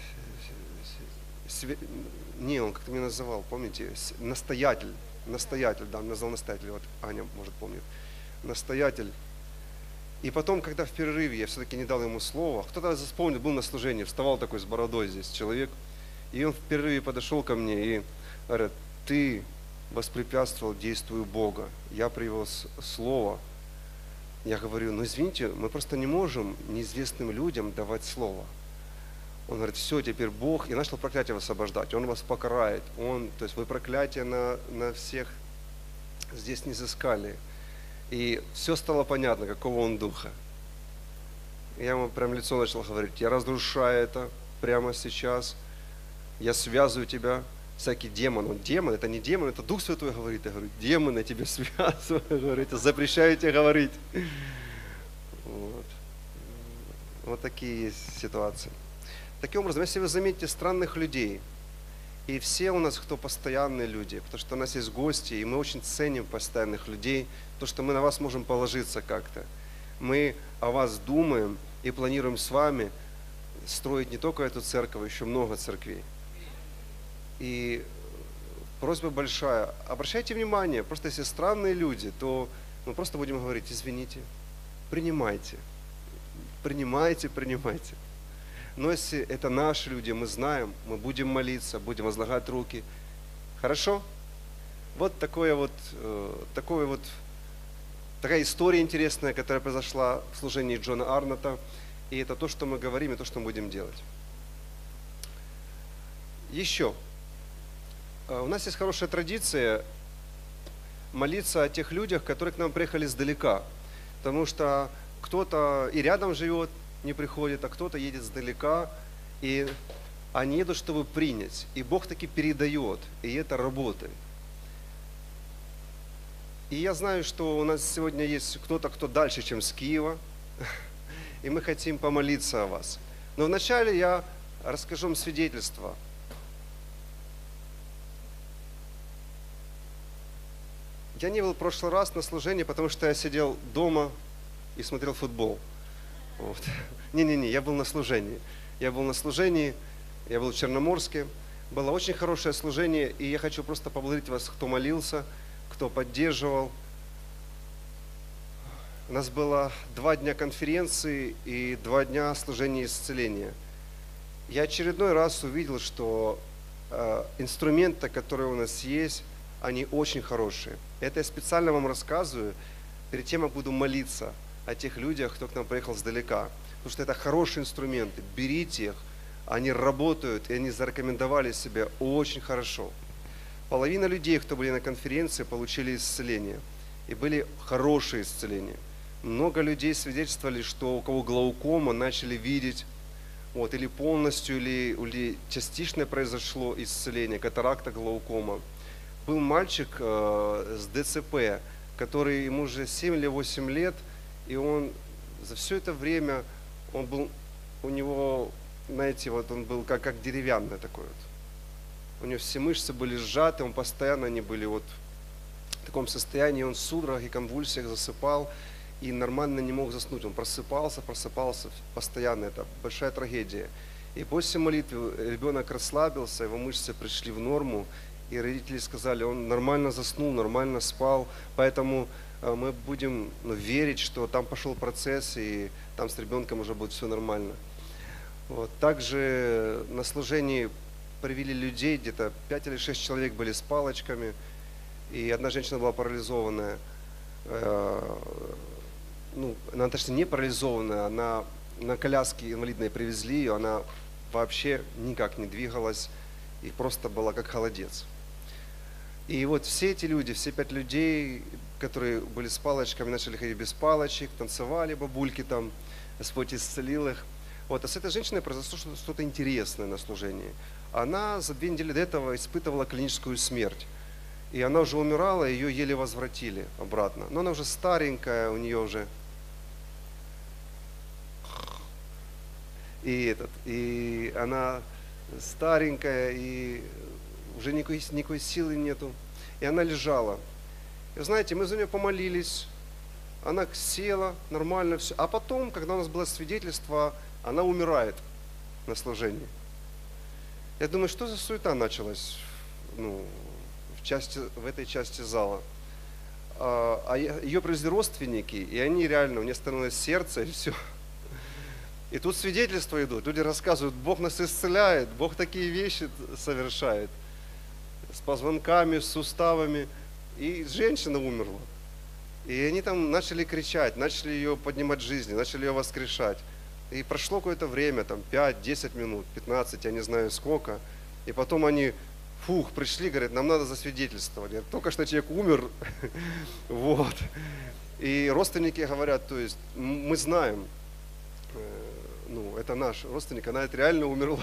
Не, он как-то меня называл, помните, настоятель, да, назвал настоятель, вот Аня, может, помнит, настоятель. И потом, когда в перерыве я все-таки не дал ему слова, кто-то вспомнил, был на служении, вставал такой с бородой здесь человек, и он в перерыве подошел ко мне и говорит: ты воспрепятствовал действию Бога, я привел слово. Я говорю: ну извините, мы просто не можем неизвестным людям давать слово. Он говорит: все, теперь Бог, и начал проклятие высвобождать, Он вас покарает, то есть вы проклятие на всех здесь не взыскали. И все стало понятно, какого он духа. Я ему прям в лицо начал говорить: я разрушаю это прямо сейчас, я связываю тебя, всякий демон. Он демон, это не демон, это Дух Святой говорит. Я говорю: демон, я тебя связываю, говорите, запрещаю тебе говорить. Вот такие есть ситуации. Таким образом, если вы заметите странных людей, и все у нас, кто постоянные люди, потому что у нас есть гости, и мы очень ценим постоянных людей, то, что мы на вас можем положиться как-то. Мы о вас думаем и планируем с вами строить не только эту церковь, а еще много церквей. И просьба большая, обращайте внимание, просто если странные люди, то мы просто будем говорить: извините, принимайте. Но если это наши люди, мы знаем, мы будем молиться, будем возлагать руки. Хорошо? Вот такая история интересная, которая произошла в служении Джона Арнота. И это то, что мы говорим, и то, что мы будем делать. Еще. У нас есть хорошая традиция молиться о тех людях, которые к нам приехали издалека. Потому что кто-то и рядом живет, не приходит, а кто-то едет издалека, и они едут, чтобы принять. И Бог таки передает, и это работает. И я знаю, что у нас сегодня есть кто-то, кто дальше, чем с Киева, и мы хотим помолиться о вас. Но вначале я расскажу вам свидетельство. Я не был в прошлый раз на служении, потому что я сидел дома и смотрел футбол. Вот. Не, я был на служении. Я был в Черноморске. Было очень хорошее служение, и я хочу просто поблагодарить вас, кто молился, кто поддерживал. У нас было 2 дня конференции и 2 дня служения исцеления. Я очередной раз увидел, что инструменты, которые у нас есть, они очень хорошие. Это я специально вам рассказываю перед тем, как буду молиться о тех людях, кто к нам приехал издалека. Потому что это хорошие инструменты. Берите их, они работают, и они зарекомендовали себя очень хорошо. Половина людей, кто были на конференции, получили исцеление. И были хорошие исцеления. Много людей свидетельствовали, что у кого глаукома, начали видеть, или полностью, или частично произошло исцеление, катаракта, глаукома. Был мальчик с ДЦП, который ему уже 7 или 8 лет, и он за все это время, он был как деревянный такой вот. У него все мышцы были сжаты, он постоянно, они были в таком состоянии, он в судорогах и конвульсиях засыпал, и нормально не мог заснуть. Он просыпался постоянно, это большая трагедия. И после молитвы ребенок расслабился, его мышцы пришли в норму, и родители сказали: он нормально заснул, нормально спал, поэтому мы будем верить, что там пошел процесс, и там с ребенком уже будет все нормально. Также на служении привели людей, где-то 5 или 6 человек были с палочками, и одна женщина была парализованная. Она точнее не парализованная, она на коляске инвалидной привезли ее, она вообще никак не двигалась и просто была как холодец. И все эти люди, все 5 людей, которые были с палочками, начали ходить без палочек, танцевали, бабульки там, Господь исцелил их. А с этой женщиной произошло что-то интересное на служении. Она за 2 недели до этого испытывала клиническую смерть. И она уже умирала, ее еле возвратили обратно. Но она уже старенькая, у нее уже... И она старенькая, и уже никакой силы нету. И она лежала. И знаете, мы за нее помолились, она села, нормально все. А потом, когда у нас было свидетельство, она умирает на служении. Я думаю, что за суета началась в этой части зала. Ее привезли родственники, и они реально, у нее остановилось сердце, и все. И тут свидетельства идут, люди рассказывают, Бог нас исцеляет, Бог такие вещи совершает. С позвонками, с суставами. И женщина умерла. И они там начали кричать, начали ее поднимать в жизни, начали ее воскрешать. И прошло какое-то время, там 5-10 минут, 15, я не знаю сколько. И потом они, пришли, говорят, нам надо засвидетельствовать. Говорят, только что человек умер. Вот. И родственники говорят, то есть мы знаем, это наш родственник, она это реально умерла.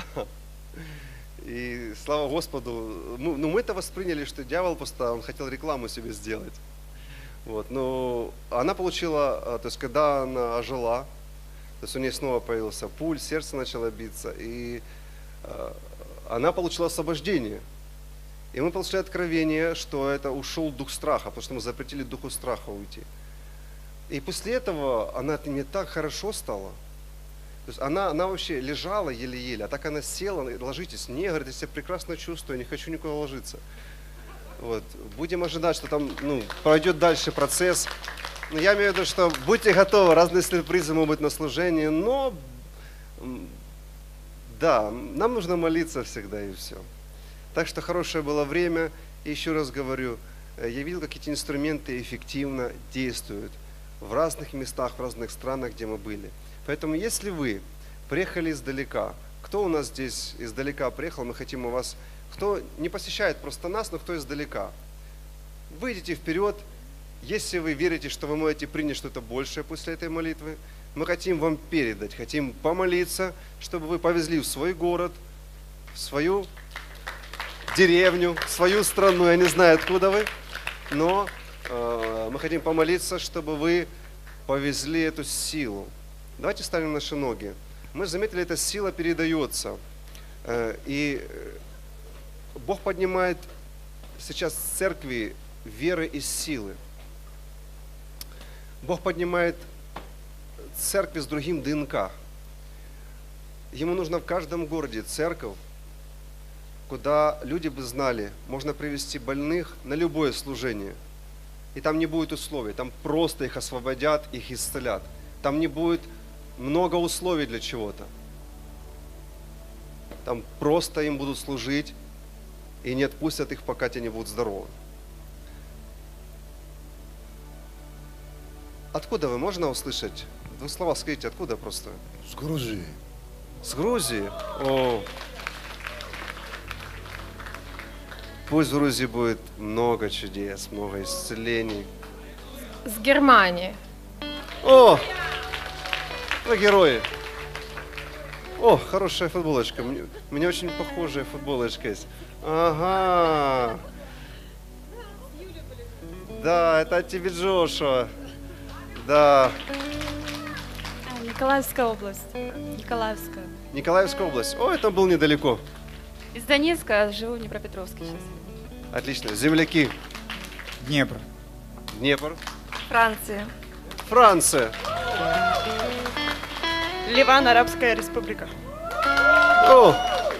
И слава Господу, мы это восприняли, что дьявол просто, он хотел рекламу себе сделать. Вот, но она получила, то есть когда она ожила, то есть у нее снова появился пульс, сердце начало биться, и она получила освобождение. И мы получили откровение, что это ушел дух страха, потому что мы запретили духу страха уйти. И после этого она мне так хорошо стала. То есть она вообще лежала еле-еле, а так она села, ложитесь. Не, говорит, я себя прекрасно чувствую, не хочу никуда ложиться. Вот. Будем ожидать, что там пройдет дальше процесс. Но я имею в виду, что будьте готовы, разные сюрпризы могут быть на служении, но да, нам нужно молиться всегда и все. Так что хорошее было время. И еще раз говорю, я видел, как эти инструменты эффективно действуют в разных местах, в разных странах, где мы были. Поэтому, если вы приехали издалека, кто у нас здесь издалека приехал, мы хотим у вас, кто не посещает просто нас, но кто издалека, выйдите вперед, если вы верите, что вы можете принять что-то большее после этой молитвы, мы хотим вам передать, хотим помолиться, чтобы вы повезли в свой город, в свою деревню, в свою страну, я не знаю, откуда вы, но мы хотим помолиться, чтобы вы повезли эту силу. Давайте ставим наши ноги. Мы заметили, эта сила передается. И Бог поднимает сейчас в церкви веры и силы. Бог поднимает церкви с другим ДНК. Ему нужно в каждом городе церковь, куда люди бы знали, можно привести больных на любое служение. И там не будет условий, там просто их освободят, их исцелят. Там не будет много условий для чего-то. Там просто им будут служить и не отпустят их, пока те не будут здоровы. Откуда вы? Можно услышать? Двух слова скажите, откуда просто? С Грузии. С Грузии? О. Пусть в Грузии будет много чудес, много исцелений. С Германии. О! Вы герои. О, хорошая футболочка. У меня очень похожая футболочка есть. Ага. Да, это от тебя, Джошуа. Да. Николаевская область. Николаевская. Николаевская область. О, это был недалеко. Из Донецка, живу в Днепропетровске сейчас. Отлично. Земляки. Днепр. Днепр. Франция. Франция. Ливан, Арабская Республика. О,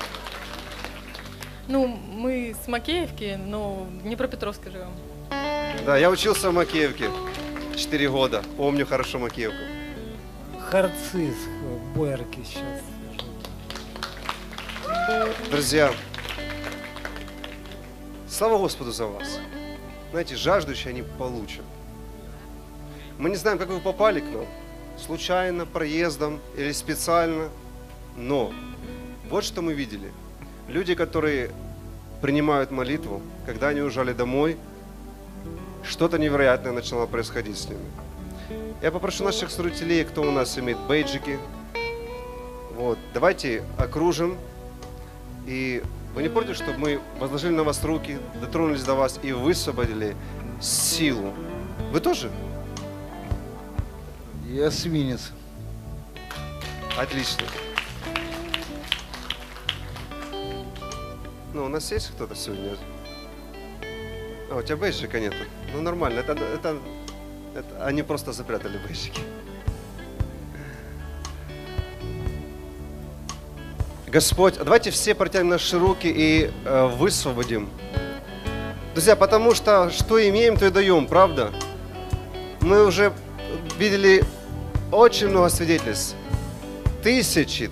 Мы с Макеевки, но в Днепропетровске живем. да, я учился в Макеевке 4 года. Помню хорошо Макеевку. Харциз, Боярки сейчас. Друзья, слава Господу за вас. Знаете, жаждущие они получат. Мы не знаем, как вы попали к нам. Случайно, проездом или специально. Но вот что мы видели. Люди, которые принимают молитву, когда они уезжали домой, что-то невероятное начало происходить с ними. Я попрошу наших служителей, кто у нас имеет бейджики, вот, давайте окружим. И вы не против, чтобы мы возложили на вас руки, дотронулись до вас и высвободили силу? Вы тоже? Я свинец. Отлично. Ну, у нас есть кто-то сегодня? А, у тебя бейджика нету? Ну, нормально. Это они просто запрятали бейджики. Господь, давайте все протянем наши руки и высвободим. Друзья, потому что имеем, то и даем, правда? Мы уже видели очень много свидетельств. Тысячи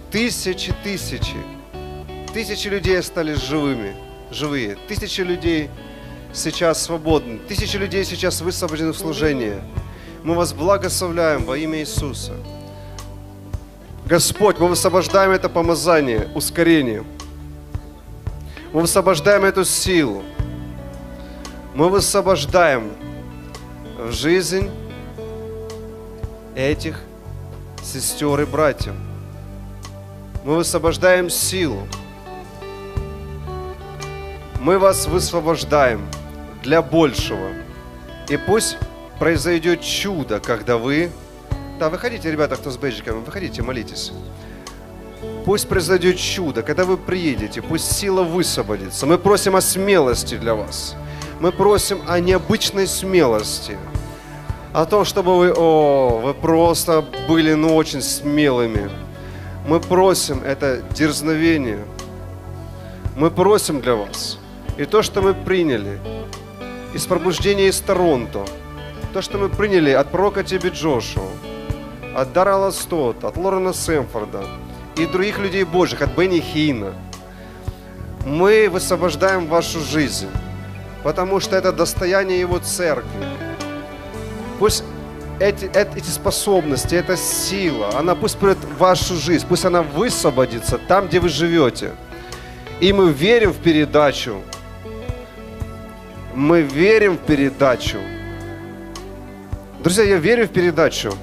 людей стали живые. Тысячи людей сейчас свободны. Тысячи людей сейчас высвобождены в служение. Мы вас благословляем во имя Иисуса. Господь, мы высвобождаем это помазание, ускорение. Мы высвобождаем эту силу. Мы высвобождаем в жизнь этих сестер и братьев. Мы высвобождаем силу. Мы вас высвобождаем для большего. И пусть произойдет чудо, когда вы... Да, выходите, ребята, кто с бейджиками, выходите, молитесь. Пусть произойдет чудо, когда вы приедете, пусть сила высвободится. Мы просим о смелости для вас. Мы просим о необычной смелости. О том, чтобы вы просто были, очень смелыми. Мы просим это дерзновение. Мы просим для вас. И то, что мы приняли из пробуждения из Торонто, то, что мы приняли от пророка Тебе Джошуа, от Даррела Стотта, от Лорена Сэмфорда и других людей Божьих, от Бенни Хинна, мы высвобождаем вашу жизнь, потому что это достояние Его церкви. Пусть эти способности, эта сила, она пусть придет в вашу жизнь, пусть она высвободится там, где вы живете. И мы верим в передачу. Мы верим в передачу. Друзья, я верю в передачу.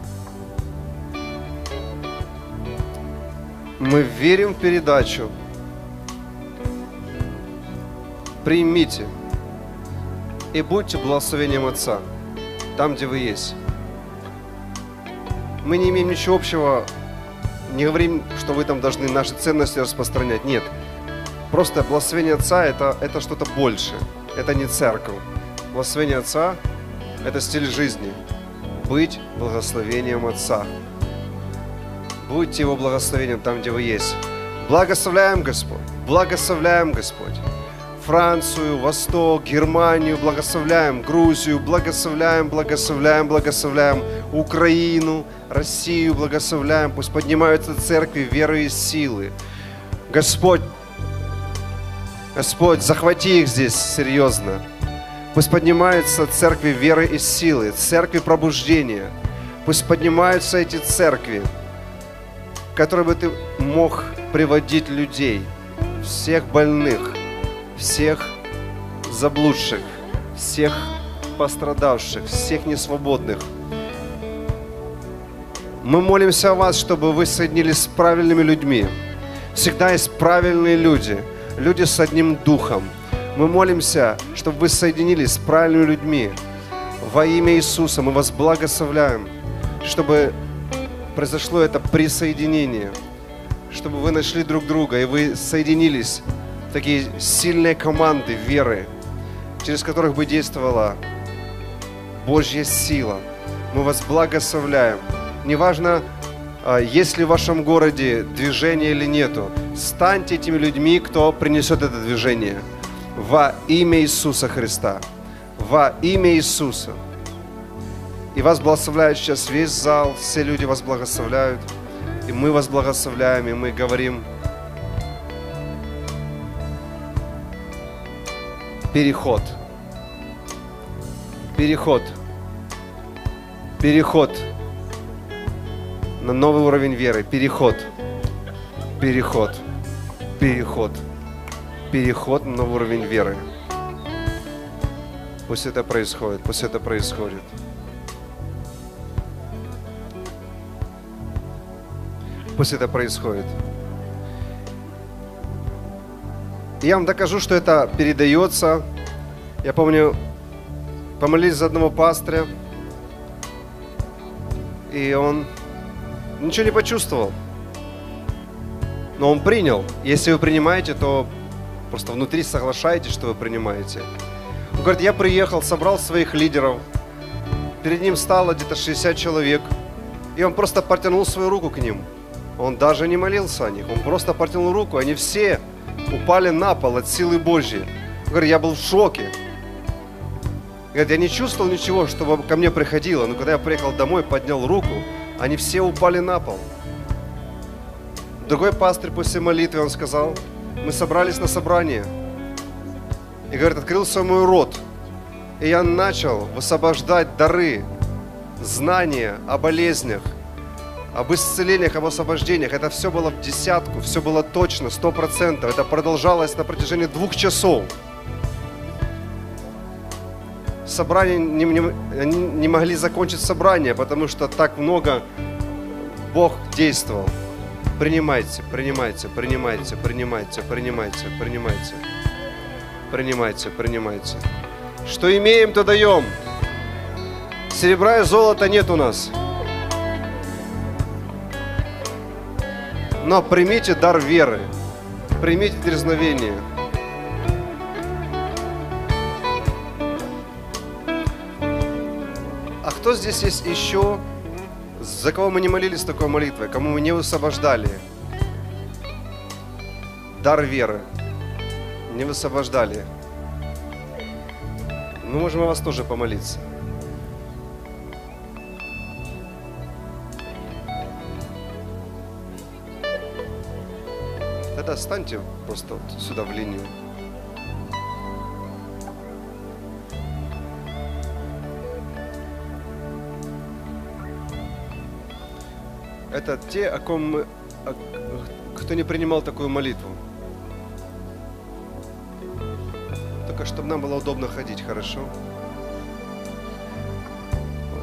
Мы верим в передачу. Примите и будьте благословением Отца там, где вы есть. Мы не имеем ничего общего, не говорим, что вы там должны наши ценности распространять. Нет. Просто благословение Отца это что-то большее. Это не церковь. Благословение Отца – это стиль жизни. Быть благословением Отца. Будьте Его благословением там, где вы есть. Благословляем, Господь. Благословляем, Господь. Францию, Восток, Германию, благословляем Грузию, благословляем Украину, Россию, благословляем. Пусть поднимаются церкви веры и силы. Господь, захвати их здесь серьезно. Пусть поднимаются церкви веры и силы, церкви пробуждения. Пусть поднимаются эти церкви, в которые бы Ты мог приводить людей, всех больных, всех заблудших, всех пострадавших, всех несвободных. Мы молимся о вас, чтобы вы соединились с правильными людьми. Всегда есть правильные люди, люди с одним духом. Мы молимся, чтобы вы соединились с правильными людьми. Во имя Иисуса мы вас благословляем, чтобы произошло это присоединение, чтобы вы нашли друг друга и вы соединились в такие сильные команды веры, через которых бы действовала Божья сила. Мы вас благословляем. Неважно, есть ли в вашем городе движение или нету, станьте этими людьми, кто принесет это движение. Во имя Иисуса Христа. Во имя Иисуса. И вас благословляет сейчас весь зал, все люди вас благословляют. И мы вас благословляем, и мы говорим: переход. Переход. Переход на новый уровень веры. Переход. Переход. Переход. Переход на новый уровень веры. Пусть это происходит. Пусть это происходит. Пусть это происходит. И я вам докажу, что это передается. Я помню, помолились за одного пастыря, и он ничего не почувствовал. Но он принял. Если вы принимаете, то просто внутри соглашаетесь, что вы принимаете. Он говорит, я приехал, собрал своих лидеров, перед ним стало где-то 60 человек, и он просто протянул свою руку к ним. Он даже не молился о них, он просто протянул руку, они все упали на пол от силы Божьей. Он говорит, я был в шоке. Говорит, я не чувствовал ничего, что ко мне приходило, но когда я приехал домой, поднял руку, они все упали на пол. Другой пастырь после молитвы, он сказал, мы собрались на собрание. И говорит, открылся мой рот, и я начал высвобождать дары, знания о болезнях, об исцелениях, об освобождениях. Это все было в десятку, все было точно, 100%. Это продолжалось на протяжении 2 часов. Собрание не могли закончить собрание, потому что так много Бог действовал. Принимайте, принимайте, принимайте, принимайте, принимайте, принимайте. Принимайте, принимайте. Что имеем, то даем. Серебра и золота нет у нас. Но примите дар веры. Примите дерзновение. А кто здесь есть еще, за кого мы не молились такой молитвой, кому мы не высвобождали дар веры? Не высвобождали. Мы можем о вас тоже помолиться. Тогда встаньте просто вот сюда в линию. Это те, о ком мы, кто не принимал такую молитву. Только чтобы нам было удобно ходить, хорошо? Вот.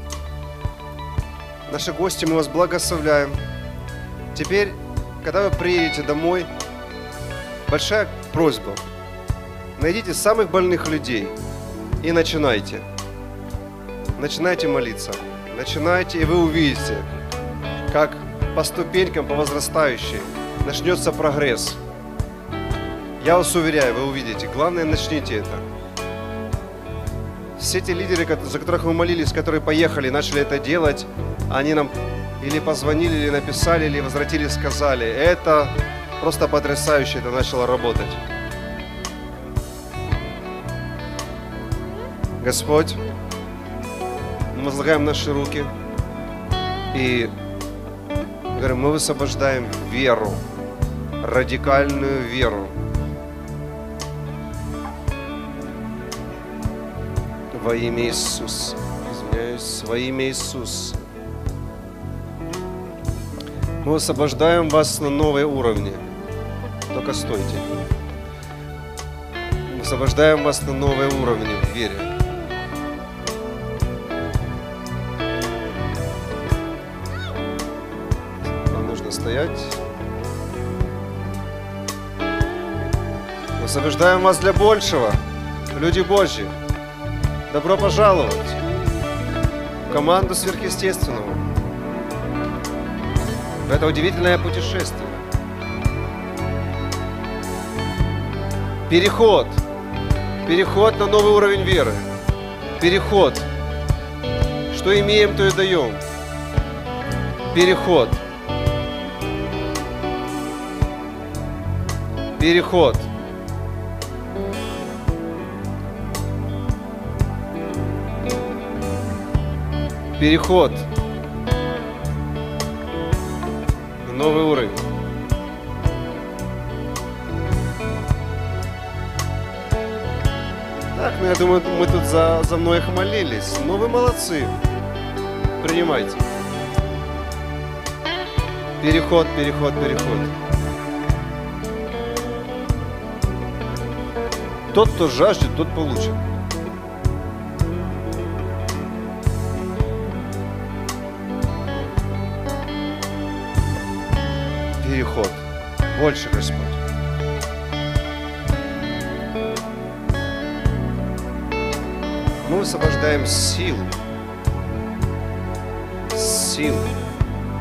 Наши гости, мы вас благословляем. Теперь, когда вы приедете домой, большая просьба. Найдите самых больных людей и начинайте. Начинайте молиться. Начинайте, и вы увидите, как по ступенькам, по возрастающей, начнется прогресс. Я вас уверяю, вы увидите. Главное, начните это. Все те лидеры, за которых мы молились, которые поехали, начали это делать, они нам или позвонили, или написали, или возвратились, сказали, это просто потрясающе, это начало работать. Господь, мы возлагаем наши руки и говорим, мы высвобождаем веру, радикальную веру. Во имя Иисуса. Извиняюсь, во имя Иисуса. Мы высвобождаем вас на новые уровни. Только стойте. Мы высвобождаем вас на новые уровни в вере. Вам нужно стоять. Высвобождаем вас для большего. Люди Божьи. Добро пожаловать в команду сверхъестественного. В это удивительное путешествие. Переход. Переход на новый уровень веры. Переход. Что имеем, то и даем. Переход. Переход. Переход на новый уровень. Так, ну я думаю, мы тут за многих молились. Ну вы молодцы. Принимайте. Переход, переход, переход. Тот, кто жаждет, тот получит. Переход. Больше, Господь. Мы высвобождаем силу. Силу.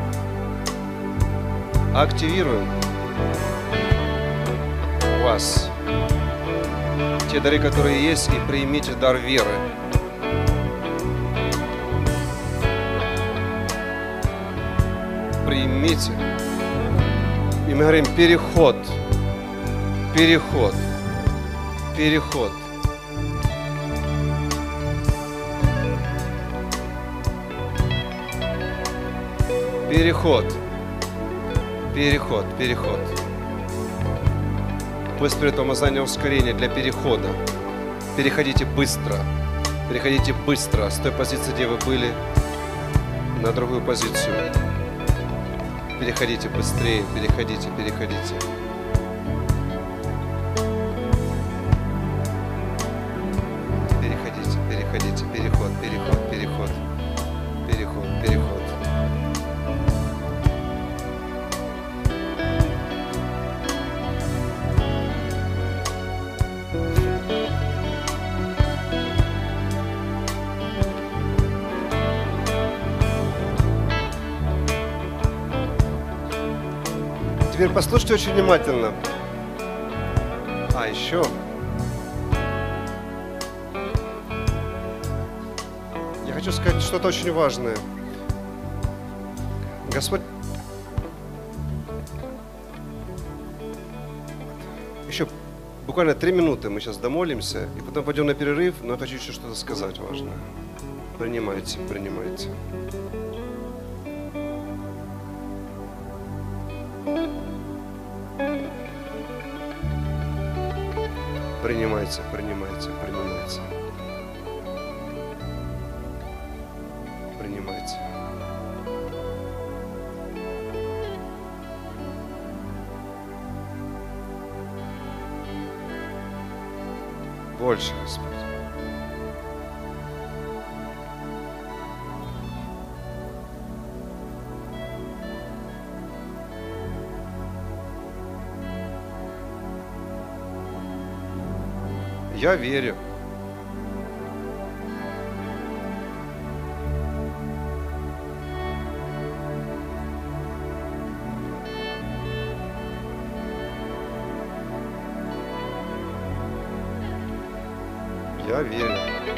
Активируем вас. те дары, которые есть, и примите дар веры. Примите. И мы говорим: переход, переход, переход. Переход, переход, переход. Пусть при этом помазание ускорения для перехода. Переходите быстро, переходите быстро с той позиции, где вы были, на другую позицию. Переходите быстрее, переходите, переходите. Переходите, переходите, переход, переход, переход, переход, переход. Теперь послушайте очень внимательно. А еще я хочу сказать что-то очень важное. Господь еще буквально 3 минуты мы сейчас домолимся, и потом пойдем на перерыв, но я хочу еще что-то сказать важное. Принимайте, принимайте. Принимайте, принимайте, принимайте. Принимайте. Больше, Господь. Я верю. Я верю.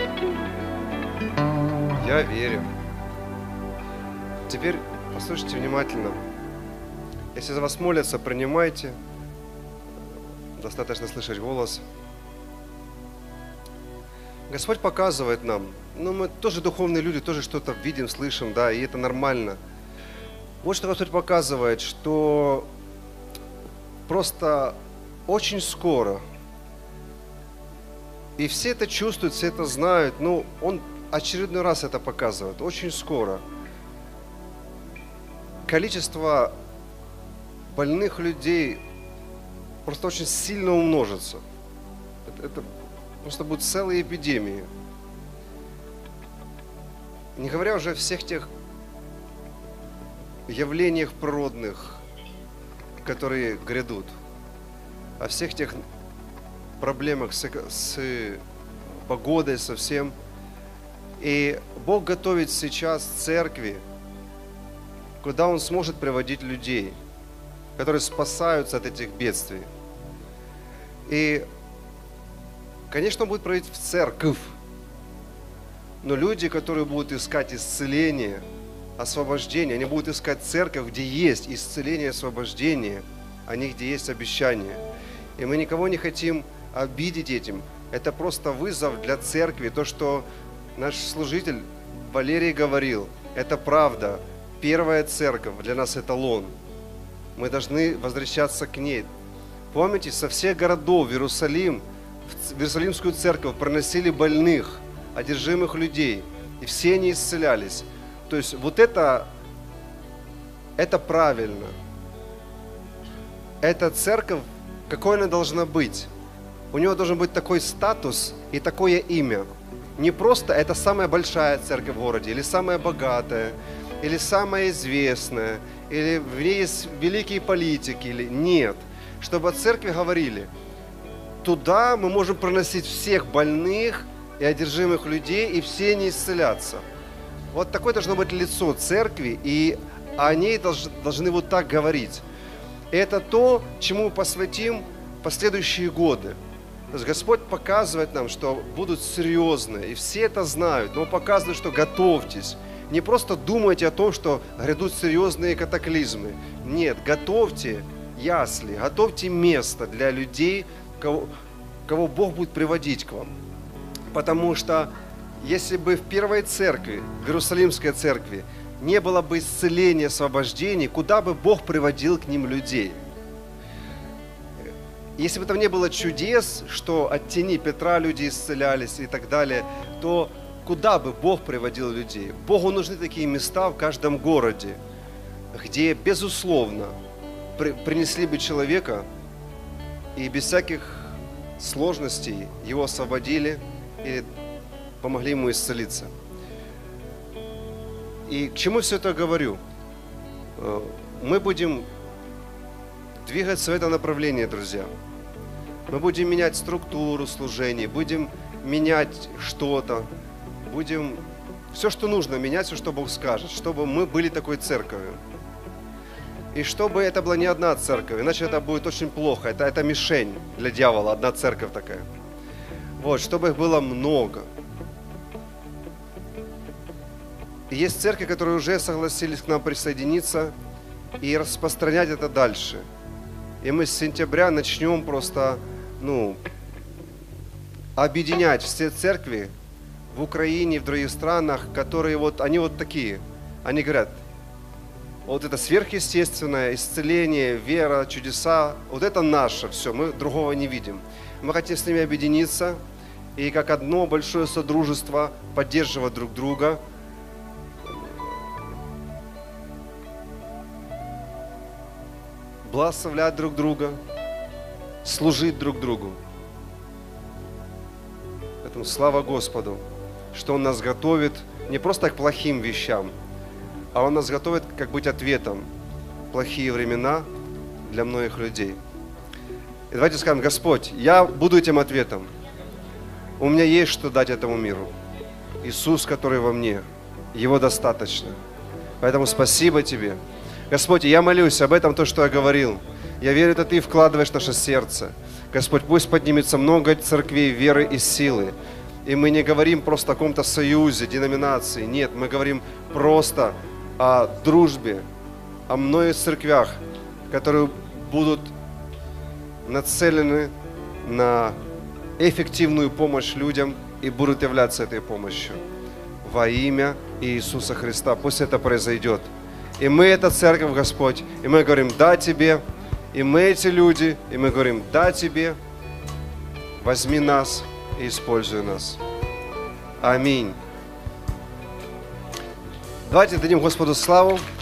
Я верю. Теперь послушайте внимательно. Если за вас молятся, принимайте. Достаточно слышать голос. Господь показывает нам, мы тоже духовные люди, тоже что-то видим, слышим, да, и это нормально. Вот что Господь показывает, что просто очень скоро, и все это чувствуют, все это знают, Он очередной раз это показывает, очень скоро количество больных людей просто очень сильно умножится. Это просто будут целые эпидемии. Не говоря уже о всех тех явлениях природных, которые грядут, о всех тех проблемах с погодой, со всем. И Бог готовит сейчас церкви, куда Он сможет приводить людей, которые спасаются от этих бедствий. И конечно, Он будет проводить в церковь, но люди, которые будут искать исцеление, освобождение, они будут искать церковь, где есть исцеление, освобождение, а не где есть обещание. И мы никого не хотим обидеть этим. Это просто вызов для церкви. То, что наш служитель Валерий говорил, это правда. Первая церковь для нас эталон. Мы должны возвращаться к ней. Помните, со всех городов в Иерусалим, в Иерусалимскую церковь проносили больных, одержимых людей, и все они исцелялись. То есть вот это правильно. Эта церковь, какой она должна быть? У нее должен быть такой статус и такое имя. Не просто это самая большая церковь в городе, или самая богатая, или самая известная, или в ней есть великие политики, или нет. Чтобы о церкви говорили: туда мы можем проносить всех больных и одержимых людей, и все они исцелятся. Вот такое должно быть лицо церкви, и о ней должны вот так говорить. И это то, чему мы посвятим последующие годы. То есть Господь показывает нам, что будут серьезные, и все это знают, но Он показывает, что готовьтесь. Не просто думайте о том, что грядут серьезные катаклизмы. Нет, готовьте ясли, готовьте место для людей, кого Бог будет приводить к вам. Потому что если бы в первой церкви, в Иерусалимской церкви, не было бы исцеления, освобождения, куда бы Бог приводил к ним людей? Если бы там не было чудес, что от тени Петра люди исцелялись и так далее, то куда бы Бог приводил людей? Богу нужны такие места в каждом городе, где, безусловно, принесли бы человека и без всяких сложностей его освободили и помогли ему исцелиться. И к чему все это говорю? Мы будем двигаться в это направление, друзья. Мы будем менять структуру служений, будем менять что-то, будем все, что нужно менять, все, что Бог скажет, чтобы мы были такой церковью. И чтобы это была не одна церковь, иначе это будет очень плохо. Это мишень для дьявола, одна церковь такая. Вот, чтобы их было много. И есть церкви, которые уже согласились к нам присоединиться и распространять это дальше. И мы с сентября начнем просто, объединять все церкви в Украине и в других странах, которые они вот такие. Они говорят, вот это сверхъестественное, исцеление, вера, чудеса, вот это наше все, мы другого не видим. Мы хотим с ними объединиться и как одно большое содружество поддерживать друг друга. Благословлять друг друга, служить друг другу. Поэтому слава Господу, что Он нас готовит не просто к плохим вещам, а Он нас готовит, как быть ответом в плохие времена для многих людей. И давайте скажем, Господь, я буду этим ответом. У меня есть что дать этому миру. Иисус, который во мне, Его достаточно. Поэтому спасибо Тебе. Господь, я молюсь об этом, то, что я говорил. Я верю, это Ты вкладываешь в наше сердце. Господь, пусть поднимется много церквей веры и силы. И мы не говорим просто о каком-то союзе, деноминации. Нет, мы говорим просто о дружбе, о многих церквях, которые будут нацелены на эффективную помощь людям и будут являться этой помощью. Во имя Иисуса Христа. Пусть это произойдет. И мы это церковь, Господь, и мы говорим «да» Тебе, и мы эти люди, и мы говорим «да» Тебе, возьми нас и используй нас. Аминь. Давайте дадим Господу славу.